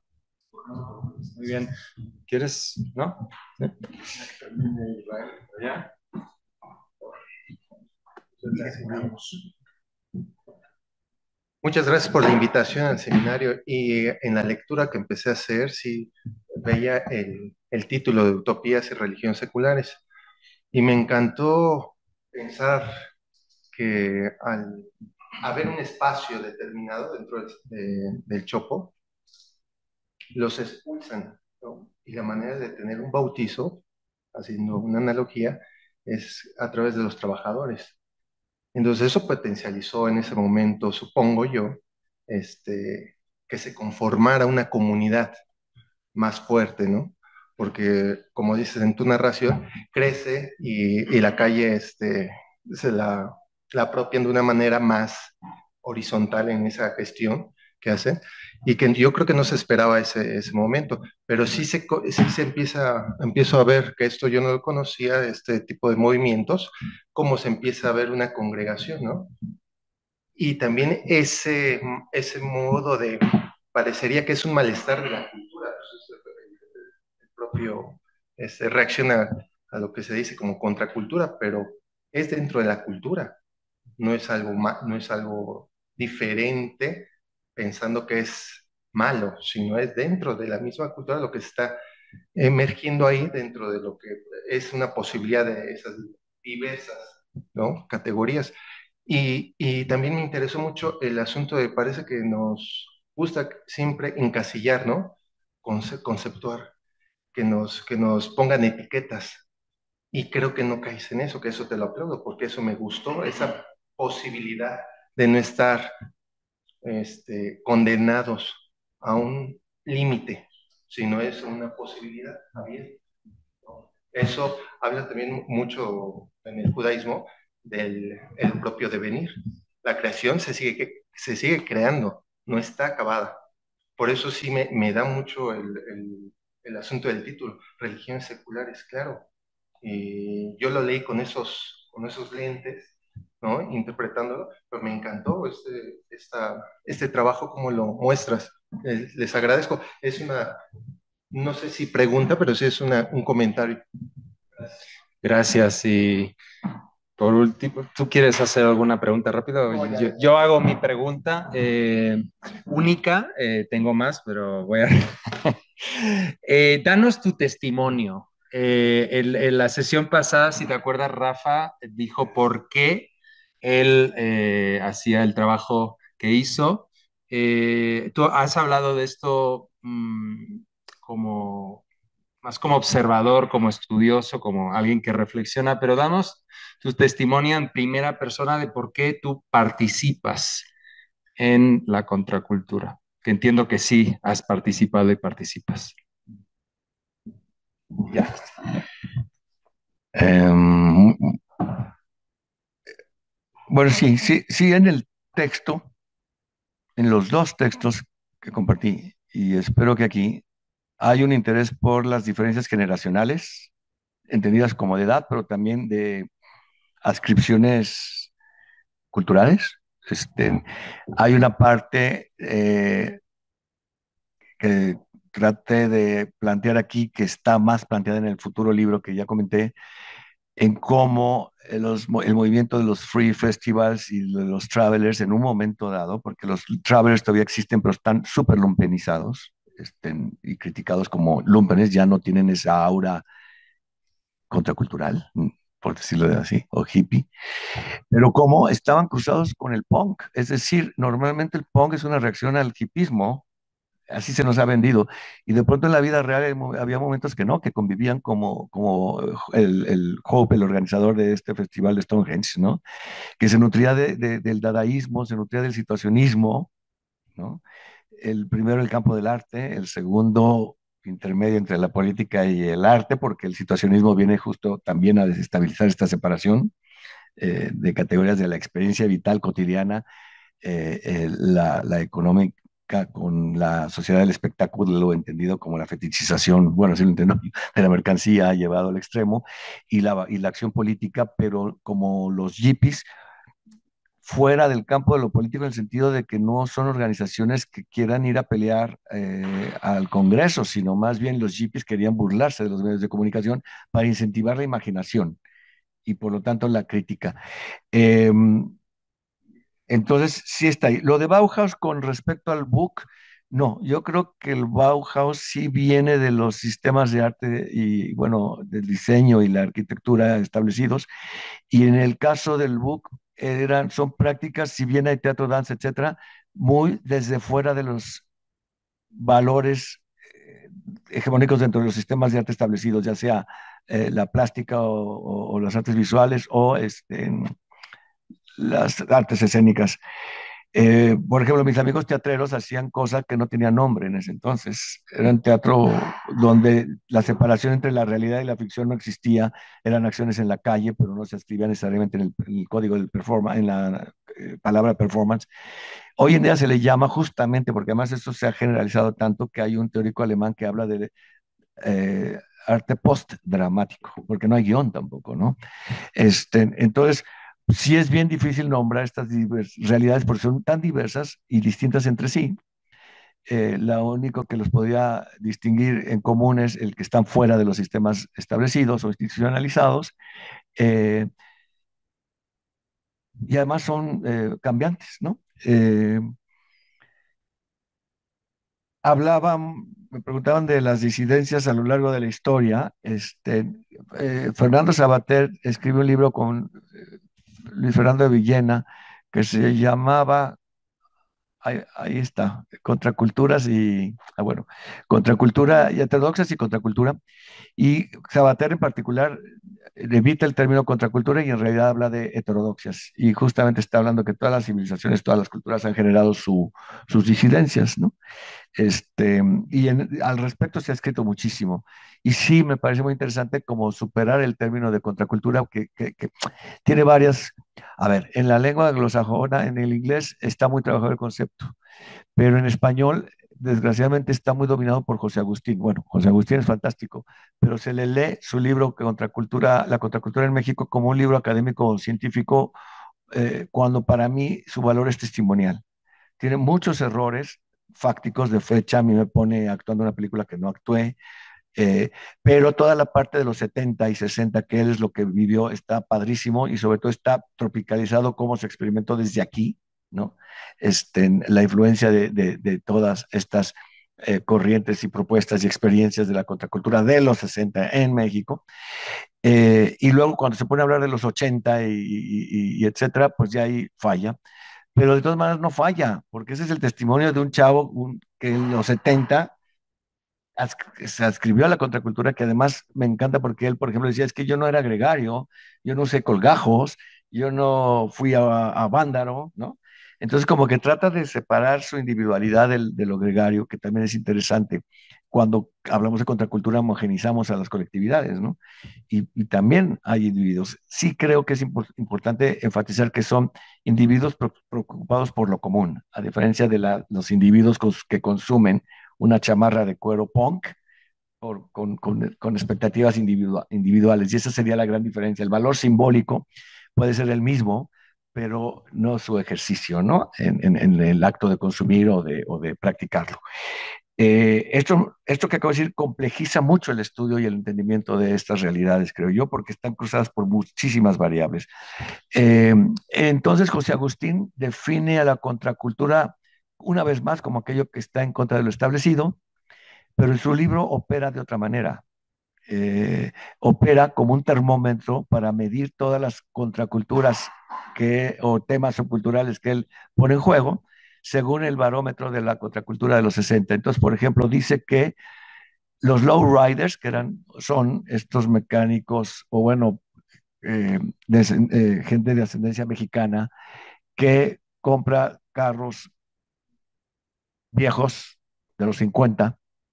Muy bien. ¿Quieres? ¿No? ¿Sí? Muchas gracias por la invitación al seminario y en la lectura que empecé a hacer, sí veía el, el título de Utopías y Religiones Seculares y me encantó pensar que al haber un espacio determinado dentro del, de, del Chopo, los expulsan, ¿no? Y la manera de tener un bautizo, haciendo una analogía, es a través de los trabajadores. Entonces eso potencializó en ese momento, supongo yo, este, que se conformara una comunidad más fuerte, ¿no? Porque, como dices en tu narración, crece y, y la calle este, se la, la apropian de una manera más horizontal en esa gestión que hacen, y que yo creo que no se esperaba ese, ese momento, pero sí se, sí se empieza, empiezo a ver que esto yo no lo conocía, este tipo de movimientos, cómo se empieza a ver una congregación, ¿no? Y también ese, ese modo de, parecería que es un malestar de la cultura, pues, el propio este, reacciona a lo que se dice como contracultura, pero es dentro de la cultura. no es algo, ma- no es algo diferente pensando que es malo, sino es dentro de la misma cultura lo que está emergiendo ahí dentro de lo que es una posibilidad de esas diversas, ¿no? categorías. Y, y también me interesó mucho el asunto de, parece que nos gusta siempre encasillar, ¿no? Conce- conceptuar, que nos, que nos pongan etiquetas. Y creo que no caes en eso, que eso te lo aplaudo, porque eso me gustó, esa posibilidad de no estar este, condenados a un límite, sino es una posibilidad, está bien, ¿no? Eso habla también mucho en el judaísmo del el propio devenir. La creación se sigue, se sigue creando, no está acabada. Por eso sí me, me da mucho el, el, el asunto del título, religiones seculares, claro. Y yo lo leí con esos, con esos lentes, ¿no? Interpretándolo, pero me encantó este, esta, este trabajo, como lo muestras. Eh, les agradezco. Es una, no sé si pregunta, pero sí es una, un comentario. Gracias. Y por último, ¿tú quieres hacer alguna pregunta rápido? No, ya, Yo, yo hago mi pregunta eh, única, eh, tengo más, pero voy a... Eh, danos tu testimonio. Eh, el- en la sesión pasada, si te acuerdas, Rafa dijo por qué él eh, hacía el trabajo que hizo. Eh, tú has hablado de esto mm, como más como observador, como estudioso, como alguien que reflexiona, pero danos tu testimonio en primera persona de por qué tú participas en la contracultura, que entiendo que sí has participado y participas. Ya. Em, bueno, sí, sí, sí, en el texto, en los dos textos que compartí, y espero que aquí hay un interés por las diferencias generacionales, entendidas como de edad, pero también de adscripciones culturales. Este, hay una parte eh, que traté de plantear aquí, que está más planteada en el futuro libro que ya comenté, en cómo eh, los mo- el movimiento de los free festivals y de los travelers en un momento dado, porque los travelers todavía existen, pero están súper lumpenizados, este, y criticados como lumpenes, ya no tienen esa aura contracultural, mm, por decirlo de así, o hippie, pero cómo estaban cruzados con el punk. Es decir, normalmente el punk es una reacción al hippismo, así se nos ha vendido. Y de pronto en la vida real hay mo- había momentos que no, que convivían como, como el, el Hope, el organizador de este festival de Stonehenge, ¿no? Que se nutría de, de- del dadaísmo, se nutría del situacionismo, ¿no? El primero el campo del arte, el segundo intermedio entre la política y el arte, porque el situacionismo viene justo también a desestabilizar esta separación eh, de categorías de la experiencia vital cotidiana, eh, eh, la, la económica con la sociedad del espectáculo, lo entendido como la fetichización, bueno, sí lo entiendo, de la mercancía llevado al extremo, y la, y la acción política, pero como los yippies, fuera del campo de lo político, en el sentido de que no son organizaciones que quieran ir a pelear eh, al Congreso, sino más bien los yippies querían burlarse de los medios de comunicación para incentivar la imaginación y por lo tanto la crítica. Eh, entonces, sí está ahí. Lo de Bauhaus con respecto al book, no, yo creo que el Bauhaus sí viene de los sistemas de arte y, bueno, del diseño y la arquitectura establecidos. Y en el caso del book, eran, son prácticas, si bien hay teatro, danza, etcétera, muy desde fuera de los valores eh, hegemónicos dentro de los sistemas de arte establecidos, ya sea eh, la plástica o, o- o las artes visuales o este, las artes escénicas. Eh, por ejemplo, mis amigos teatreros hacían cosas que no tenían nombre en ese entonces. Era un teatro donde la separación entre la realidad y la ficción no existía. Eran acciones en la calle, pero no se escribían necesariamente en el, en el código del performance, en la eh, palabra performance. Hoy en día se le llama justamente, porque además esto se ha generalizado tanto, que hay un teórico alemán que habla de eh, arte post-dramático, porque no hay guión tampoco, ¿no? Este, entonces, sí es bien difícil nombrar estas divers- realidades porque son tan diversas y distintas entre sí. Eh, lo único que los podría distinguir en común es el que están fuera de los sistemas establecidos o institucionalizados. Eh, y además son eh, cambiantes, ¿no? Eh, hablaban, me preguntaban de las disidencias a lo largo de la historia. Este, eh, Fernando Sabater escribió un libro con eh, Luis Fernando de Villena que se llamaba, ahí, ahí está, Contraculturas y, ah, bueno, Contracultura y Heterodoxas y Contracultura. Y Sabater en particular eh, evita el término contracultura y en realidad habla de heterodoxias. Y justamente está hablando que todas las civilizaciones, todas las culturas han generado su, sus disidencias, ¿no? Este, y en- al respecto se ha escrito muchísimo. Y sí, me parece muy interesante como superar el término de contracultura, que, que- que tiene varias. A ver, en la lengua anglosajona, en el inglés, está muy trabajado el concepto, pero en español, desgraciadamente, está muy dominado por José Agustín. Bueno, José Agustín es fantástico, pero se le lee su libro Contracultura, La Contracultura en México como un libro académico científico, eh, cuando para mí su valor es testimonial. Tiene muchos errores fácticos de fecha, a mí me pone actuando una película que no actué, eh, pero toda la parte de los setenta y sesenta, que él es lo que vivió, está padrísimo y sobre todo está tropicalizado como se experimentó desde aquí, ¿no? Este, la influencia de, de, de todas estas eh, corrientes y propuestas y experiencias de la contracultura de los sesenta en México. Eh, y luego cuando se pone a hablar de los ochenta y, y, y etcétera, pues ya ahí falla. Pero de todas maneras no falla, porque ese es el testimonio de un chavo un, que en los setenta se adscribió a la contracultura, que además me encanta porque él, por ejemplo, decía, es que yo no era gregario, yo no usé colgajos, yo no fui a, a vándaro, ¿no? Entonces como que trata de separar su individualidad del, de lo gregario, que también es interesante. Cuando hablamos de contracultura, homogenizamos a las colectividades, ¿no? Y, y también hay individuos. Sí creo que es impor importante enfatizar que son individuos pro preocupados por lo común, a diferencia de la, los individuos cons que consumen una chamarra de cuero punk por, con, con, con, expectativas individua individuales. Y esa sería la gran diferencia. El valor simbólico puede ser el mismo, pero no su ejercicio, ¿no? En, en, en el acto de consumir o de, o de practicarlo. Eh, esto, esto que acabo de decir complejiza mucho el estudio y el entendimiento de estas realidades, creo yo, porque están cruzadas por muchísimas variables. Eh, entonces, José Agustín define a la contracultura una vez más como aquello que está en contra de lo establecido, pero en su libro opera de otra manera. Eh, opera como un termómetro para medir todas las contraculturas que, o temas subculturales que él pone en juego, según el barómetro de la contracultura de los sesenta. Entonces, por ejemplo, dice que los lowriders, que eran, son estos mecánicos, o bueno, eh, de, eh, gente de ascendencia mexicana, que compra carros viejos de los cincuenta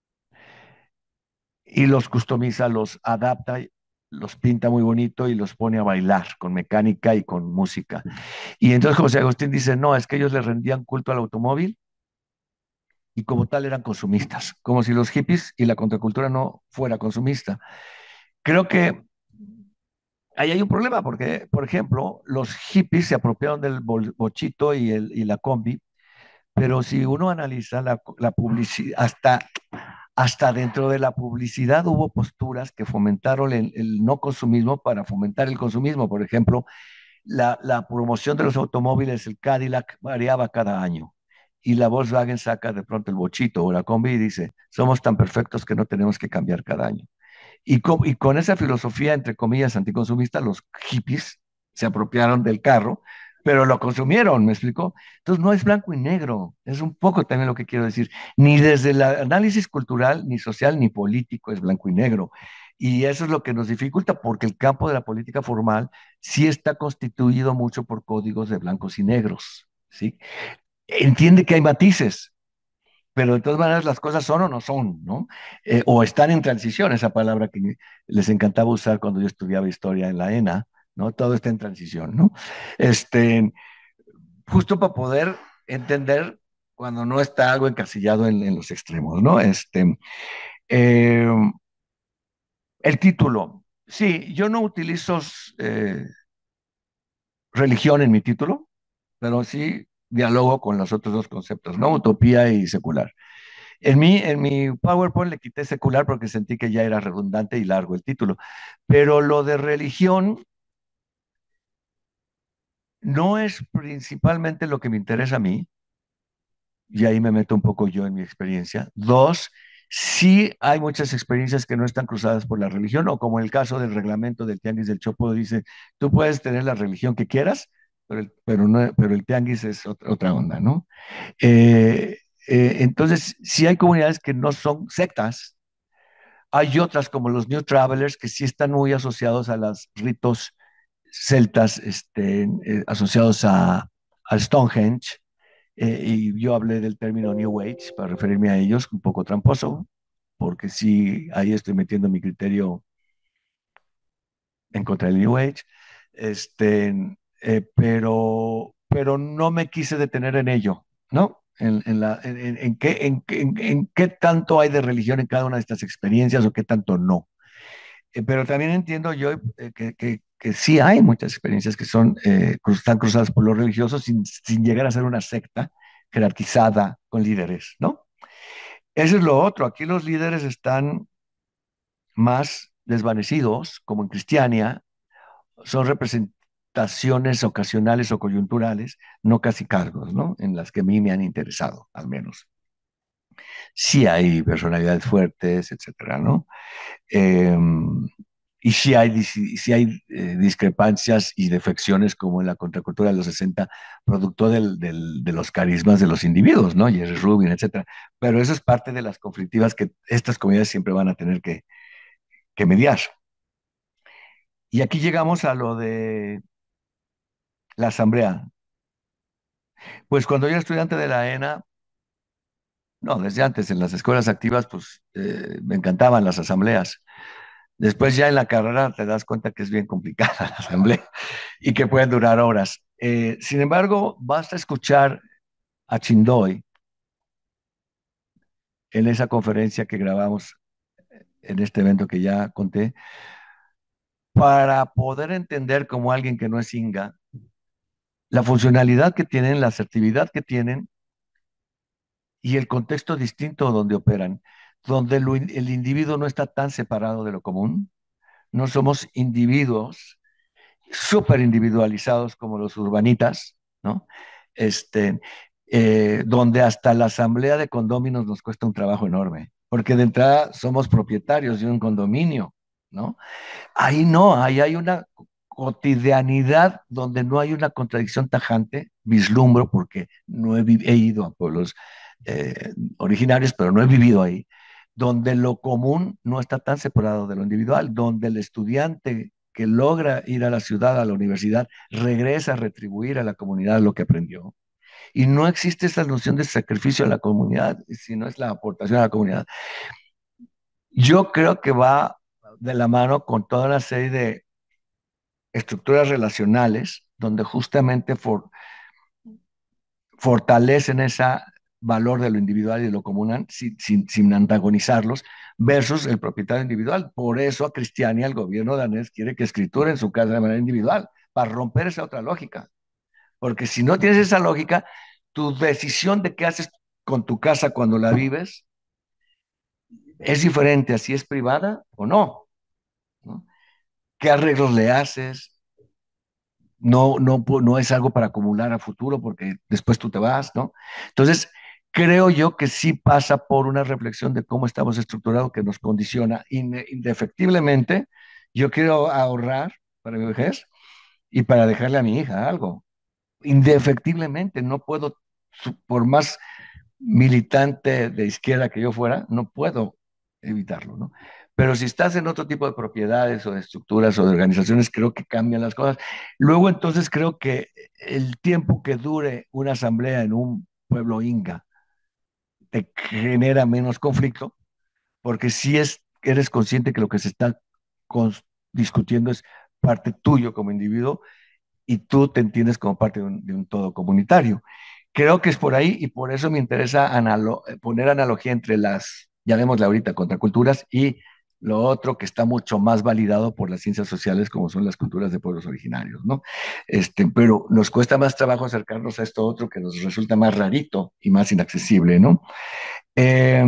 y los customiza, los adapta, los pinta muy bonito y los pone a bailar con mecánica y con música. Y entonces José Agustín dice, no, es que ellos le rendían culto al automóvil y como tal eran consumistas, como si los hippies y la contracultura no fuera consumista. Creo que ahí hay un problema porque, por ejemplo, los hippies se apropiaron del bochito y, el, y la combi, pero si uno analiza la, la publicidad, hasta hasta dentro de la publicidad hubo posturas que fomentaron el, el no consumismo para fomentar el consumismo. Por ejemplo, la, la, promoción de los automóviles, el Cadillac variaba cada año. Y la Volkswagen saca de pronto el bochito o la combi y dice, somos tan perfectos que no tenemos que cambiar cada año. Y con, y con esa filosofía, entre comillas, anticonsumista, los hippies se apropiaron del carro, pero lo consumieron, ¿me explicó? Entonces no es blanco y negro, es un poco también lo que quiero decir. Ni desde el análisis cultural, ni social, ni político es blanco y negro. Y eso es lo que nos dificulta, porque el campo de la política formal sí está constituido mucho por códigos de blancos y negros, ¿sí? Entiende que hay matices, pero de todas maneras las cosas son o no son, ¿no? Eh, o están en transición, esa palabra que les encantaba usar cuando yo estudiaba historia en la ENA, ¿no? Todo está en transición, ¿no? Este, justo para poder entender cuando no está algo encasillado en, en los extremos, ¿no? Este, eh, el título, sí, yo no utilizo eh, religión en mi título, pero sí dialogo con los otros dos conceptos, ¿no? Utopía y secular. En mi, en mi PowerPoint le quité secular porque sentí que ya era redundante y largo el título. Pero lo de religión, no es principalmente lo que me interesa a mí, y ahí me meto un poco yo en mi experiencia. Dos, sí hay muchas experiencias que no están cruzadas por la religión, o como el caso del reglamento del Tianguis del Chopo, dice, tú puedes tener la religión que quieras, pero el, pero no, pero el Tianguis es otra, otra onda, ¿no? Eh, eh, entonces, sí hay comunidades que no son sectas, hay otras como los New Travelers que sí están muy asociados a los ritos celtas, este, eh, asociados a, a Stonehenge, eh, y yo hablé del término New Age para referirme a ellos, un poco tramposo, porque sí, ahí estoy metiendo mi criterio en contra del New Age, este, eh, pero, pero no me quise detener en ello, ¿no? En, en la, en, en- en qué, en, qué- en- en qué tanto hay de religión en cada una de estas experiencias o qué tanto no. Eh, pero también entiendo yo eh, que, que, que sí hay muchas experiencias que son, eh, cruz- están cruzadas por lo religioso sin, sin llegar a ser una secta jerarquizada con líderes, ¿no? Eso es lo otro. Aquí los líderes están más desvanecidos, como en Cristiania, son representaciones ocasionales o coyunturales, no casi cargos, ¿no? En las que a mí me han interesado, al menos. Sí hay personalidades fuertes, etcétera, ¿no? Eh, y sí hay, dis- sí hay eh, discrepancias y defecciones como en la contracultura de los sesenta, producto del, del- de los carismas de los individuos, ¿no? Jerry Rubin, etcétera. Pero eso es parte de las conflictivas que estas comunidades siempre van a tener que, que mediar. Y aquí llegamos a lo de la asamblea. Pues cuando yo era estudiante de la ENA, no, desde antes en las escuelas activas, pues eh, me encantaban las asambleas. Después ya en la carrera te das cuenta que es bien complicada la asamblea y que pueden durar horas. Eh, sin embargo, basta escuchar a Chindoy en esa conferencia que grabamos en este evento que ya conté, para poder entender como alguien que no es Inga, la funcionalidad que tienen, la asertividad que tienen y el contexto distinto donde operan, donde lo in- el individuo no está tan separado de lo común. No somos individuos súper individualizados como los urbanitas, ¿no? Este, eh, donde hasta la asamblea de condóminos nos cuesta un trabajo enorme, porque de entrada somos propietarios de un condominio, ¿no? Ahí no, ahí hay una cotidianidad donde no hay una contradicción tajante, vislumbro, porque no he, vi- he ido a pueblos eh, originarios, pero no he vivido ahí, donde lo común no está tan separado de lo individual, donde el estudiante que logra ir a la ciudad, a la universidad, regresa a retribuir a la comunidad lo que aprendió. Y no existe esa noción de sacrificio a la comunidad, sino es la aportación a la comunidad. Yo creo que va de la mano con toda una serie de estructuras relacionales donde justamente for- fortalecen ese valor de lo individual y de lo común sin, sin, sin antagonizarlos versus el propietario individual. Por eso a Cristiania el gobierno danés quiere que escriture en su casa de manera individual, para romper esa otra lógica. Porque si no tienes esa lógica, tu decisión de qué haces con tu casa cuando la vives es diferente a si es privada o no, ¿no? ¿Qué arreglos le haces? No, no, pu- no es algo para acumular a futuro porque después tú te vas, ¿no? Entonces, creo yo que sí pasa por una reflexión de cómo estamos estructurados que nos condiciona ine- indefectiblemente. Yo quiero ahorrar para mi vejez y para dejarle a mi hija algo. Indefectiblemente, no puedo, su- por más militante de izquierda que yo fuera, no puedo evitarlo, ¿no? Pero si estás en otro tipo de propiedades o de estructuras o de organizaciones, creo que cambian las cosas. Luego, entonces, creo que el tiempo que dure una asamblea en un pueblo inga te genera menos conflicto, porque si es, eres consciente que lo que se está cons- discutiendo es parte tuyo como individuo y tú te entiendes como parte de un, de un todo comunitario. Creo que es por ahí y por eso me interesa analo- poner analogía entre las, llamémosla ahorita, contraculturas y lo otro que está mucho más validado por las ciencias sociales como son las culturas de pueblos originarios, ¿no? Este, pero nos cuesta más trabajo acercarnos a esto otro que nos resulta más rarito y más inaccesible, ¿no? Eh,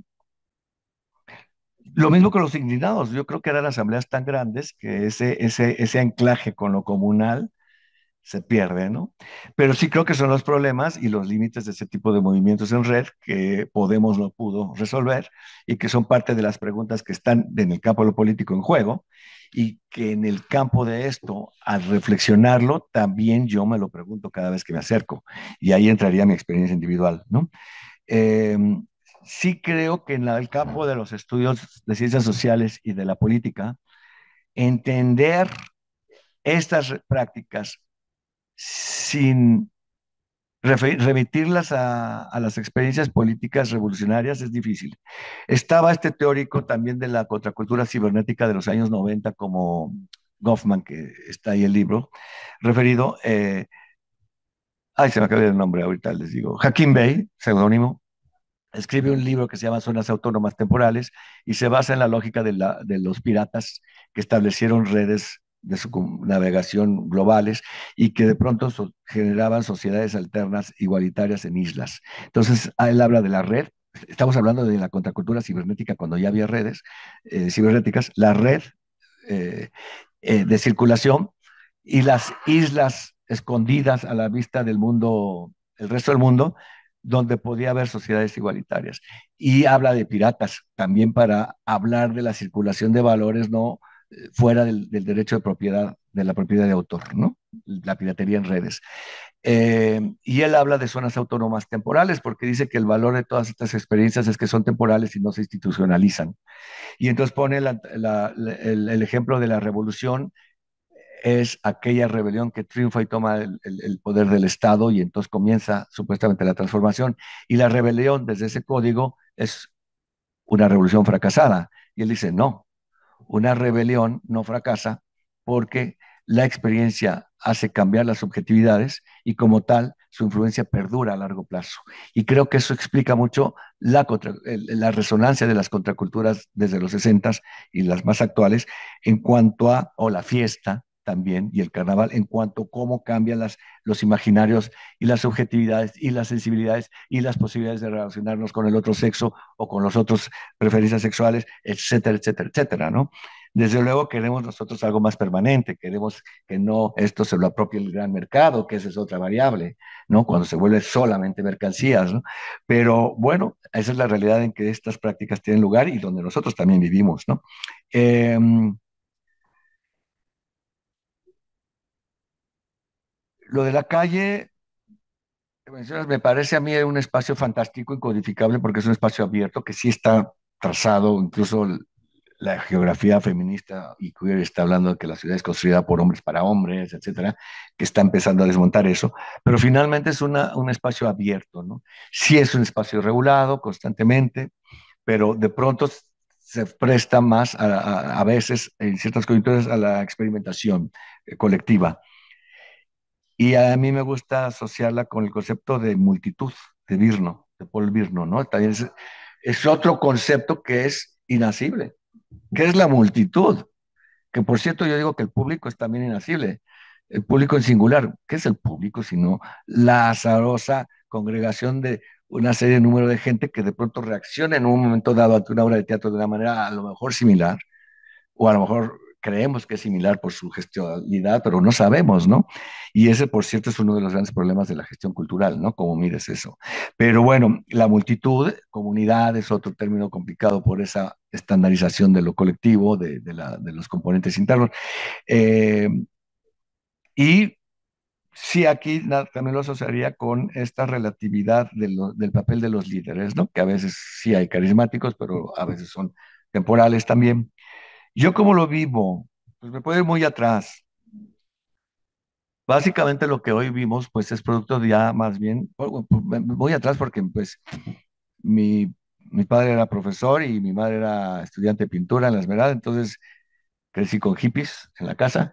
lo mismo con los indignados, yo creo que eran asambleas tan grandes que ese, ese, ese anclaje con lo comunal se pierde, ¿no? Pero sí creo que son los problemas y los límites de ese tipo de movimientos en red que Podemos no pudo resolver y que son parte de las preguntas que están en el campo de lo político en juego y que en el campo de esto, al reflexionarlo, también yo me lo pregunto cada vez que me acerco y ahí entraría mi experiencia individual, ¿no? Eh, sí creo que en la- el campo de los estudios de ciencias sociales y de la política, entender estas prácticas sin refe- remitirlas a, a las experiencias políticas revolucionarias es difícil. Estaba este teórico también de la contracultura cibernética de los años noventa como Goffman, que está ahí el libro, referido, eh, ay, se me acaba el nombre ahorita, les digo, Hakim Bey, seudónimo, escribe un libro que se llama Zonas Autónomas Temporales y se basa en la lógica de, la, de los piratas que establecieron redes de su navegación globales y que de pronto so generaban sociedades alternas igualitarias en islas. Entonces, él habla de la red, estamos hablando de la contracultura cibernética cuando ya había redes eh, cibernéticas, la red eh, eh, de circulación y las islas escondidas a la vista del mundo, el resto del mundo, donde podía haber sociedades igualitarias. Y habla de piratas también para hablar de la circulación de valores no eh, fuera del, del, derecho de propiedad, de la propiedad de autor, ¿no? La piratería en redes. Eh, y él habla de zonas autónomas temporales porque dice que el valor de todas estas experiencias es que son temporales y no se institucionalizan. Y entonces pone la, la, el, el ejemplo de la revolución es aquella rebelión que triunfa y toma el, el, el, poder del Estado y entonces comienza supuestamente la transformación. Y la rebelión desde ese código es una revolución fracasada. Y él dice, no, una rebelión no fracasa porque la experiencia hace cambiar las subjetividades y como tal su influencia perdura a largo plazo. Y creo que eso explica mucho la, contra, la resonancia de las contraculturas desde los sesenta y las más actuales en cuanto a, o la fiesta, también, y el carnaval, en cuanto a cómo cambian las, los imaginarios y las subjetividades y las sensibilidades y las posibilidades de relacionarnos con el otro sexo o con los otros preferencias sexuales, etcétera, etcétera, etcétera, ¿no? Desde luego queremos nosotros algo más permanente, queremos que no esto se lo apropie el gran mercado, que esa es otra variable, ¿no? Cuando se vuelve solamente mercancías, ¿no? Pero bueno, esa es la realidad en que estas prácticas tienen lugar y donde nosotros también vivimos, ¿no? Eh, Lo de la calle, que mencionas, me parece a mí un espacio fantástico, incodificable, porque es un espacio abierto que sí está trazado, incluso la geografía feminista y queer está hablando de que la ciudad es construida por hombres para hombres, etcétera, que está empezando a desmontar eso, pero finalmente es una, un espacio abierto, ¿no? Sí es un espacio regulado constantemente, pero de pronto se presta más a, a, a veces, en ciertas coyunturas, a la experimentación eh, colectiva. Y a mí me gusta asociarla con el concepto de multitud, de Virno, de Paul Virno, ¿no? También es, es otro concepto que es inacible, que es la multitud, que por cierto yo digo que el público es también inacible, el público en singular, ¿qué es el público? Sino la azarosa congregación de una serie de número de gente que de pronto reacciona en un momento dado ante una obra de teatro de una manera a lo mejor similar, o a lo mejor creemos que es similar por su gestualidad, pero no sabemos, ¿no? Y ese, por cierto, es uno de los grandes problemas de la gestión cultural, ¿no? Cómo mides eso. Pero bueno, la multitud, comunidad es otro término complicado por esa estandarización de lo colectivo, de, de, la, de los componentes internos. Eh, y sí, aquí también lo asociaría con esta relatividad de lo, del papel de los líderes, ¿no? Que a veces sí hay carismáticos, pero a veces son temporales también. Yo como lo vivo, pues me puedo ir muy atrás. Básicamente lo que hoy vimos, pues es producto de ya más bien, muy atrás porque pues mi, mi padre era profesor y mi madre era estudiante de pintura en la Esmeralda, entonces crecí con hippies en la casa.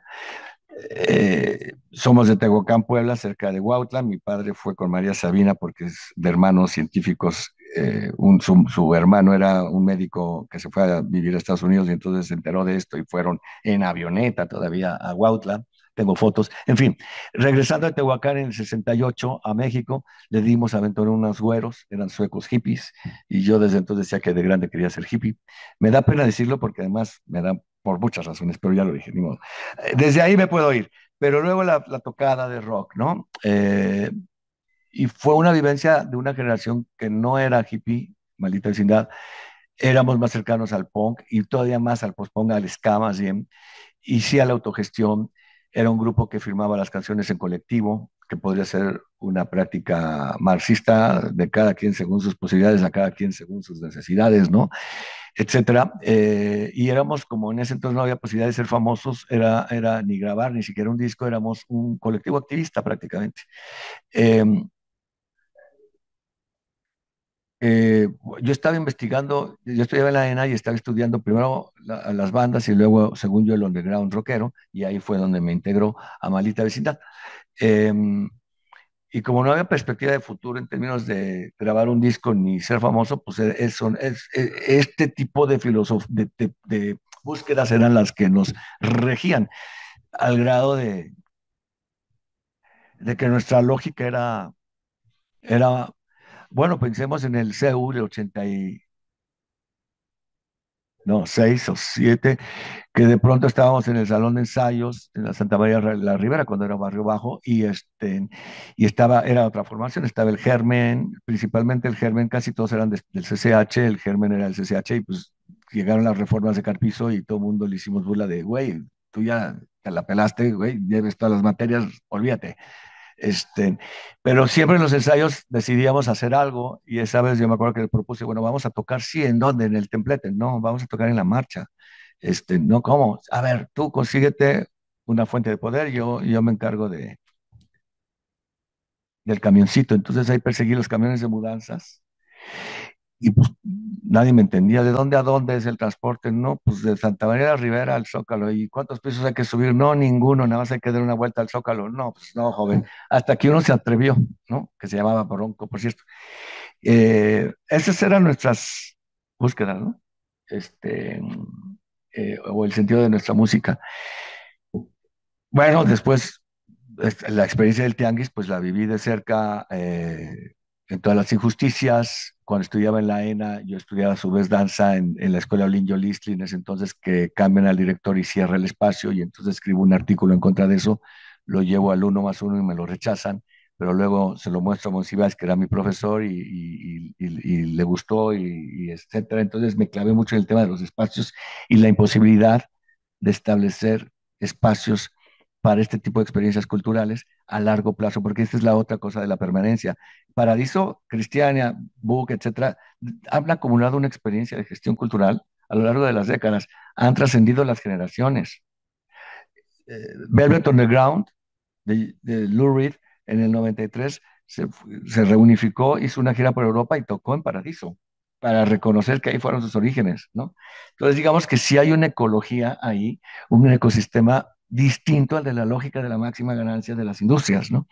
Eh, somos de Tehuacán, Puebla, cerca de Huautla. Mi padre fue con María Sabina porque es de hermanos científicos. Eh, un, su, su, hermano era un médico que se fue a vivir a Estados Unidos y entonces se enteró de esto y fueron en avioneta todavía a Huautla. Tengo fotos. En fin, regresando a Tehuacán en el sesenta y ocho a México, le dimos aventón a unos güeros, eran suecos hippies, y yo desde entonces decía que de grande quería ser hippie. Me da pena decirlo porque además me da por muchas razones, pero ya lo dije, ni modo. Desde ahí me puedo ir, pero luego la, la tocada de rock, ¿no? Eh, y fue una vivencia de una generación que no era hippie, maldita vecindad, éramos más cercanos al punk y todavía más al post-punk, al ska más bien, y sí a la autogestión. Era un grupo que firmaba las canciones en colectivo, que podría ser una práctica marxista de cada quien según sus posibilidades, a cada quien según sus necesidades, ¿no? Etcétera. Eh, y éramos como en ese entonces no había posibilidad de ser famosos, era, era ni grabar, ni siquiera un disco, éramos un colectivo activista prácticamente. Eh, eh, yo estaba investigando, yo estudiaba en la ENA y estaba estudiando primero la- las bandas y luego, según yo, el underground rockero, y ahí fue donde me integró a Maldita Vecindad. Eh, y como no había perspectiva de futuro en términos de grabar un disco ni ser famoso, pues e- es, son- es- e- este tipo de, filosof- de, de- de búsquedas eran las que nos regían, al grado de, de que nuestra lógica era, era, bueno, pensemos en el C E U de ochenta y, no, seis o siete, que de pronto estábamos en el salón de ensayos en la Santa María de la Ribera, cuando era Barrio Bajo, y, este, y estaba, era otra formación, estaba el Germen, principalmente el Germen, casi todos eran de- del C C H, el Germen era del C C H, y pues llegaron las reformas de Carpizo y todo el mundo le hicimos burla de, güey, tú ya te la pelaste, güey, lleves todas las materias, olvídate. Este, pero siempre en los ensayos decidíamos hacer algo y esa vez yo me acuerdo que le propuse, bueno, vamos a tocar, sí, ¿en dónde? En el templete, no, vamos a tocar en la marcha. Este, no, ¿cómo? A ver, tú consíguete una fuente de poder, yo, yo me encargo de, del camioncito. Entonces ahí perseguí los camiones de mudanzas y pues nadie me entendía de dónde a dónde es el transporte, no, pues de Santa María de la Ribera al Zócalo. ¿Y cuántos pisos hay que subir? No, ninguno, nada más hay que dar una vuelta al Zócalo. No, pues no, joven. Hasta que uno se atrevió, ¿no? Que se llamaba Bronco, por cierto. Eh, esas eran nuestras búsquedas, ¿no? Este, eh, o el sentido de nuestra música. Bueno, después este, la experiencia del tianguis, pues la viví de cerca eh, en todas las injusticias. Cuando estudiaba en la ENA, yo estudiaba a su vez danza en, en la escuela Olinjo Listli, en ese entonces que cambian al director y cierra el espacio, y entonces escribo un artículo en contra de eso, lo llevo al uno más uno y me lo rechazan, pero luego se lo muestro a Monsiváis, que era mi profesor, y, y- y- y le gustó, y, y etcétera. Entonces me clavé mucho en el tema de los espacios y la imposibilidad de establecer espacios para este tipo de experiencias culturales a largo plazo, porque esta es la otra cosa de la permanencia. Paradiso, Cristiania, Book, etcétera, han acumulado una experiencia de gestión cultural a lo largo de las décadas, han trascendido las generaciones. Eh, Velvet Underground de, de Lou Reed en el noventa y tres se, se reunificó, hizo una gira por Europa y tocó en Paradiso para reconocer que ahí fueron sus orígenes, ¿no? Entonces, digamos que sí hay una ecología ahí, un ecosistema distinto al de la lógica de la máxima ganancia de las industrias, ¿no?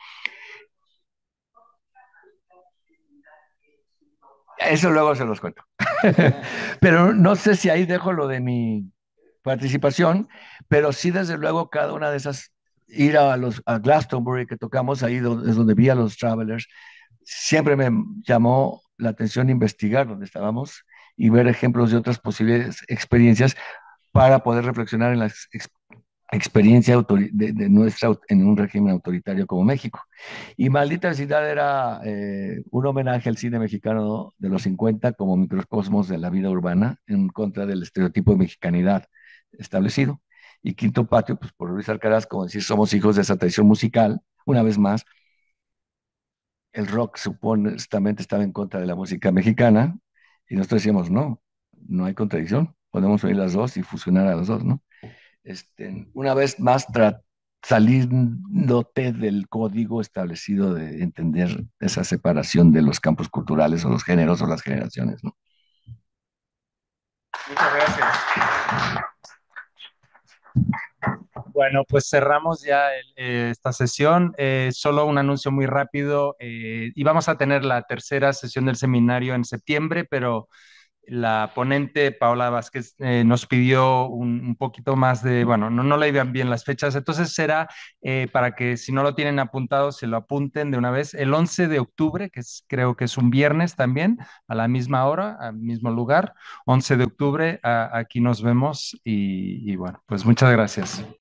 Eso luego se los cuento. Pero no sé si ahí dejo lo de mi participación, pero sí desde luego cada una de esas, ir a, los, a Glastonbury que tocamos ahí donde, es donde vi a los Travelers, siempre me llamó la atención investigar donde estábamos y ver ejemplos de otras posibles experiencias para poder reflexionar en la ex- experiencia autori- de, de nuestra au- en un régimen autoritario como México. Y Maldita Vecindad era eh, un homenaje al cine mexicano de los cincuenta como microcosmos de la vida urbana en contra del estereotipo de mexicanidad establecido. Y Quinto Patio, pues por Luis Alcaraz, como decir, somos hijos de esa tradición musical. Una vez más, el rock supuestamente estaba en contra de la música mexicana y nosotros decíamos, no, no hay contradicción, podemos unir las dos y fusionar a las dos, ¿no? Este, una vez más, tra- saliéndote del código establecido de entender esa separación de los campos culturales o los géneros o las generaciones, ¿no? Muchas gracias. Bueno, pues cerramos ya el- eh, esta sesión. Eh, solo un anuncio muy rápido. Eh, íbamos a tener la tercera sesión del seminario en septiembre, pero la ponente Paola Vázquez eh, nos pidió un, un poquito más de, bueno, no, no le iban bien las fechas, entonces será eh, para que si no lo tienen apuntado, se lo apunten de una vez, el once de octubre, que es, creo que es un viernes también, a la misma hora, al mismo lugar, once de octubre, a- aquí nos vemos y, y bueno, pues muchas gracias.